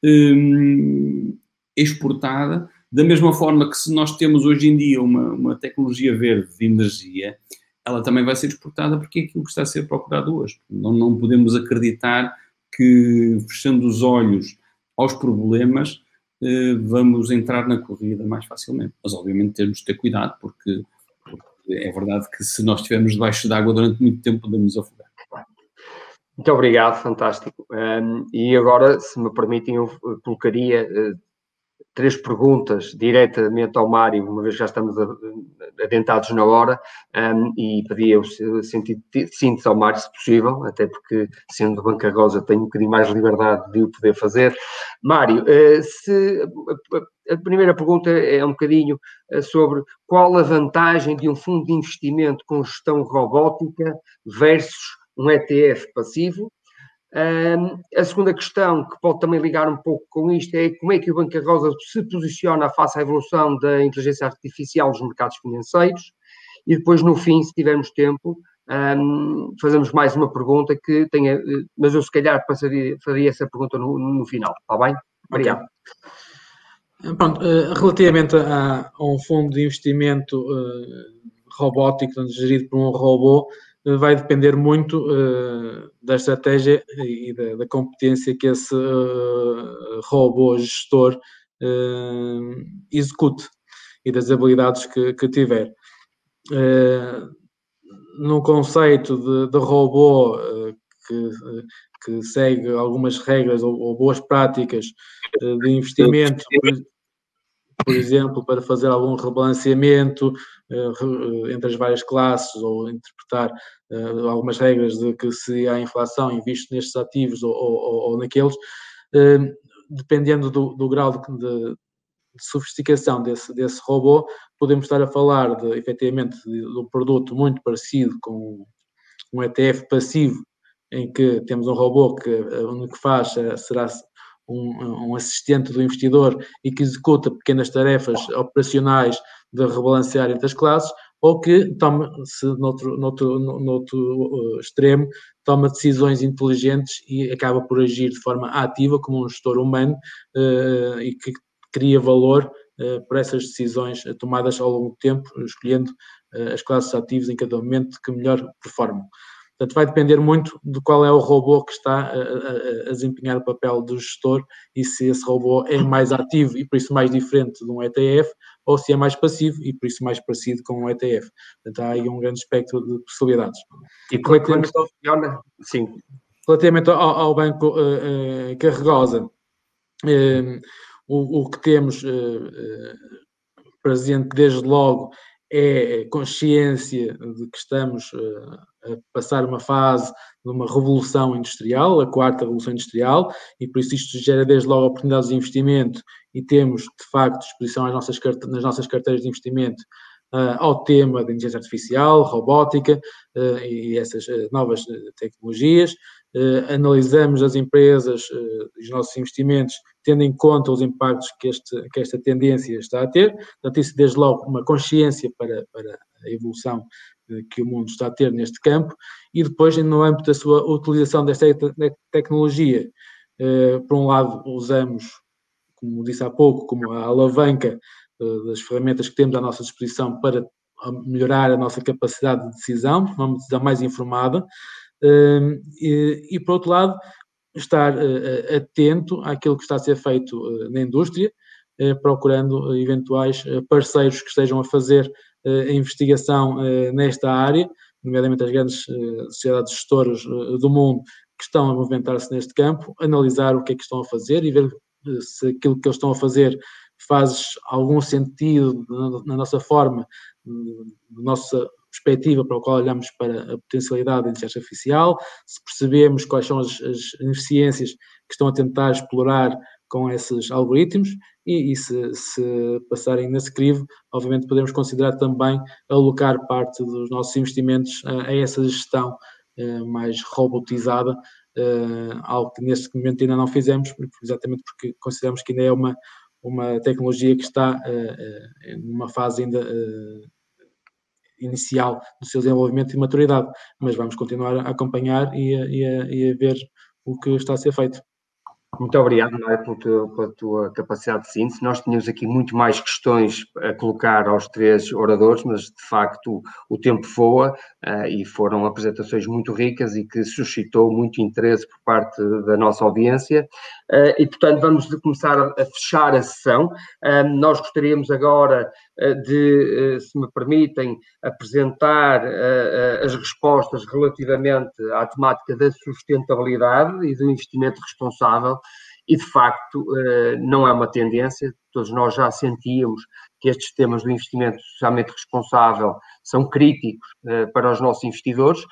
Speaker 4: eh, exportada. Da mesma forma que se nós temos hoje em dia uma, uma tecnologia verde de energia, ela também vai ser exportada porque é aquilo que está a ser procurado hoje. Não, não podemos acreditar que, fechando os olhos aos problemas, eh, vamos entrar na corrida mais facilmente. Mas, obviamente, temos de ter cuidado, porque, porque é verdade que se nós estivermos debaixo d'água durante muito tempo, podemos afogar.
Speaker 1: Muito obrigado, fantástico. Um, e agora, se me permitem, eu colocaria uh, três perguntas diretamente ao Mário, uma vez que já estamos adentrados na hora, um, e pedia o sentido de síntese ao Mário, se possível, até porque, sendo de Banca Rosa, tenho um bocadinho mais liberdade de o poder fazer. Mário, uh, se, a primeira pergunta é um bocadinho sobre qual a vantagem de um fundo de investimento com gestão robótica versus um E T F passivo. Um, a segunda questão, que pode também ligar um pouco com isto, é como é que o Banca Rosa se posiciona face à evolução da inteligência artificial nos mercados financeiros. E depois, no fim, se tivermos tempo, um, fazemos mais uma pergunta que tenha, mas eu se calhar passaria, faria essa pergunta no, no final, está bem? Obrigado.
Speaker 2: Okay. Pronto, relativamente a, a um fundo de investimento uh, robótico, gerido por um robô, vai depender muito uh, da estratégia e da, da competência que esse uh, robô gestor uh, execute e das habilidades que, que tiver. Uh, num conceito de, de robô uh, que, que segue algumas regras ou, ou boas práticas uh, de investimento, por, por exemplo, para fazer algum rebalanceamento uh, entre as várias classes ou interpretar uh, algumas regras de que se há inflação invisto nestes ativos ou, ou, ou naqueles, uh, dependendo do, do grau de, de, de sofisticação desse, desse robô, podemos estar a falar de, efetivamente, de, de um produto muito parecido com um E T F passivo, em que temos um robô que uh, o que faz uh, será Um, um assistente do investidor e que executa pequenas tarefas operacionais de rebalancear entre as classes, ou que toma, se noutro, noutro, noutro uh, extremo, toma decisões inteligentes e acaba por agir de forma ativa como um gestor humano uh, e que cria valor uh, por essas decisões tomadas ao longo do tempo, escolhendo uh, as classes ativas em cada momento que melhor performam. Portanto, vai depender muito de qual é o robô que está a, a, a desempenhar o papel do gestor e se esse robô é mais ativo e por isso mais diferente de um E T F, ou se é mais passivo e por isso mais parecido com um E T F. Portanto, há aí um grande espectro de possibilidades.
Speaker 1: E relativamente, sim.
Speaker 2: relativamente ao, ao banco uh, uh, Carregosa, uh, o, o que temos uh, uh, presente desde logo é consciência de que estamos uh, a passar uma fase de uma revolução industrial, a quarta revolução industrial, e por isso isto gera desde logo oportunidades de investimento e temos, de facto, exposição às nossas, nas nossas carteiras de investimento uh, ao tema da inteligência artificial, robótica uh, e essas uh, novas uh, tecnologias. Uh, analisamos as empresas, uh, os nossos investimentos, tendo em conta os impactos que, este, que esta tendência está a ter. Portanto, isso desde logo uma consciência para, para a evolução uh, que o mundo está a ter neste campo, e depois, no âmbito da sua utilização desta te tecnologia, uh, por um lado, usamos, como disse há pouco, como a alavanca uh, das ferramentas que temos à nossa disposição para melhorar a nossa capacidade de decisão, uma decisão mais informada. Uh, e, e, por outro lado, estar uh, atento àquilo que está a ser feito uh, na indústria, uh, procurando uh, eventuais uh, parceiros que estejam a fazer uh, a investigação uh, nesta área, nomeadamente as grandes uh, sociedades gestoras uh, do mundo que estão a movimentar-se neste campo, analisar o que é que estão a fazer e ver uh, se aquilo que eles estão a fazer faz algum sentido na, na nossa forma, na nossa perspectiva para o qual olhamos para a potencialidade da inteligência artificial, se percebemos quais são as, as ineficiências que estão a tentar explorar com esses algoritmos e, e se, se passarem nesse crivo, obviamente podemos considerar também alocar parte dos nossos investimentos a, a essa gestão uh, mais robotizada, uh, algo que neste momento ainda não fizemos, exatamente porque consideramos que ainda é uma, uma tecnologia que está uh, uh, numa fase ainda uh, inicial do seu desenvolvimento e maturidade, mas vamos continuar a acompanhar e a, e a, e a ver o que está a ser feito.
Speaker 1: Muito obrigado, Mário, pela tua, pela tua capacidade de síntese. Nós tínhamos aqui muito mais questões a colocar aos três oradores, mas de facto o, o tempo voa uh, e foram apresentações muito ricas e que suscitou muito interesse por parte da nossa audiência. Uh, e, portanto, vamos começar a, a fechar a sessão. Uh, nós gostaríamos agora uh, de, uh, se me permitem, apresentar uh, uh, as respostas relativamente à temática da sustentabilidade e do investimento responsável. E, de facto, não é uma tendência, todos nós já sentíamos que estes temas do investimento socialmente responsável são críticos para os nossos investidores.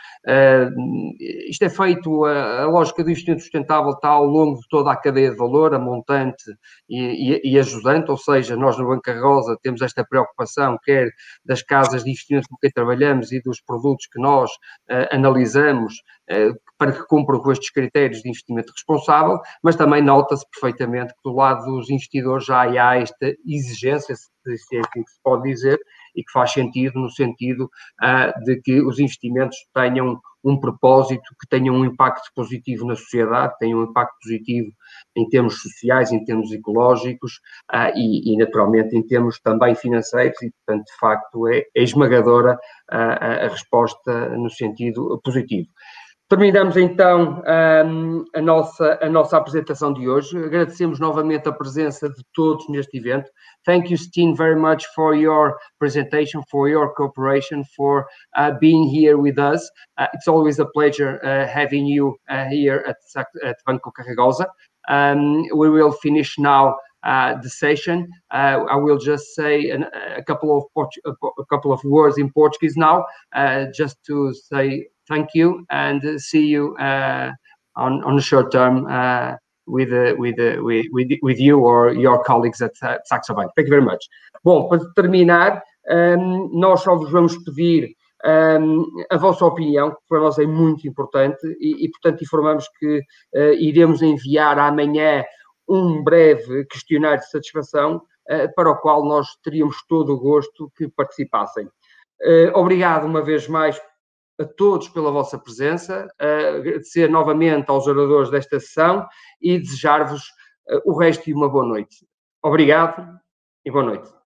Speaker 1: Isto é feito, a lógica do investimento sustentável está ao longo de toda a cadeia de valor, a montante e, e, e ajudante, ou seja, nós no Banco Carregosa temos esta preocupação, quer das casas de investimento com quem trabalhamos e dos produtos que nós analisamos, para que cumpram com estes critérios de investimento responsável, mas também nota-se perfeitamente que do lado dos investidores já há esta exigência, se é assim que se pode dizer, e que faz sentido no sentido uh, de que os investimentos tenham um propósito, que tenham um impacto positivo na sociedade, tenham um impacto positivo em termos sociais, em termos ecológicos uh, e, e, naturalmente, em termos também financeiros e, portanto, de facto, é, é esmagadora uh, a, a resposta no sentido positivo. Terminamos então um, a, nossa, a nossa apresentação de hoje. Agradecemos novamente a presença de todos neste evento. Thank you, Steen, very much for your presentation, for your cooperation, for uh, being here with us. Uh, it's always a pleasure uh, having you uh, here at, at Banco Carregosa. Um, we will finish now uh, the session. Uh, I will just say an, a couple of a couple of words in Portuguese now, uh, just to say thank you and see you uh, on on the short term uh, with, uh, with, uh, with with with you or your colleagues at uh, Saxo Bank. Thank you very much. Bom, para terminar, um, nós só vos vamos pedir um, a vossa opinião, que para nós é muito importante e, e portanto, informamos que uh, iremos enviar amanhã um breve questionário de satisfação uh, para o qual nós teríamos todo o gosto que participassem. Uh, obrigado uma vez mais a todos pela vossa presença, uh, agradecer novamente aos oradores desta sessão e desejar-vos uh, o resto de uma boa noite. Obrigado e boa noite.